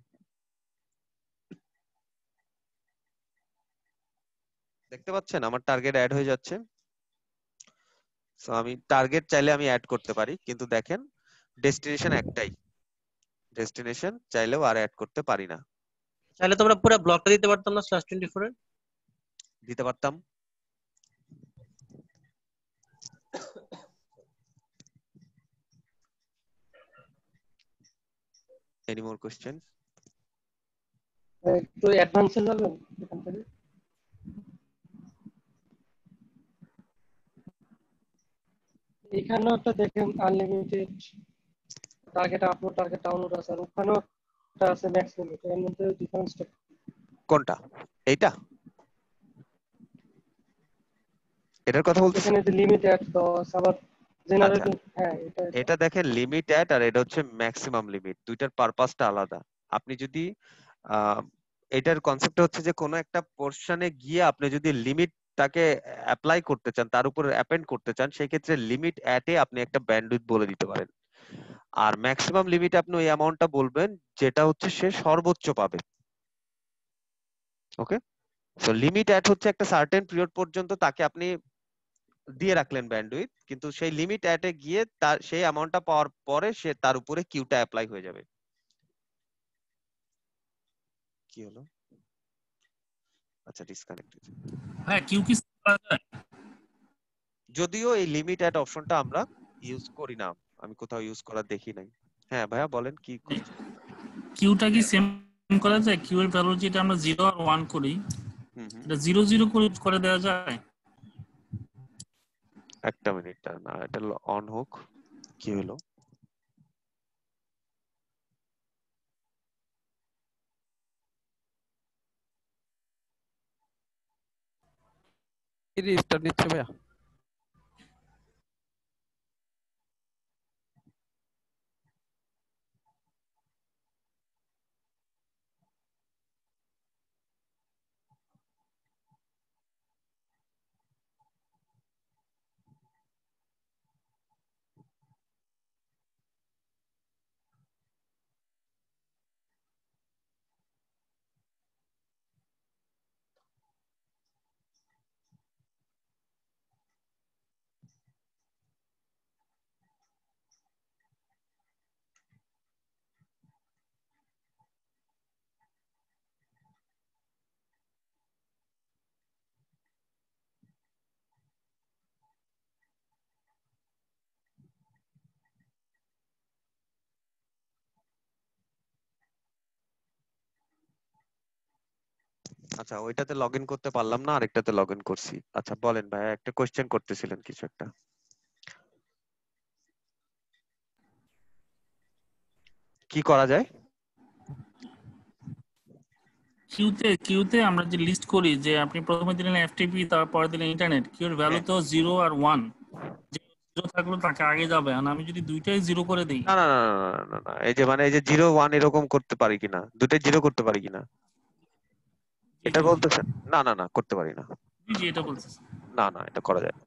A: দেখতে পাচ্ছেন আমার টার্গেট অ্যাড হয়ে যাচ্ছে। সো আমি টার্গেট চাইলে আমি অ্যাড করতে পারি, কিন্তু দেখেন ডেস্টিনেশন একটাই, ডেস্টিনেশন চাইলেও আর অ্যাড করতে পারি না।
H: তাহলে তোমরা পুরো ব্লকটা দিতে পারতাম না স্ল্যাশ টোয়েন্টি ফোর এর?
A: দিতে পারতাম, এনি মোর কোশ্চেন?
G: একটু অ্যাডভান্সে যাবেন এখান থেকে। এখানেও একটা দেখেন unlimited target upload, target download আছে, আর ওখানেও একটা আছে ম্যাক্স লিমিট। এর মধ্যে ডিফারেন্সটা
A: কোনটা? এইটা? এটার কথা বলতেছেন?
G: এখানে যে লিমিট অ্যাড দশ আবার
A: আচ্ছা,
G: জেনারেটর, হ্যাঁ এটা
A: এটা দেখেন লিমিট অ্যাট আর এটা হচ্ছে ম্যাক্সিমাম লিমিট, দুইটার পারপাসটা আলাদা। আপনি যদি আহ, এটার কনসেপ্টটা হচ্ছে যে কোনো একটা পোর্শনে গিয়ে আপনি যদি লিমিটটাকে অ্যাপ্লাই করতে চান, তার উপর অ্যাপেন্ড করতে চান, সেই ক্ষেত্রে লিমিট অ্যাটে আপনি একটা ব্যান্ডউইথ বলে দিতে পারেন। আর ম্যাক্সিমাম লিমিট আপনি ওই অ্যামাউন্টটা বলবেন যেটা হচ্ছে সে সর্বোচ্চ পাবে। ওকে, সো লিমিট অ্যাট হচ্ছে একটা সার্টেন পিরিয়ড পর্যন্ত তাকে আপনি দিয়ে রাখলেন ব্যান্ডউইথ, কিন্তু সেই লিমিট অ্যাটে গিয়ে তার সেই অ্যামাউন্টটা পাওয়ার পরে সে তার উপরে কিউটা অ্যাপ্লাই হয়ে যাবে। কি হলো? আচ্ছা, ডিসকানেক্ট।
F: হ্যাঁ কিউ কি set করা যায়?
A: যদিও এই লিমিট অ্যাট অপশনটা আমরা ইউজ করি না, আমি কোথাও ইউজ করা দেখি নাই। হ্যাঁ ভাইয়া বলেন কি question?
F: কিউটা কি সেম করা যায়? কিউ এর ভ্যালু যেটা আমরা জিরো আর ওয়ান করি,
A: হুম হুম,
F: এটা জিরো জিরো করে করে দেওয়া যায়?
A: একটা মিনিট না, এটা অন হোক। কি হলো?
C: রেজিস্টার নিচ্ছে ভাইয়া।
A: আচ্ছা, ওইটাতে লগ ইন করতে পারলাম না, আরেকটাতে লগ ইন করছি। আচ্ছা বলেন ভাইয়া, একটা কোয়েশ্চেন করতেছিলেন কিছু একটা। কি করা যায়?
F: কিউতে কিউতে আমরা যে লিস্ট করি যে আপনি প্রথমে দিলেন এফটিপি, তারপরে দিলেন ইন্টারনেট, কিউর ভ্যালু তো জিরো আর ওয়ান, যে জিরো থাকলে তাকে আগে যাবে, আর আমি যদি দুইটাই জিরো করে দিই।
A: না না না না না না না, এই যে মানে এই যে জিরো ওয়ান এরকম করতে পারি কিনা, দুটাই জিরো করতে পারি কিনা
F: জি
A: এটা
F: জি জি
A: বলতেছেন? না না না, করতে পারি না।
F: জি জি এটা বলতেছি।
A: না না, এটা করা যায় না।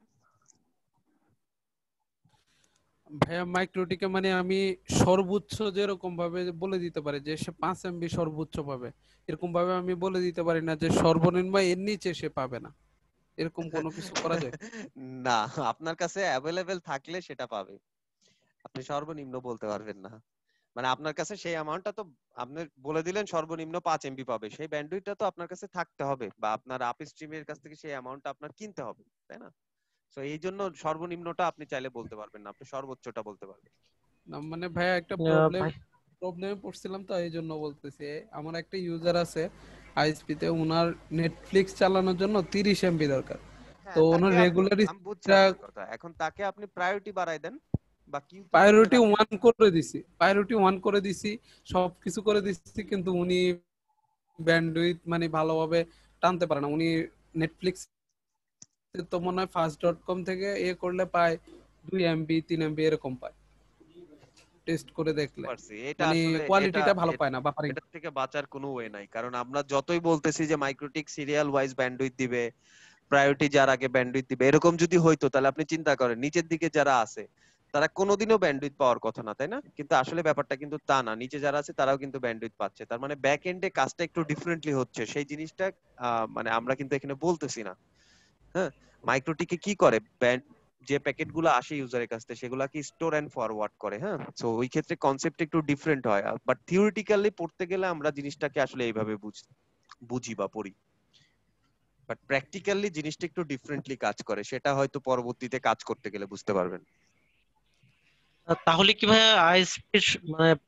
C: ভাইয়া মাইক্রোটিকে মানে আমি সর্বোচ্চ যেরকম ভাবে বলে দিতে পারি যে সে পাঁচ এমবি সর্বোচ্চ পাবে, এরকম ভাবে আমি বলে দিতে পারি না যে সর্বনিম্ন এর নিচে সে পাবে না। এরকম কোনো কিছু করা যায়?
A: না, আপনার কাছে অ্যাভেলেবেল থাকলে সেটা পাবে, আপনি সর্বনিম্ন বলতে পারবেন না। মানে আপনার কাছে সেই অ্যামাউন্টটা তো আপনি বলে দিলেন সর্বনিম্ন পাঁচ এমবি পাবে, সেই ব্যান্ডউইথটা তো আপনার কাছে থাকতে হবে, বা আপনার আপ স্ট্রিমের কাছ থেকে সেই অ্যামাউন্টটা আপনার কিনতে হবে, তাই না? তো এই জন্য সর্বনিম্নটা আপনি চাইলে বলতে পারবেন না, আপনি সর্বোচ্চটা বলতে পারবেন।
C: না মানে ভাইয়া একটা
G: আহ,
C: প্রবলেম
G: ভাই
C: প্রবলেমে পড়ছিলাম, তো এই জন্য বলতেছি। আমার একটা ইউজার আছে আইএসপি তে, উনার নেটফ্লিক্স চালানোর জন্য তিরিশ এমবি দরকার। তো
A: হ্যাঁ,
C: ওনার
A: তাকে আপনি,
C: রেগুলার
A: আমি বুঝছি আপনার কথা, এখন তাকে আপনি প্রায়োরিটি বাড়ায় দেন বা কিউতে ধরে
C: প্রায়োরিটি
A: রাখেন।
C: ওয়ান করে দিছি, প্রায়োরিটি ওয়ান করে দিছি, সবকিছু করে দিছি, কিন্তু উনি ব্যান্ডউইথ মানে ভালোভাবে টানতে পারে না। উনি নেটফ্লিক্স তো মনে হয় ফাস্ট ডট কম থেকে এ করলে পায় দুই এমবি তিন এমবি এরকম পায় টেস্ট করে দেখলে,
A: পারছি, এটা
C: মানে
A: আসলে এটা
C: কোয়ালিটিটা ভালো
A: এ-
C: পায় না বাফারিং।
A: এটা থেকে বাঁচার কোনো ওয়ে নাই, কারণ আমরা যতই বলতেছি যে মাইক্রোটিক সিরিয়াল ওয়াইজ ব্যান্ডউইথ দিবে, প্রায়োরিটি যার আগে ব্যান্ডউইথ দিবে, এরকম যদি হইতো তাহলে আপনি চিন্তা করেন নিচের দিকে যারা আছে তারা কোনোদিনও ব্যান্ডউইথ পাওয়ার কথা না, তাই না? কিন্তু আসলে ব্যাপারটা কিন্তু তা না, নিচে যারা আছে তারাও কিন্তু ব্যান্ডউইথ পাচ্ছে, তার মানে ব্যাক এন্ডে কাজটা একটু ডিফারেন্টলি হচ্ছে, সেই জিনিসটা আহ, মানে আমরা কিন্তু এখানে বলতেছি না। হ্যাঁ, মাইক্রোটিকে কি করে, ব্যান্ড যে প্যাকেট গুলো আসে ইউজারের কাছ থেকে সেগুলাকে স্টোর এন্ড ফরওয়ার্ড করে। হ্যাঁ, সো ওই ক্ষেত্রে কনসেপ্ট একটু ডিফারেন্ট হয়, বাট থিওরিটিক্যালি পড়তে গেলে আমরা জিনিসটাকে আসলে এইভাবে বুঝ- বুঝি বা পড়ি, বাট প্র্যাকটিক্যালি জিনিসটা একটু ডিফারেন্টলি কাজ করে, সেটা হয়তো পরবর্তীতে কাজ করতে গেলে বুঝতে পারবেন।
H: তাহলে কি ভাই আইএসপি মানে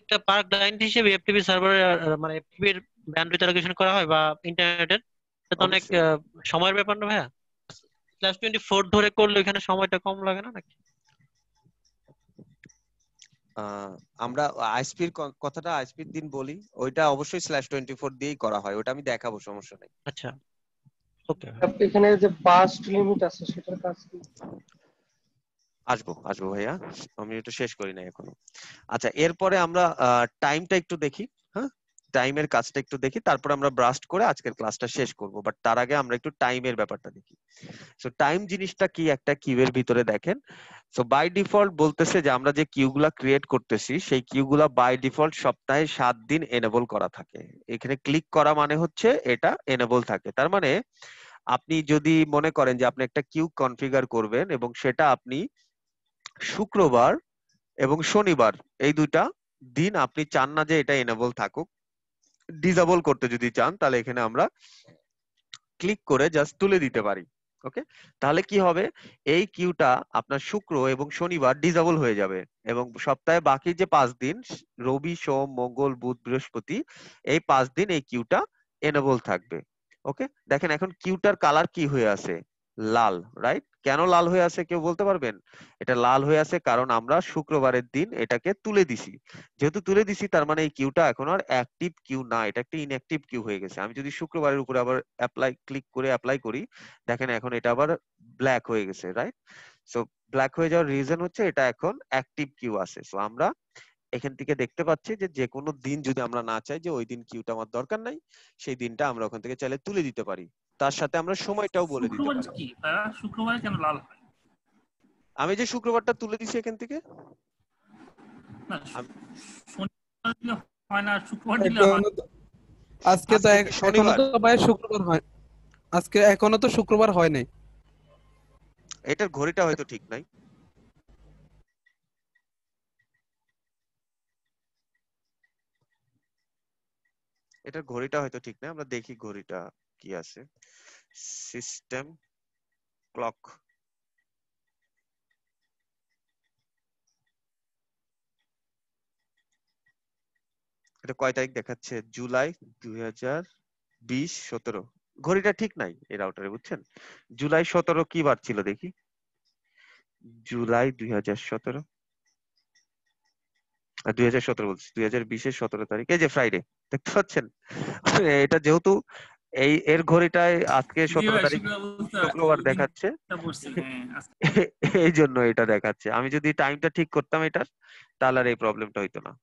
H: একটা পার ক্লায়েন্ট হিসেবে এফটিপি সার্ভারের মানে এফটিপি এর ব্যান্ডউইথ অ্যালোকেশন করা হয় বা ইন্টারনেটের, এটা তো অনেক
A: অবশ্যই।
H: আহ, সময়ের ব্যাপার না ভাইয়া? স্ল্যাশ টোয়েন্টি ফোর ধরে করলে এখানে সময়টা কম লাগে না নাকি?
A: আহ, আমরা আইএসপির কথাটা আইএসপির দিন বলি, ওইটা অবশ্যই স্ল্যাশ টোয়েন্টি ফোর দিয়েই করা হয়, ওটা আমি দেখাবো, সমস্যা নেই।
H: আচ্ছা ওকে।
G: এখানে যে বাস্ট লিমিট আছে সেটার কাজ কি?
A: আসবো আসবো ভাইয়া, আমি একটু শেষ করি না এখনো। আচ্ছা, এরপরে আমরা টাইমটা একটু দেখি। হ্যাঁ, টাইমের কাজটা একটু দেখি, তারপর আমরা ব্রাস্ট করে আজকের ক্লাসটা শেষ করব। বাট তার আগে আমরা একটু টাইমের ব্যাপারটা দেখি। সো টাইম জিনিসটা কি, একটা কিউয়ের ভিতরে দেখেন। সো বাই ডিফল্ট বলতেছে যে আমরা যে কিউগুলা ক্রিয়েট করতেছি সেই কিউগুলা বাই ডিফল্ট সপ্তাহে সাত দিন এনেবল করা থাকে। এখানে ক্লিক করা মানে হচ্ছে এটা এনেবল থাকে। তার মানে আপনি যদি মনে করেন যে আপনি একটা কিউ কনফিগার করবেন এবং সেটা আপনি শুক্রবার এবং শনিবার এই দুইটা দিন আপনি চান না যে এটা এনেবল থাকুক, ডিসেবল করতে যদি চান, তাহলে এখানে আমরা ক্লিক করে জাস্ট তুলে দিতে পারি। ওকে, তাহলে কি হবে, এই কিউটা আপনার শুক্র এবং শনিবার ডিসেবল হয়ে যাবে এবং সপ্তাহে বাকি যে পাঁচ দিন, রবি সোম মঙ্গল বুধ বৃহস্পতি, এই পাঁচ দিন এই কিউটা এনেবল থাকবে। ওকে, দেখেন এখন কিউটার কালার কি হয়ে আছে, লাল, রাইট? কেন লাল হয়ে আছে কেউ বলতে পারবেন? এটা লাল হয়ে আছে কারণ আমরা শুক্রবারের দিন এটাকে তুলে দিছি। যেহেতু তুলে দিছি তার মানে এই কিউটা এখন আর অ্যাক্টিভ কিউ না, এটা একটা ইনঅ্যাক্টিভ কিউ হয়ে গেছে। আমি যদি শুক্রবারের উপরে আবার অ্যাপ্লাই ক্লিক করে অ্যাপ্লাই করি, দেখেন এখন এটা আবার ব্ল্যাক হয়ে গেছে, রাইট? সো ব্ল্যাক হয়ে যাওয়ার রিজন হচ্ছে এটা এখন অ্যাক্টিভ কিউ আছে। সো আমরা এখান থেকে দেখতে পাচ্ছি যে যে কোনো দিন যদি আমরা না চাই যে ওই দিন কিউটা আমার দরকার নাই, সেই দিনটা আমরা ওখান থেকে চাইলে তুলে দিতে পারি। তার সাথে আমরা সময়টাও বলে দিতে
F: শুক্রবার
A: পারি।
F: কি তারা শুক্রবারে কেন লাল হয়?
A: আমি যে শুক্রবারটা তুলে দিছি এখান থেকে,
F: না
A: আম-
F: শনিবার দিলে হয় না, শুক্রবার দিলে হয়।
C: এখনো তো- আজকে তো
A: আজকে
C: এক-
A: কি
C: এখনো
A: শনিবার?
C: তো ভাই শুক্রবার হয়, আজকে এখনো তো শুক্রবার হয় নাই।
A: এটার ঘড়িটা হয়তো ঠিক নাই। এটার ঘড়িটা হয়তো ঠিক নাই, আমরা দেখি ঘড়িটা কি আছে। সিস্টেম ক্লক, এটা কয় তারিখ দেখাচ্ছে? জুলাই দুই হাজার বিশ সতেরো। ঘড়িটা ঠিক নাই এই রাউটারে, বুঝছেন? জুলাই সতেরো কি বার ছিল দেখি, জুলাই দুই হাজার সতেরো, দুই হাজার সতেরো বলছি, দুই হাজার বিশের সতেরো তারিখ, এই যে ফ্রাইডে, দেখতে পাচ্ছেন? এটা যেহেতু এই এর ঘড়িটায় আজকে
F: জি
A: সতেরো
F: ভাই,
A: তারিখ
F: শুক্রবার বুঝতে পারছি,
A: শুক্রবার
F: এই
A: দেখাচ্ছে,
F: দিনটা পড়ছি। হ্যাঁ আজকে
A: এই জন্য এটা দেখাচ্ছে। আমি যদি টাইমটা ঠিক করতাম এটার, তাহলে আর এই প্রবলেমটা হইতো না।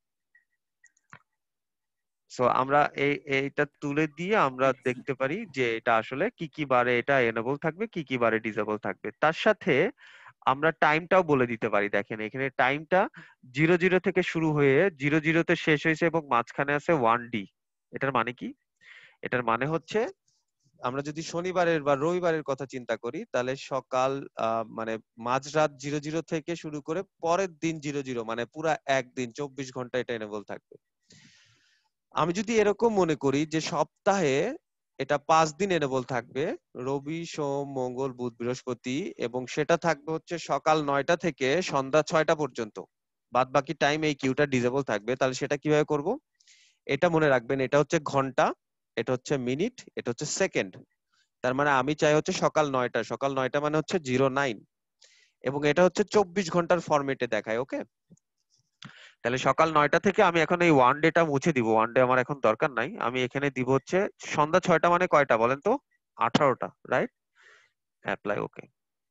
A: সো আমরা এই এইটা তুলে দিয়ে আমরা দেখতে পারি যে এটা আসলে কি কি বারে এটা এনেবল থাকবে, কি কি বারে ডিসেবল থাকবে। তার সাথে আমরা টাইমটাও বলে দিতে পারি। দেখেন এখানে টাইমটা জিরো জিরো থেকে শুরু হয়ে জিরো জিরোতে শেষ হয়েছে এবং মাঝখানে আছে ওয়ান ডি। এটার মানে কি? এটার মানে হচ্ছে আমরা যদি শনিবারের বা রবিবারের কথা চিন্তা করি, তাহলে সকাল আহ মানে মাঝরাত জিরো জিরো থেকে শুরু করে পরের দিন জিরো জিরো, মানে পুরা একদিন চব্বিশ ঘন্টা এটা এনেবল থাকবে। আমি যদি এরকম মনে করি যে সপ্তাহে এটা পাঁচ দিন এনেবল থাকবে, রবি সোম মঙ্গল বুধ বৃহস্পতি, এবং সেটা থাকবে হচ্ছে সকাল নয়টা থেকে সন্ধ্যা ছয়টা পর্যন্ত, বাদ বাকি টাইম এই কিউটা ডিসেবল থাকবে, তাহলে সেটা কিভাবে করব? এটা মনে রাখবেন, এটা হচ্ছে ঘন্টা, এটা হচ্ছে মিনিট, এটা হচ্ছে সেকেন্ড। তার মানে আমি চাই হচ্ছে সকাল নয়টা, সকাল নয়টা মানে হচ্ছে জিরো নাইন, এবং এটা হচ্ছে চব্বিশ ঘন্টার ফরম্যাটে দেখায়। ওকে, তাহলে সকাল নয়টা থেকে আমি এখন এই ওয়ান ডেটা মুছে দিব, ওয়ান ডে আমার এখন দরকার নাই। আমি এখানে দিব হচ্ছে সন্ধ্যা ছয়টা, মানে কয়টা বলেন তো? আঠারোটা, রাইট? অ্যাপ্লাই, ওকে।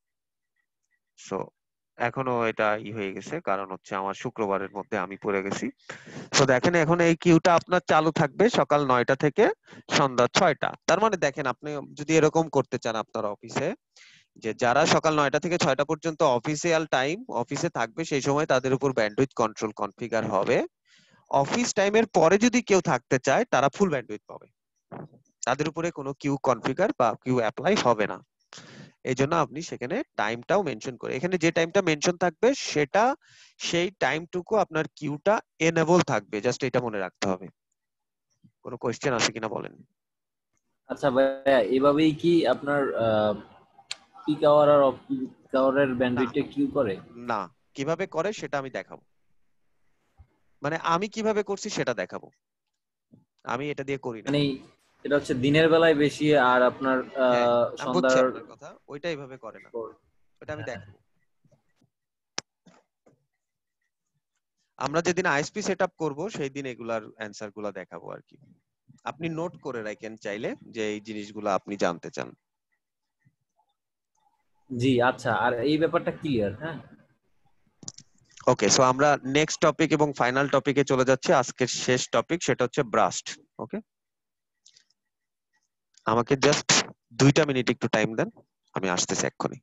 A: সো এখনো এটা ই হয়ে গেছে কারণ হচ্ছে আমার শুক্রবারের মধ্যে আমি পড়ে গেছি। তো দেখেন এখন এই কিউটা আপনার চালু থাকবে সকাল নয়টা থেকে সন্ধ্যা ছয়টা। তার মানে দেখেন আপনি যদি এরকম করতে চান আপনার অফিসে, যে যারা সকাল নয়টা থেকে ছয়টা পর্যন্ত অফিসিয়াল টাইম অফিসে থাকবে, সেই সময় তাদের উপর ব্যান্ডউইথ কন্ট্রোল কনফিগার হবে। অফিস টাইমের পরে যদি কেউ থাকতে চায় তারা ফুল ব্যান্ডউইথ পাবে, তাদের উপরে কোনো কিউ কনফিগার বা কিউ অ্যাপ্লাই হবে না। এই জন্য আপনি সেখানে টাইমটাও মেনশন করে, এখানে যে টাইমটা মেনশন থাকবে সেটা সেই টাইমটুকু আপনার কিউটা এনেবল থাকবে, জাস্ট এটা মনে রাখতে হবে। কোনো কোয়েশ্চেন আছে কিনা বলেন?
B: আচ্ছা ভাইয়া, এভাবেই কি আপনার পিক আওয়ার আর অফ পিক আওয়ারের
A: না
B: ব্যান্ডউইথটা কিউ করে?
A: না, কিভাবে করে সেটা আমি দেখাবো। মানে আমি কিভাবে করছি সেটা দেখাবো, আমি এটা দিয়ে করি না।
B: মানে এটা হচ্ছে দিনের বেলায় বেশি আর আপনার
A: হ্যাঁ
B: আহ
A: আমি বুঝছি
B: সন্ধ্যার
A: আপনার কথা, ওইটা এইভাবে করে না,
B: পর।
A: ওটা আমি
B: হ্যাঁ।
A: দেখাবো। আমরা যেদিন আইএসপি সেটআপ করব সেই দিন এগুলার অ্যানসার গুলা দেখাবো আর কি। আপনি নোট করে রাখেন চাইলে যে এই জিনিসগুলো আপনি জানতে চান।
B: জি আচ্ছা, আর এই ব্যাপারটা ক্লিয়ার। হ্যাঁ
A: ওকে, সো আমরা নেক্সট টপিক এবং ফাইনাল টপিকে চলে যাচ্ছি। আজকের শেষ টপিক সেটা হচ্ছে ব্রাস্ট। ওকে, আমাকে জাস্ট দুইটা মিনিট একটু টাইম দেন, আমি আসতেছি এক্ষুনি।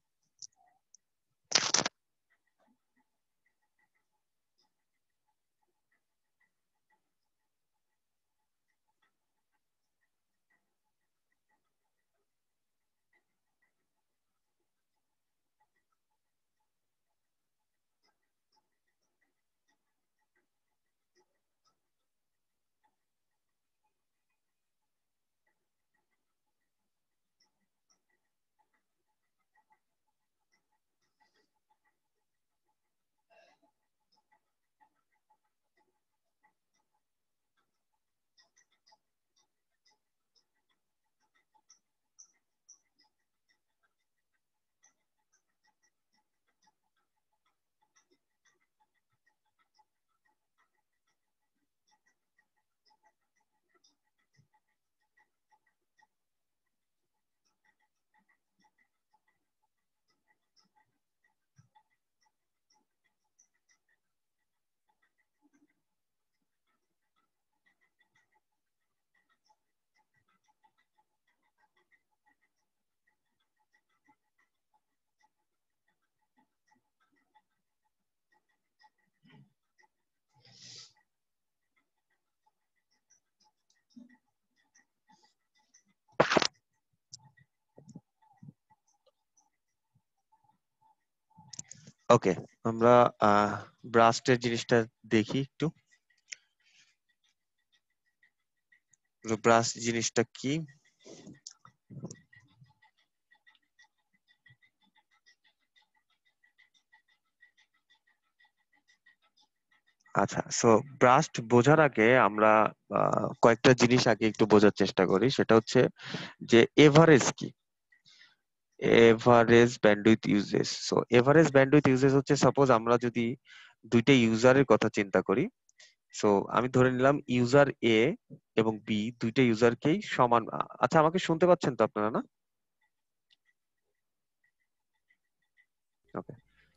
A: ওকে, আমরা ব্রাস্টের জিনিসটা দেখি একটু। ব্রাস্ট জিনিসটা কি? আচ্ছা, সো ব্রাস্ট বোঝার আগে আমরা আহ, কয়েকটা জিনিস আগে একটু বোঝার চেষ্টা করি। সেটা হচ্ছে যে এভারেজ কি, average bandwidth uses. So average bandwidth uses হচ্ছে, সাপোজ আমরা যদি দুইটা ইউজারের কথা চিন্তা করি। সো আমি ধরে নিলাম ইউজার এ এবং বি দুইটা ইউজারকেই সমান। আচ্ছা, আমাকে শুনতে পাচ্ছেন তো আপনারা, না? ওকে,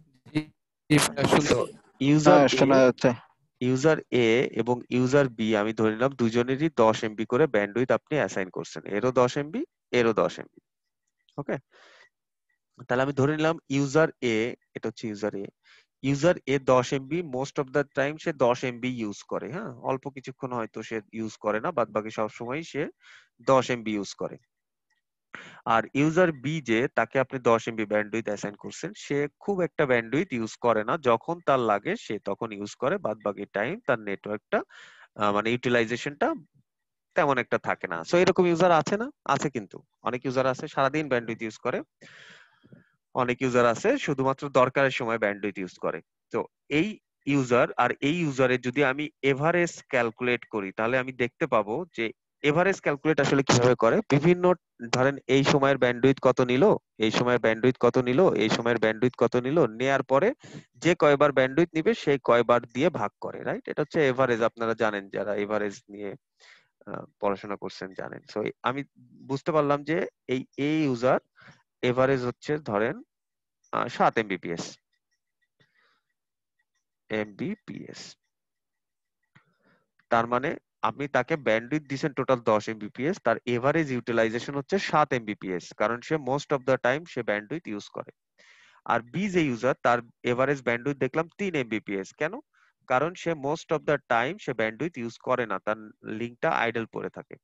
A: সো ইউজার
E: হ্যাঁ
A: এ
E: শোনা যাচ্ছে।
A: ইউজার এ এবং ইউজার বি আমি ধরে নিলাম দুজনেরই দশ এমবি করে ব্যান্ডউইথ আপনি অ্যাসাইন করছেন, এরও দশ এমবি এরও দশ এমবি। ওকে, তাহলে আমি ধরে নিলাম ইউজার এ, এটা হচ্ছে ইউজার এ, ইউজার এ দশ MB most of the time সে দশ এমবি ইউজ করে। হ্যাঁ, অল্প কিছুক্ষণ হয়তো সে ইউজ করে না, বাদ বাকি সবসময় সে দশ এমবি ইউজ করে। আর ইউজার বি যে, তাকে আপনি দশ এমবি ব্যান্ডউইথ অ্যাসাইন করছেন, সে খুব একটা ব্যান্ডউইথ ইউজ করে না, যখন তার লাগে সে তখন ইউজ করে, বাদ বাকি টাইম তার নেটওয়ার্কটা মানে ইউটিলাইজেশনটা তেমন একটা থাকে না। সো এরকম ইউজার আছে না? আছে, কিন্তু অনেক ইউজার আছে সারাদিন ব্যান্ডউইথ ইউজ করে, অনেক ইউজার আছে শুধুমাত্র দরকারের সময় ব্যান্ডউইথ ইউজ করে। তো এই ইউজার আর এই ইউজারের যদি আমি এভারেজ ক্যালকুলেট করি, তাহলে আমি দেখতে পাবো যে এভারেজ ক্যালকুলেট আসলে কিভাবে করে। বিভিন্ন, ধরেন এই সময়ের ব্যান্ডউইথ কত নিল, এই সময়ের ব্যান্ডউইথ কত নিল, এই সময়ের ব্যান্ডউইথ কত নিল, নেয়ার পরে যে কয়বার ব্যান্ডউইথ নিবে সেই কয়বার দিয়ে ভাগ করে, রাইট? এটা হচ্ছে এভারেজ। আপনারা জানেন, যারা এভারেজ নিয়ে আহ, পড়াশোনা করছেন জানেন। সো আমি বুঝতে পারলাম যে এই এই ইউজার এভারেজ হচ্ছে ধরেন আহ, সাত এমবিপিএস, এমবিপিএস। তার মানে আপনি তাকে ব্যান্ডউইথ দিয়েছেন টোটাল দশ এমবিপিএস, তার এভারেজ ইউটিলাইজেশন হচ্ছে সাত এমবিপিএস, কারণ সে মোস্ট অফ দ্য টাইম সে ব্যান্ডউইথ ইউজ করে। আর বি যে ইউজার, তার এভারেজ ব্যান্ডউইথ দেখলাম তিন এমবিপিএস। কেন? কারণ সে মোস্ট অফ দ্য টাইম সে ব্যান্ডউইথ ইউজ করে না, তার লিঙ্কটা আইডল পড়ে থাকে।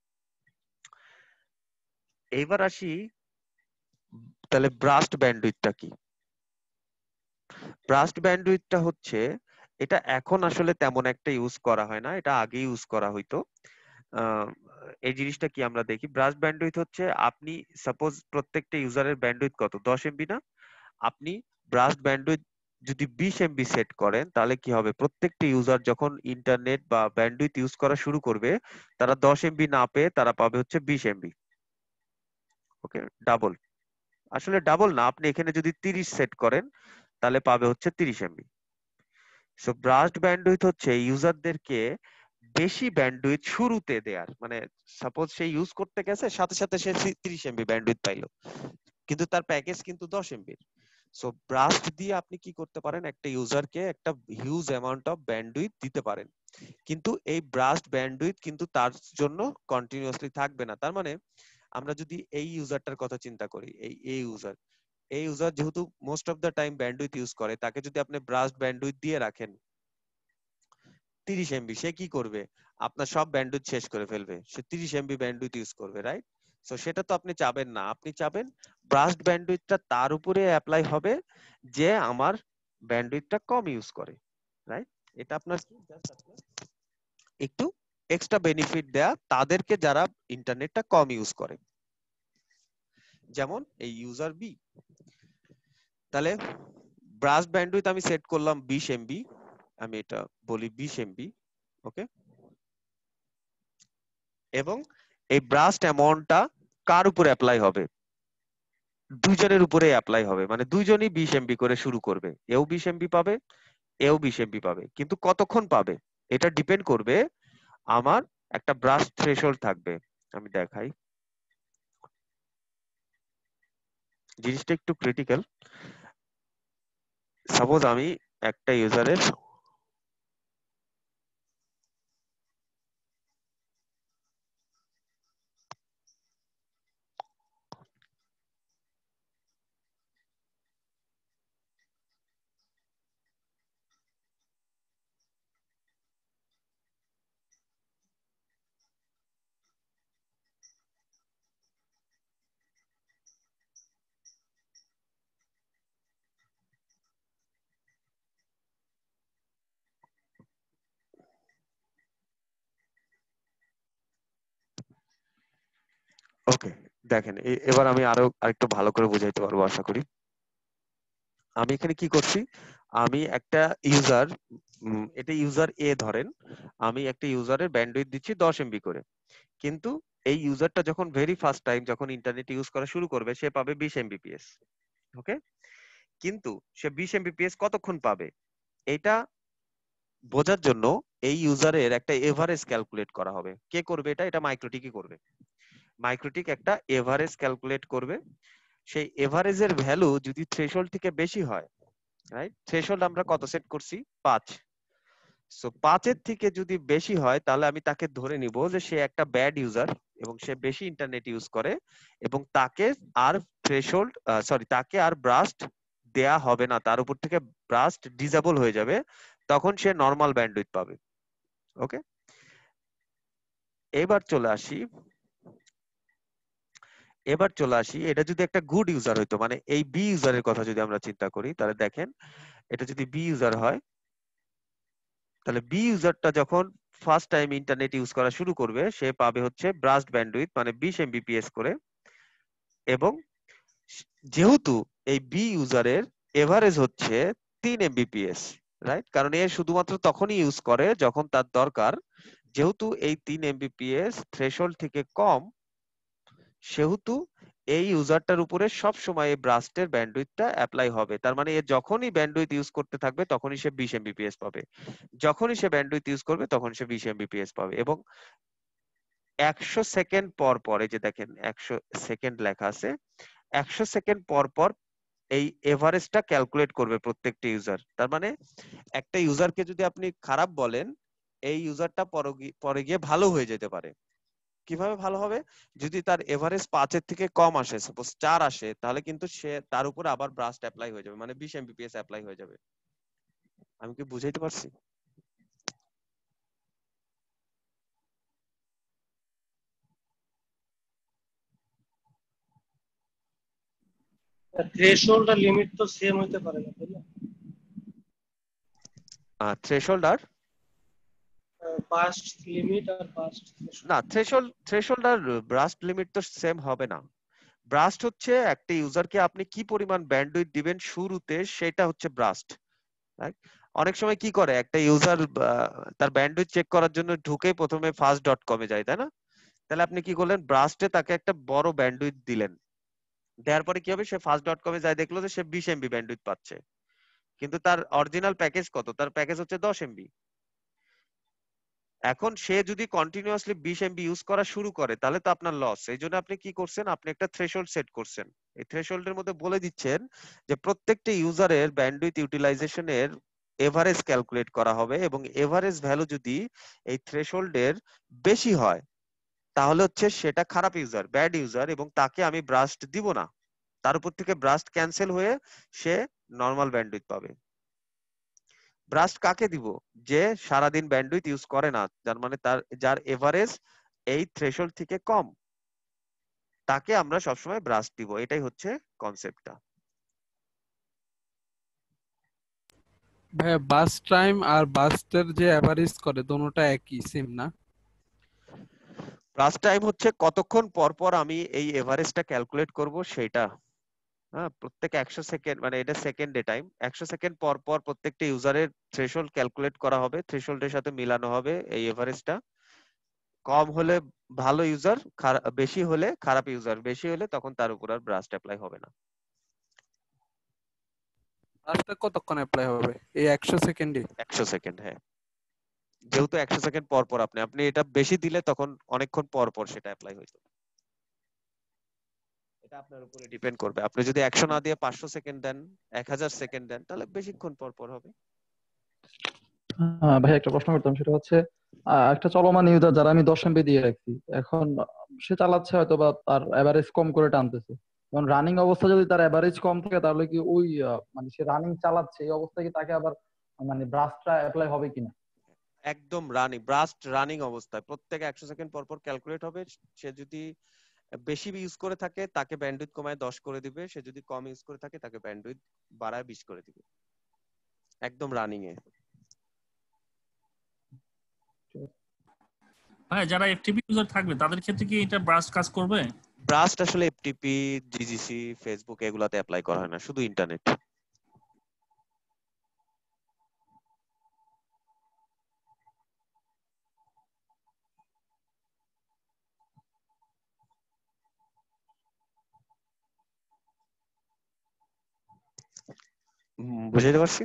A: এইবার আসি, তাহলে ব্রাস্ট ব্যান্ডউইথটা কি? ব্রাস্ট ব্যান্ডউইথটা হচ্ছে, এটা এখন আসলে তেমন একটা ইউজ করা হয় না, এটা আগে ইউজ করা হইতো। আহ, এই জিনিসটা কি আমরা দেখি, ব্রাস্ট ব্যান্ডউইথ হচ্ছে, আপনি সাপোজ প্রত্যেকটা ইউজারের ব্যান্ডউইথ কত, দশ এমবি না? আপনি ব্রাস্ট ব্যান্ডউইথ যদি বিশ এমবি সেট করেন তাহলে কি হবে, প্রত্যেকটা ইউজার যখন ইন্টারনেট বা ব্যান্ডউইথ ইউজ করা শুরু করবে তারা দশ এমবি না পেয়ে তারা পাবে হচ্ছে বিশ এমবি। Okay, double. আসলে ডাবল না, আপনি এখানে যদি তিরিশ সেট করেন তাহলে পাবে হচ্ছে তিরিশ এমবি। সো ব্রাস্ট ব্যান্ডউইথ হচ্ছে ইউজারদেরকে বেশি ব্যান্ডউইথ শুরুতে দেয়ার, মানে সাপোজ সে ইউজ করতে গেছে সাথে সাথে সে তিরিশ এমবি ব্যান্ডউইথ পাইলো, কিন্তু তার প্যাকেজ কিন্তু দশ এমবির। সো ব্রাস্ট দিয়ে আপনি কি করতে পারেন, একটা ইউজারকে একটা হিউজ অ্যামাউন্ট অফ ব্যান্ডউইথ দিতে পারেন, কিন্তু এই ব্রাস্ট ব্যান্ডউইথ কিন্তু তার জন্য কন্টিনিউয়াসলি থাকবে না। তার মানে আমরা যদি এই ইউজারটার কথা চিন্তা করি, এই এই ইউজার এই ইউজার যেহেতু most of the time bandwidth use করে, তাকে যদি আপনি ব্রাস্ট ব্যান্ডউইথ দিয়ে রাখেন তিরিশ এমবি, সে কি করবে, আপনার সব ব্যান্ডউইথ শেষ করে ফেলবে, সে তিরিশ এমবি ব্যান্ডউইথ ইউজ করবে, রাইট? সো সেটা তো আপনি চাবেন না, আপনি চাবেন ব্রাস্ট ব্যান্ডউইথটা তার উপরে অ্যাপ্লাই হবে যে আমার ব্যান্ডউইথটা কম ইউজ করে, রাইট? এটা আপনার একটু এক্সট্রা বেনিফিট দেয়া তাদেরকে যারা ইন্টারনেটটা কম ইউজ করে, যেমন এই ইউজার বি। তাহলে ব্রাস্ট ব্যান্ডউইথ আমি সেট করলাম বিশ এমবি, আমি এটা বলি বিশ এমবি, ওকে? এবং এই ব্রাস্ট অ্যামাউন্টটা কার উপরে অ্যাপ্লাই হবে, দুইজনের উপরে অ্যাপ্লাই হবে, মানে দুইজনই বিশ এমবি করে শুরু করবে, এও বিশ এমবি পাবে এও বিশ এমবি পাবে, কিন্তু কতক্ষণ পাবে এটা ডিপেন্ড করবে, আমার একটা ব্রাস্ট থ্রেশহোল্ড থাকবে। আমি দেখাই, জিনিসটা একটু ক্রিটিক্যাল। সাপোজ আমি একটা ইউজারের ওকে দেখেন, এ- এবার আমি আরো আরেকটু ভালো করে বুঝাইতে পারবো আশা করি। আমি এখানে কি করছি, আমি একটা ইউজার, এটা ইউজার এ ধরেন, আমি একটা ইউজারের ব্যান্ডউইথ দিচ্ছি দশ এমবি করে, কিন্তু এই ইউজারটা যখন ভেরি ফার্স্ট টাইম যখন ইন্টারনেট ইউজ করা শুরু করবে সে পাবে বিশ এমবিপিএস, ওকে? কিন্তু সে বিশ এমবিপিএস কতক্ষণ পাবে এটা বোঝার জন্য এই ইউজারের একটা এভারেজ ক্যালকুলেট করা হবে। কে করবে এটা? এটা মাইক্রোটিকই করবে। মাইক্রোটিক একটা এভারেজ ক্যালকুলেট করবে, সেই এভারেজের ভ্যালু যদি থ্রেশহোল্ড থেকে বেশি হয়, রাইট? থ্রেশহোল্ড আমরা কত সেট করছি? পাঁচ। সো পাঁচের থেকে যদি বেশি হয় তাহলে আমি তাকে ধরে নিব যে সে একটা ব্যাড ইউজার এবং সে বেশি ইন্টারনেট ইউজ করে, এবং তাকে আর থ্রেশহোল্ড সরি তাকে আর ব্রাস্ট দেয়া হবে না, তার উপর থেকে ব্রাস্ট ডিসেবল হয়ে যাবে, তখন সে নরমাল ব্যান্ডউইথ পাবে, ওকে? এবার চলে আসি এবার চলে আসি এটা যদি একটা গুড ইউজার হইতো, মানে এই বি ইউজারের কথা যদি আমরা চিন্তা করি, তাহলে দেখেন এটা যদি বি ইউজার হয়, তাহলে বি ইউজারটা যখন ফার্স্ট টাইম ইন্টারনেট ইউজ করা শুরু করবে সে পাবে হচ্ছে ব্রাস্ট ব্যান্ডউইথ মানে বিশ এমবিপিএস করে, এবং যেহেতু এই বি ইউজারের এভারেজ হচ্ছে তিন এমবিপিএস, রাইট? কারণ এ শুধুমাত্র তখনই ইউজ করে যখন তার দরকার, যেহেতু এই তিন এমবিপিএস থ্রেশহোল্ড থেকে কম, সেহেতু এই ইউজারটার উপরে সব সময় এই ব্রাস্টের ব্যান্ডউইথটা অ্যাপ্লাই হবে। তার মানে এ যখনই ব্যান্ডউইথ ইউজ করতে থাকবে তখনই সে বিশ এমবিপিএস পাবে, যখনই সে ব্যান্ডউইথ ইউজ করবে তখন সে বিশ এমবিপিএস পাবে। এবং একশো সেকেন্ড পর পর, এই যে দেখেন একশো সেকেন্ড লেখা আছে, একশো সেকেন্ড পর পর এই এভারেজটা ক্যালকুলেট করবে প্রত্যেকটা ইউজার। তার মানে একটা ইউজারকে যদি আপনি খারাপ বলেন, এই ইউজারটা পরে গিয়ে ভালো হয়ে যেতে পারে। কিভাবে ভালো হবে? যদি তার এভারেজ পাঁচের থেকে কম আসে, সাপোজ চার আসে, তাহলে কিন্তু সে তার উপরে আবার ব্রাস্ট অ্যাপ্লাই হয়ে যাবে, মানে বিশ এমবিপিএস অ্যাপ্লাই হয়ে যাবে। আমি কি বুঝাইতে পারছি?
G: থ্রেশহোল্ড আর লিমিট তো সেম হইতে পারে না, তাই না?
A: থ্রেশহোল্ড আর
G: পাস্ট লিমিট আর পাস্ট
A: না, থ্রেশহোল্ড থ্রেশহোল্ড আর ব্রাস্ট লিমিট তো সেম হবে না। ব্রাস্ট হচ্ছে একটা ইউজারকে আপনি কি পরিমাণ ব্যান্ডউইথ দিবেন শুরুতে, সেটা হচ্ছে ব্রাস্ট। রাইট? অনেক সময় কি করে একটা ইউজার তার ব্যান্ডউইথ চেক করার জন্য ঢুকে প্রথমে ফাস্ট ডট কমে যায়, তাই না? তাহলে আপনি কি করলেন, ব্রাস্টে তাকে একটা বড় ব্যান্ডউইথ দিলেন, দেওয়ার পরে কি হবে, সে ফাস্ট ডট কমে যায় দেখলো যে সে বিশ এমবি ব্যান্ডউইথ পাচ্ছে, কিন্তু তার অরিজিনাল প্যাকেজ কত, তার প্যাকেজ হচ্ছে দশ এমবি। এখন সে যদি কন্টিনিউয়াসলি বিশ এমবি ইউজ করা শুরু করে তাহলে তো আপনার লস। এই জন্য আপনি কি করছেন, আপনি একটা থ্রেশহোল্ড সেট করছেন। এই থ্রেশহোল্ডের মধ্যে বলে দিচ্ছেন যে প্রত্যেকটা ইউজারের ব্যান্ডউইথ ইউটিলাইজেশনের এভারেজ ক্যালকুলেট করা হবে, এবং এভারেজ ভ্যালু যদি এই থ্রেশহোল্ডের বেশি হয় তাহলে হচ্ছে সেটা খারাপ ইউজার, ব্যাড ইউজার, এবং তাকে আমি ব্রাস্ট দিব না, তার উপর থেকে ব্রাস্ট ক্যান্সেল হয়ে সে নরমাল ব্যান্ডউইথ পাবে। ব্রাস্ট কাকে দিব, যে সারাদিন ব্যান্ডউইথ ইউজ করে না, যার মানে তার যার এভারেজ এই থ্রেশহোল্ড থেকে কম, তাকে আমরা সবসময় ব্রাস্ট দিব। এটাই হচ্ছে কনসেপ্টটা।
C: ভাইয়া বাস টাইম আর বাসটার যে অ্যাভারেজ করে দোনোটা একই সেম না?
A: ব্রাস্ট টাইম হচ্ছে কতক্ষণ পর পর আমি এই এভারেজটা ক্যালকুলেট করব সেটা। হ্যাঁ, প্রত্যেক একশো সেকেন্ড, মানে এটা সেকেন্ডে টাইম, একশো সেকেন্ড পর পর প্রত্যেকটা ইউজারের থ্রেশহোল্ড ক্যালকুলেট করা হবে, থ্রেশহোল্ডের সাথে মিলানো হবে এই এভারেজটা। কম হলে ভালো ইউজার, বেশি হলে খারাপ ইউজার, বেশি হলে তখন তার উপর আর ব্রাস্ট অ্যাপ্লাই হবে না।
C: বাসটা কতক্ষণ অ্যাপ্লাই হবে এই একশো সেকেন্ডে?
A: একশো সেকেন্ড, হ্যাঁ। যেহেতু একশো সেকেন্ড পর পর আপনি আপনি এটা বেশি দিলে তখন অনেকক্ষণ পর পর সেটা অ্যাপ্লাই হইতো। এটা আপনার উপরে ডিপেন্ড করবে। আপনি যদি একশো না দিয়ে পাঁচশো সেকেন্ড দেন, এক হাজার সেকেন্ড দেন, তাহলে বেশিক্ষণ পর পর হবে।
I: হ্যাঁ ভাই, একটা প্রশ্ন করতাম, সেটা হচ্ছে আহ, একটা চলমান ইউজার যারা আমি দশ এমবি দিয়ে রাখছি, এখন সে চালাচ্ছে হয়তো বা তার এভারেজ কম করে টানতেছে, এখন রানিং অবস্থা যদি তার এভারেজ কম থাকে তাহলে কি ওই আহ, মানে সে রানিং চালাচ্ছে এই অবস্থায় কি তাকে আবার মানে ব্রাশটা অ্যাপ্লাই হবে কিনা?
A: একদম রানিং, ব্রাস্ট রানিং অবস্থায় প্রত্যেক একশো সেকেন্ড পর পর ক্যালকুলেট হবে। সে যদি বেশি ইউজ করে থাকে তাকে ব্যান্ডউইথ কমায় দশ করে দিবে, সে যদি কম ইউজ করে থাকে তাকে ব্যান্ডউইথ বাড়ায় বিশ করে দিবে, একদম রানিং এ।
F: হ্যাঁ, যারা এফটিপি ইউজার থাকবে তাদের ক্ষেত্রে কি এটা ব্রাস্ট কাজ করবে?
A: ব্রাস্ট আসলে এফটিপি, জিজিসি, ফেসবুক এগুলাতে অ্যাপ্লাই করা হয় না, শুধু ইন্টারনেট। বুঝাইতে পারছি?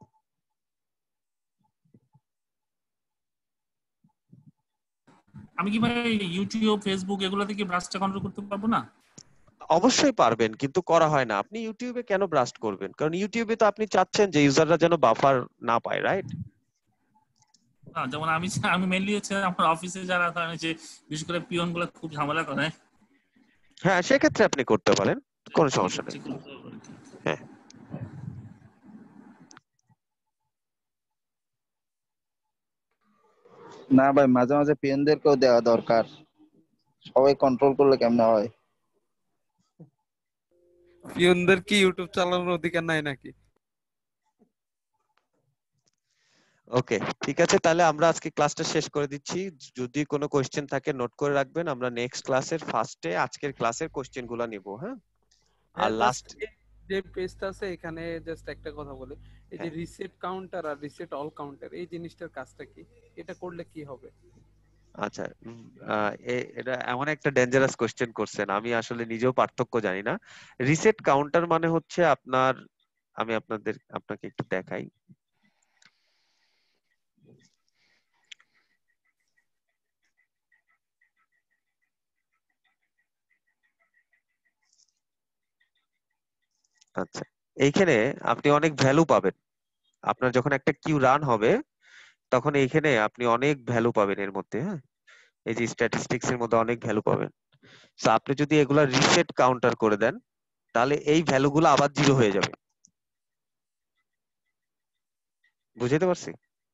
F: আমি কি ভাই ইউটিউব, ফেসবুক এগুলোতে কি ব্রাস্টটা কন্ট্রোল করতে পারবো না?
A: অবশ্যই পারবেন, কিন্তু করা হয় না। আপনি ইউটিউবে কেন ব্রাস্ট করবেন? কারণ ইউটিউবে তো আপনি চাচ্ছেন যে ইউজাররা যেন বাফার না পায়, রাইট?
F: না, যেমন আমি আমি মেইনলি হচ্ছে আমার অফিসে যারা ধরেন যে বিশেষ করে পিয়ন গুলো খুব ঝামেলা করে।
A: হ্যাঁ, সেক্ষেত্রে আপনি করতে পারেন, কোনো সমস্যা নেই। হ্যাঁ,
E: না ভাই, মাঝে মাঝে পিএনদেরকেও দেওয়া দরকার, সবাই কন্ট্রোল করলে কেমনে হয়?
C: পিয়নদের কি ইউটিউব চালানোর অধিকার নাই নাকি?
A: ওকে, ঠিক আছে, তাহলে আমরা আজকে ক্লাসটা শেষ করে দিচ্ছি। যদি কোনো কোশ্চেন থাকে নোট করে রাখবেন, আমরা নেক্সট ক্লাসের ফার্স্টে আজকের ক্লাসের কোশ্চেন গুলা নিব। হ্যাঁ, আর লাস্ট
C: যে পেজটা আছে এখানে জাস্ট একটা কথা বলি, এই যে
A: হ্যাঁ,
C: রিসেট কাউন্টার আর রিসেট অল কাউন্টার এই জিনিসটার কাজটা কি? এটা করলে কি হবে?
A: আচ্ছা, উম, আহ, এ- এটা এমন একটা ডেঞ্জারাস কোশ্চেন করছেন, আমি আসলে নিজেও পার্থক্য জানি না। রিসেট কাউন্টার মানে হচ্ছে আপনার, আমি আপনাদের আপনাকে একটু দেখাই। আচ্ছা, এইখানে আপনি অনেক ভ্যালু পাবেন। আপনার যখন একটা কিউ রান হবে তখন এইখানে আপনি অনেক ভ্যালু পাবেন এর মধ্যে। হ্যাঁ, এই যে স্ট্যাটিস্টিক্স এর মধ্যে অনেক ভ্যালু পাবেন। তো আপনি যদি এগুলা রিসেট কাউন্টার করে দেন তাহলে এই ভ্যালুগুলো আবার জিরো হয়ে যাবে। বুঝতে পারছি?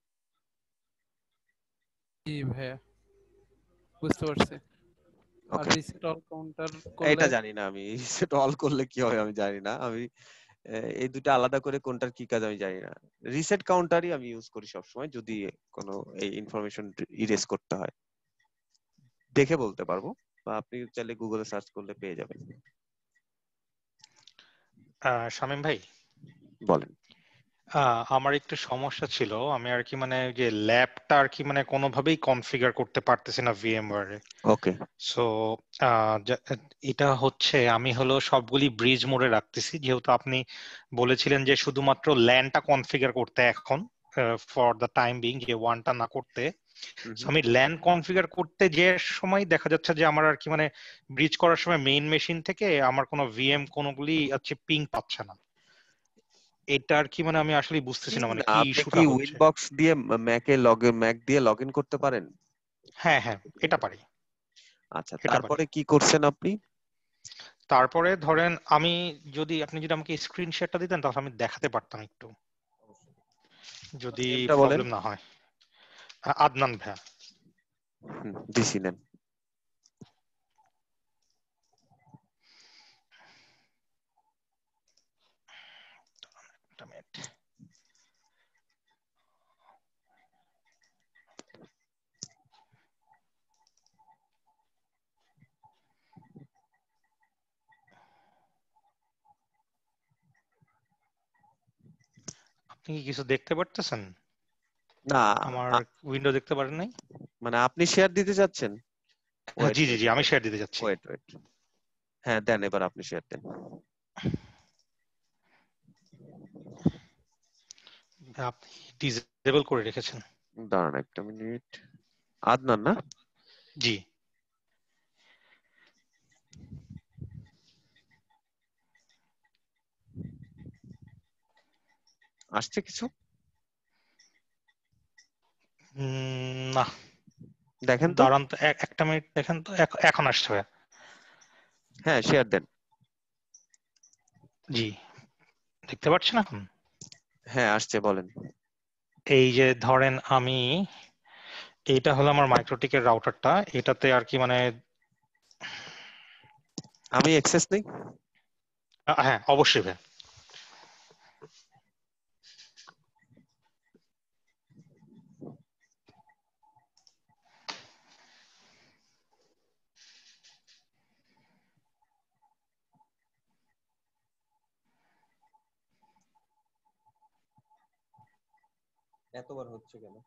C: জি ভাইয়া, বুঝতে পারছি। আর
A: ওকে,
C: রিসেট অল কাউন্টার
A: এটা
C: করলে?
A: জানি না আমি, রিসেট অল করলে কি হয় আমি জানি না। আমি আহ, এই দুটো আলাদা করে কোনটার কি কাজ আমি জানি না। রিসেট কাউন্টারই আমি ইউজ করি সবসময় যদি কোনো এই ইনফরমেশন ইরেজ করতে হয়, দেখে বলতে পারবো, বা আপনি চাইলে গুগলে সার্চ করলে পেয়ে যাবেন।
D: আহ, শামীম ভাই,
A: বলেন।
D: আহ, আমার একটু সমস্যা ছিল, আমি আর কি মানে যে ল্যাবটা আর কি মানে কোনোভাবেই কনফিগার করতে পারতেছি না ভিএমওয়্যারে।
A: ওকে,
D: সো এটা হচ্ছে আমি হলো সবগুলি ব্রিজ মোডে রাখতেছি, যেহেতু আপনি বলেছিলেন যে শুধুমাত্র ল্যানটা কনফিগার করতে এখন ফর দ্য টাইম বিং, যে ওয়ানটা না করতে। So, আমি ল্যান কনফিগার করতে যে সময় দেখা যাচ্ছে যে আমার আর কি মানে ব্রিজ করার সময় মেইন মেশিন থেকে আমার কোনো ভিএম কোনোগুলি হচ্ছে পিং পাচ্ছে না। এটা আর কি মানে আমি আসলে বুঝতেছি না মানে কি
A: আপনি কি
D: ইস্যুটা হচ্ছে।
A: উইনবক্স দিয়ে ম্যাকে লগ ম্যাক দিয়ে লগ ইন করতে পারেন?
D: হ্যাঁ হ্যাঁ এটা পারি।
A: আচ্ছা,
D: এটা পারি।
A: তারপরে কি করছেন আপনি?
D: তারপরে ধরেন আমি যদি আপনি যদি আমাকে স্ক্রিন শেয়ারটা দিতেন তাহলে আমি দেখাতে পারতাম একটু, যদি
A: নামটা বলেন।
D: প্রবলেম না হয়। আ- আদনান ভাইয়া।
A: হুম, দিছি নেন।
D: একটা মিনিট। আপনি কি কিছু দেখতে পারতেছেন?
A: না,
D: আমার
A: আ-
D: উইন্ডো দেখতে পারেন নাই?
A: মানে আপনি শেয়ার দিতে যাচ্ছেন?
D: হ্যাঁ,
A: ওয়েট
D: জি জি
A: ওয়েট
D: জি আমি
A: ওয়েট
D: শেয়ার দিতে যাচ্ছি।
A: ওয়েট ওয়েট হ্যাঁ, দেন, এবার আপনি শেয়ার দেন।
D: আপনি ডিসেবল করে রেখেছেন?
A: দাঁড়ান একটা মিনিট। আদনান না?
D: জি।
A: আসছে কিছু?
D: উম, না
A: দেখেন তো।
D: দাঁড়ান তো এক- একটা মিনিট দেখেন তো, এখ- এখন আসছে ভাইয়া।
A: হ্যাঁ, শেয়ার দেন।
D: জি দেখতে পাচ্ছেন এখন?
A: হ্যাঁ, আসছে, বলেন।
D: এই যে ধরেন আমি, এইটা হলো আমার মাইক্রোটিকের রাউটারটা, এটাতে আর কি মানে
A: আমি অ্যাক্সেস নেই।
D: আ- হ্যাঁ অবশ্যই ভাই।
A: এতবার হচ্ছে কেন?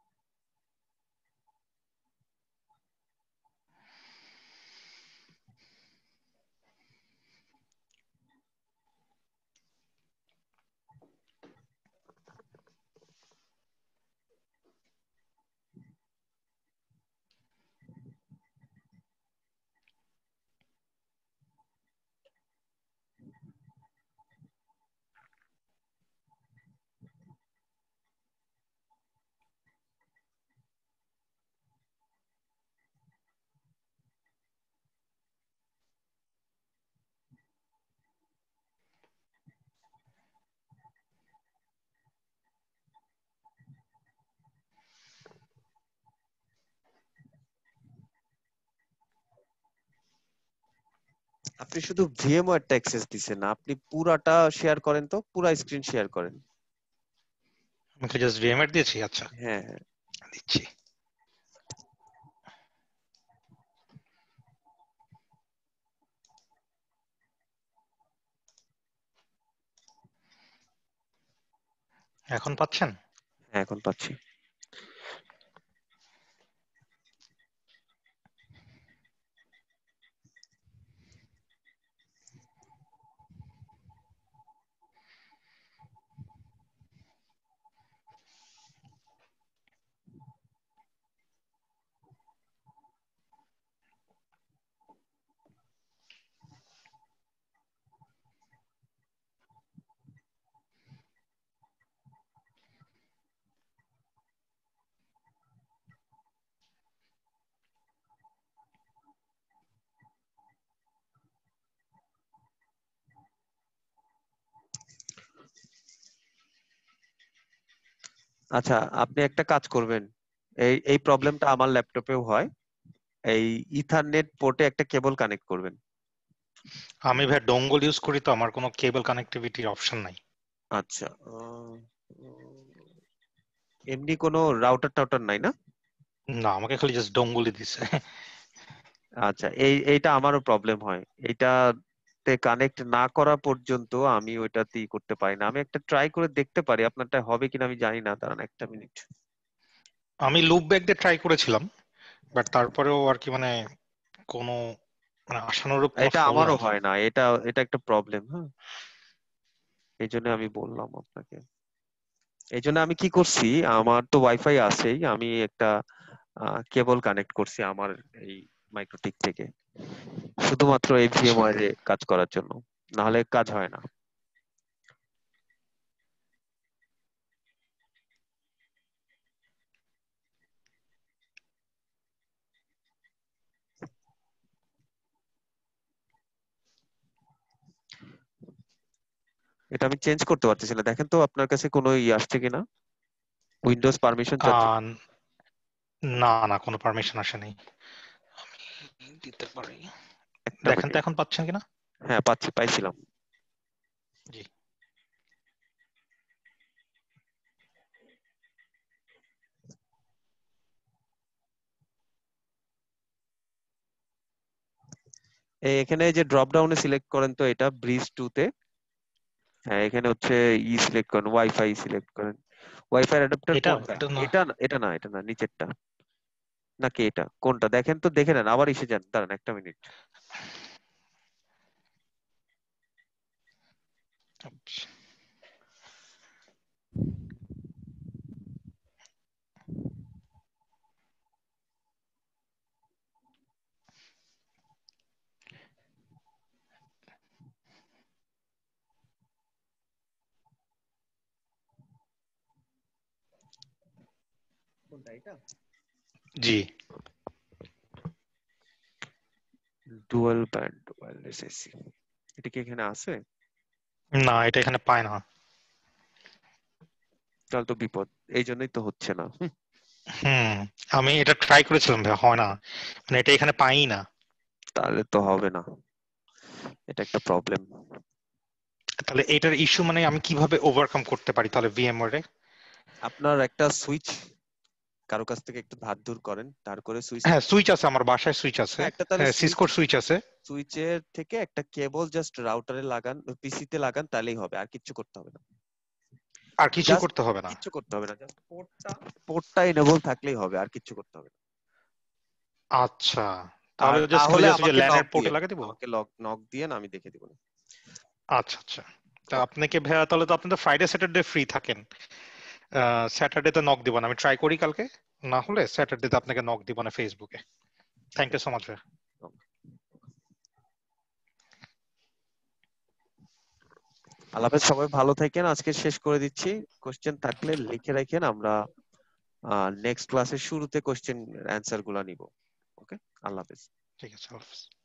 A: আপনি শুধু ভিএমওয়্যারটা অ্যাক্সেস দিছেন না, আপনি পুরাটা শেয়ার করেন তো, পুরা স্ক্রিন শেয়ার করেন।
D: আমাকে জাস্ট ভিএমএর দিয়েছি। আচ্ছা
A: হ্যাঁ হ্যাঁ।
D: দিচ্ছি। এখন পাচ্ছেন?
A: হ্যাঁ, এখন পাচ্ছি। আচ্ছা, আপনি একটা কাজ করবেন। এই এই প্রবলেমটা আমার ল্যাপটপেও হয়। এই ইথারনেট পোর্টে একটা কেবল কানেক্ট করবেন।
D: আমি ভাই ডোঙ্গল ইউজ করি, তো আমার কোনো কেবল কানেক্টিভিটির অপশন নাই।
A: আচ্ছা, আহ, এমনি কোনো রাউটার টাউটার নাই না?
D: না আমাকে খালি জাস্ট ডোঙ্গলই দিছে।
A: আচ্ছা, এই এইটা আমারও প্রবলেম হয়। এইটাতে সাথে কানেক্ট না করা পর্যন্ত আমি ওইটাতেই করতে পারি না। আমি একটা ট্রাই করে দেখতে পারি, আপনারটা হবে কিনা আমি জানি না, দাঁড়ান একটা মিনিট।
D: আমি লুপ ব্যাক দিয়ে ট্রাই করেছিলাম, বাট তারপরেও আর কি মানে কোনো মানে আশানুরূপ কোনো
A: এটা
D: ফল
A: আমারও
D: নাই।
A: হয় না, এটা এটা একটা প্রবলেম। হ্যাঁ, এই জন্য আমি বললাম আপনাকে। এই জন্য আমি কি করছি, আমার তো ওয়াইফাই আছেই, আমি একটা কেবল কানেক্ট করছি আমার এই মাইক্রোটিক থেকে, শুধুমাত্র এই
D: আচ্ছা,
A: ভিএমওয়ার এ কাজ করার জন্য, নাহলে কাজ হয় না। এটা আমি চেঞ্জ করতে পারতেছি না, দেখেন তো আপনার কাছে কোনো ই আসছে কিনা, উইন্ডোজ পারমিশন চাচ্ছে
D: আহ,
A: কিনা?
D: না না কোনো পারমিশন আসে নাই। আমি দিতে পারি,
A: একটা
D: দেখেন তো
A: মিনিট।
D: এখন পাচ্ছেন কিনা।
A: হ্যাঁ পাচ্ছি, পাইছিলাম।
D: জি,
A: এই এখানে এই যে ড্রপ ডাউনে সিলেক্ট করেন তো, এটা ব্রিজ টু তে, হ্যাঁ এখানে হচ্ছে ই সিলেক্ট করেন, ওয়াইফাই সিলেক্ট করেন। ওয়াইফাই অ্যাডাপ্টার
D: এটা
A: কোনটা?
D: এটা না,
A: এটা না, এটা না, এটা না, নিচেরটা নাকি এটা? কোনটা দেখেন তো, দেখে নেন, আবার এসে যান, দাঁড়ান একটা মিনিট। কোনটা এটা?
D: জি
A: ডুয়াল ব্যান্ড ওয়্যারলেস এসি, এটা কি এখানে আছে?
D: না, এটা এখানে পায় না।
A: তাহলে তো বিপদ, এই জন্যই তো হচ্ছে না। হুম,
D: হুম, আমি এটা ট্রাই করেছিলাম ভাই, হয় না, মানে এটা এখানে পাই না।
A: তাহলে তো হবে না, এটা একটা প্রবলেম।
D: তাহলে এটার ইস্যু মানে আমি কিভাবে ওভারকাম করতে পারি তাহলে ভিএমওয়ারে?
A: আপনার একটা সুইচ কারো কাছ থেকে একটু ধার ধুর করেন, ধার করে সুইচ,
D: হ্যাঁ সুইচ আছে, আমার বাসায় সুইচ আছে,
A: একটা তাহলে সুইচ,
D: সিসকোর সুইচ আছে।
A: সুইচের থেকে একটা কেবল জাস্ট রাউটারে লাগান, পিসিতে লাগান, তাহলেই হবে, আর কিচ্ছু করতে হবে না।
D: আর কিছু
A: জাস্ট
D: করতে হবে না?
A: কিচ্ছু করতে হবে না, জাস্ট পোর্টটা, পোর্টটা এনেবল থাকলেই হবে, আর কিচ্ছু করতে হবে না।
D: আচ্ছা,
A: আর
D: তাহলে
A: না
D: জাস্ট খালি
A: হলে
D: জাস্ট যে
A: আমাকে নক
D: ল্যানের পোর্টে
A: দিয়েন,
D: লাগিয়ে দিব।
A: আমাকে লক নক দিয়েন, আমি দেখে দিব না।
D: আচ্ছা আচ্ছা, তা আপনাকে ভাইয়া তাহলে তো আপনি তো ফ্রাইডে স্যাটারডে ফ্রি থাকেন, স্যাটারডে তে নক দিব না, আমি ট্রাই করি কালকে, না হলে স্যাটারডে তে আপনাকে নক দিব না ফেসবুকে। থ্যাংক ইউ সো মাচ ভাইয়া।
A: আল্লাহ হাফেজ, সবাই ভালো থাকেন, আজকে শেষ করে দিচ্ছি। কোশ্চেন থাকলে লিখে রাখেন, আমরা নেক্সট ক্লাসের শুরুতে কোশ্চেন অ্যান্সার গুলা নিব। ওকে, আল্লাহ হাফেজ।
D: ঠিক আছে, আল্লাহ হাফেজ।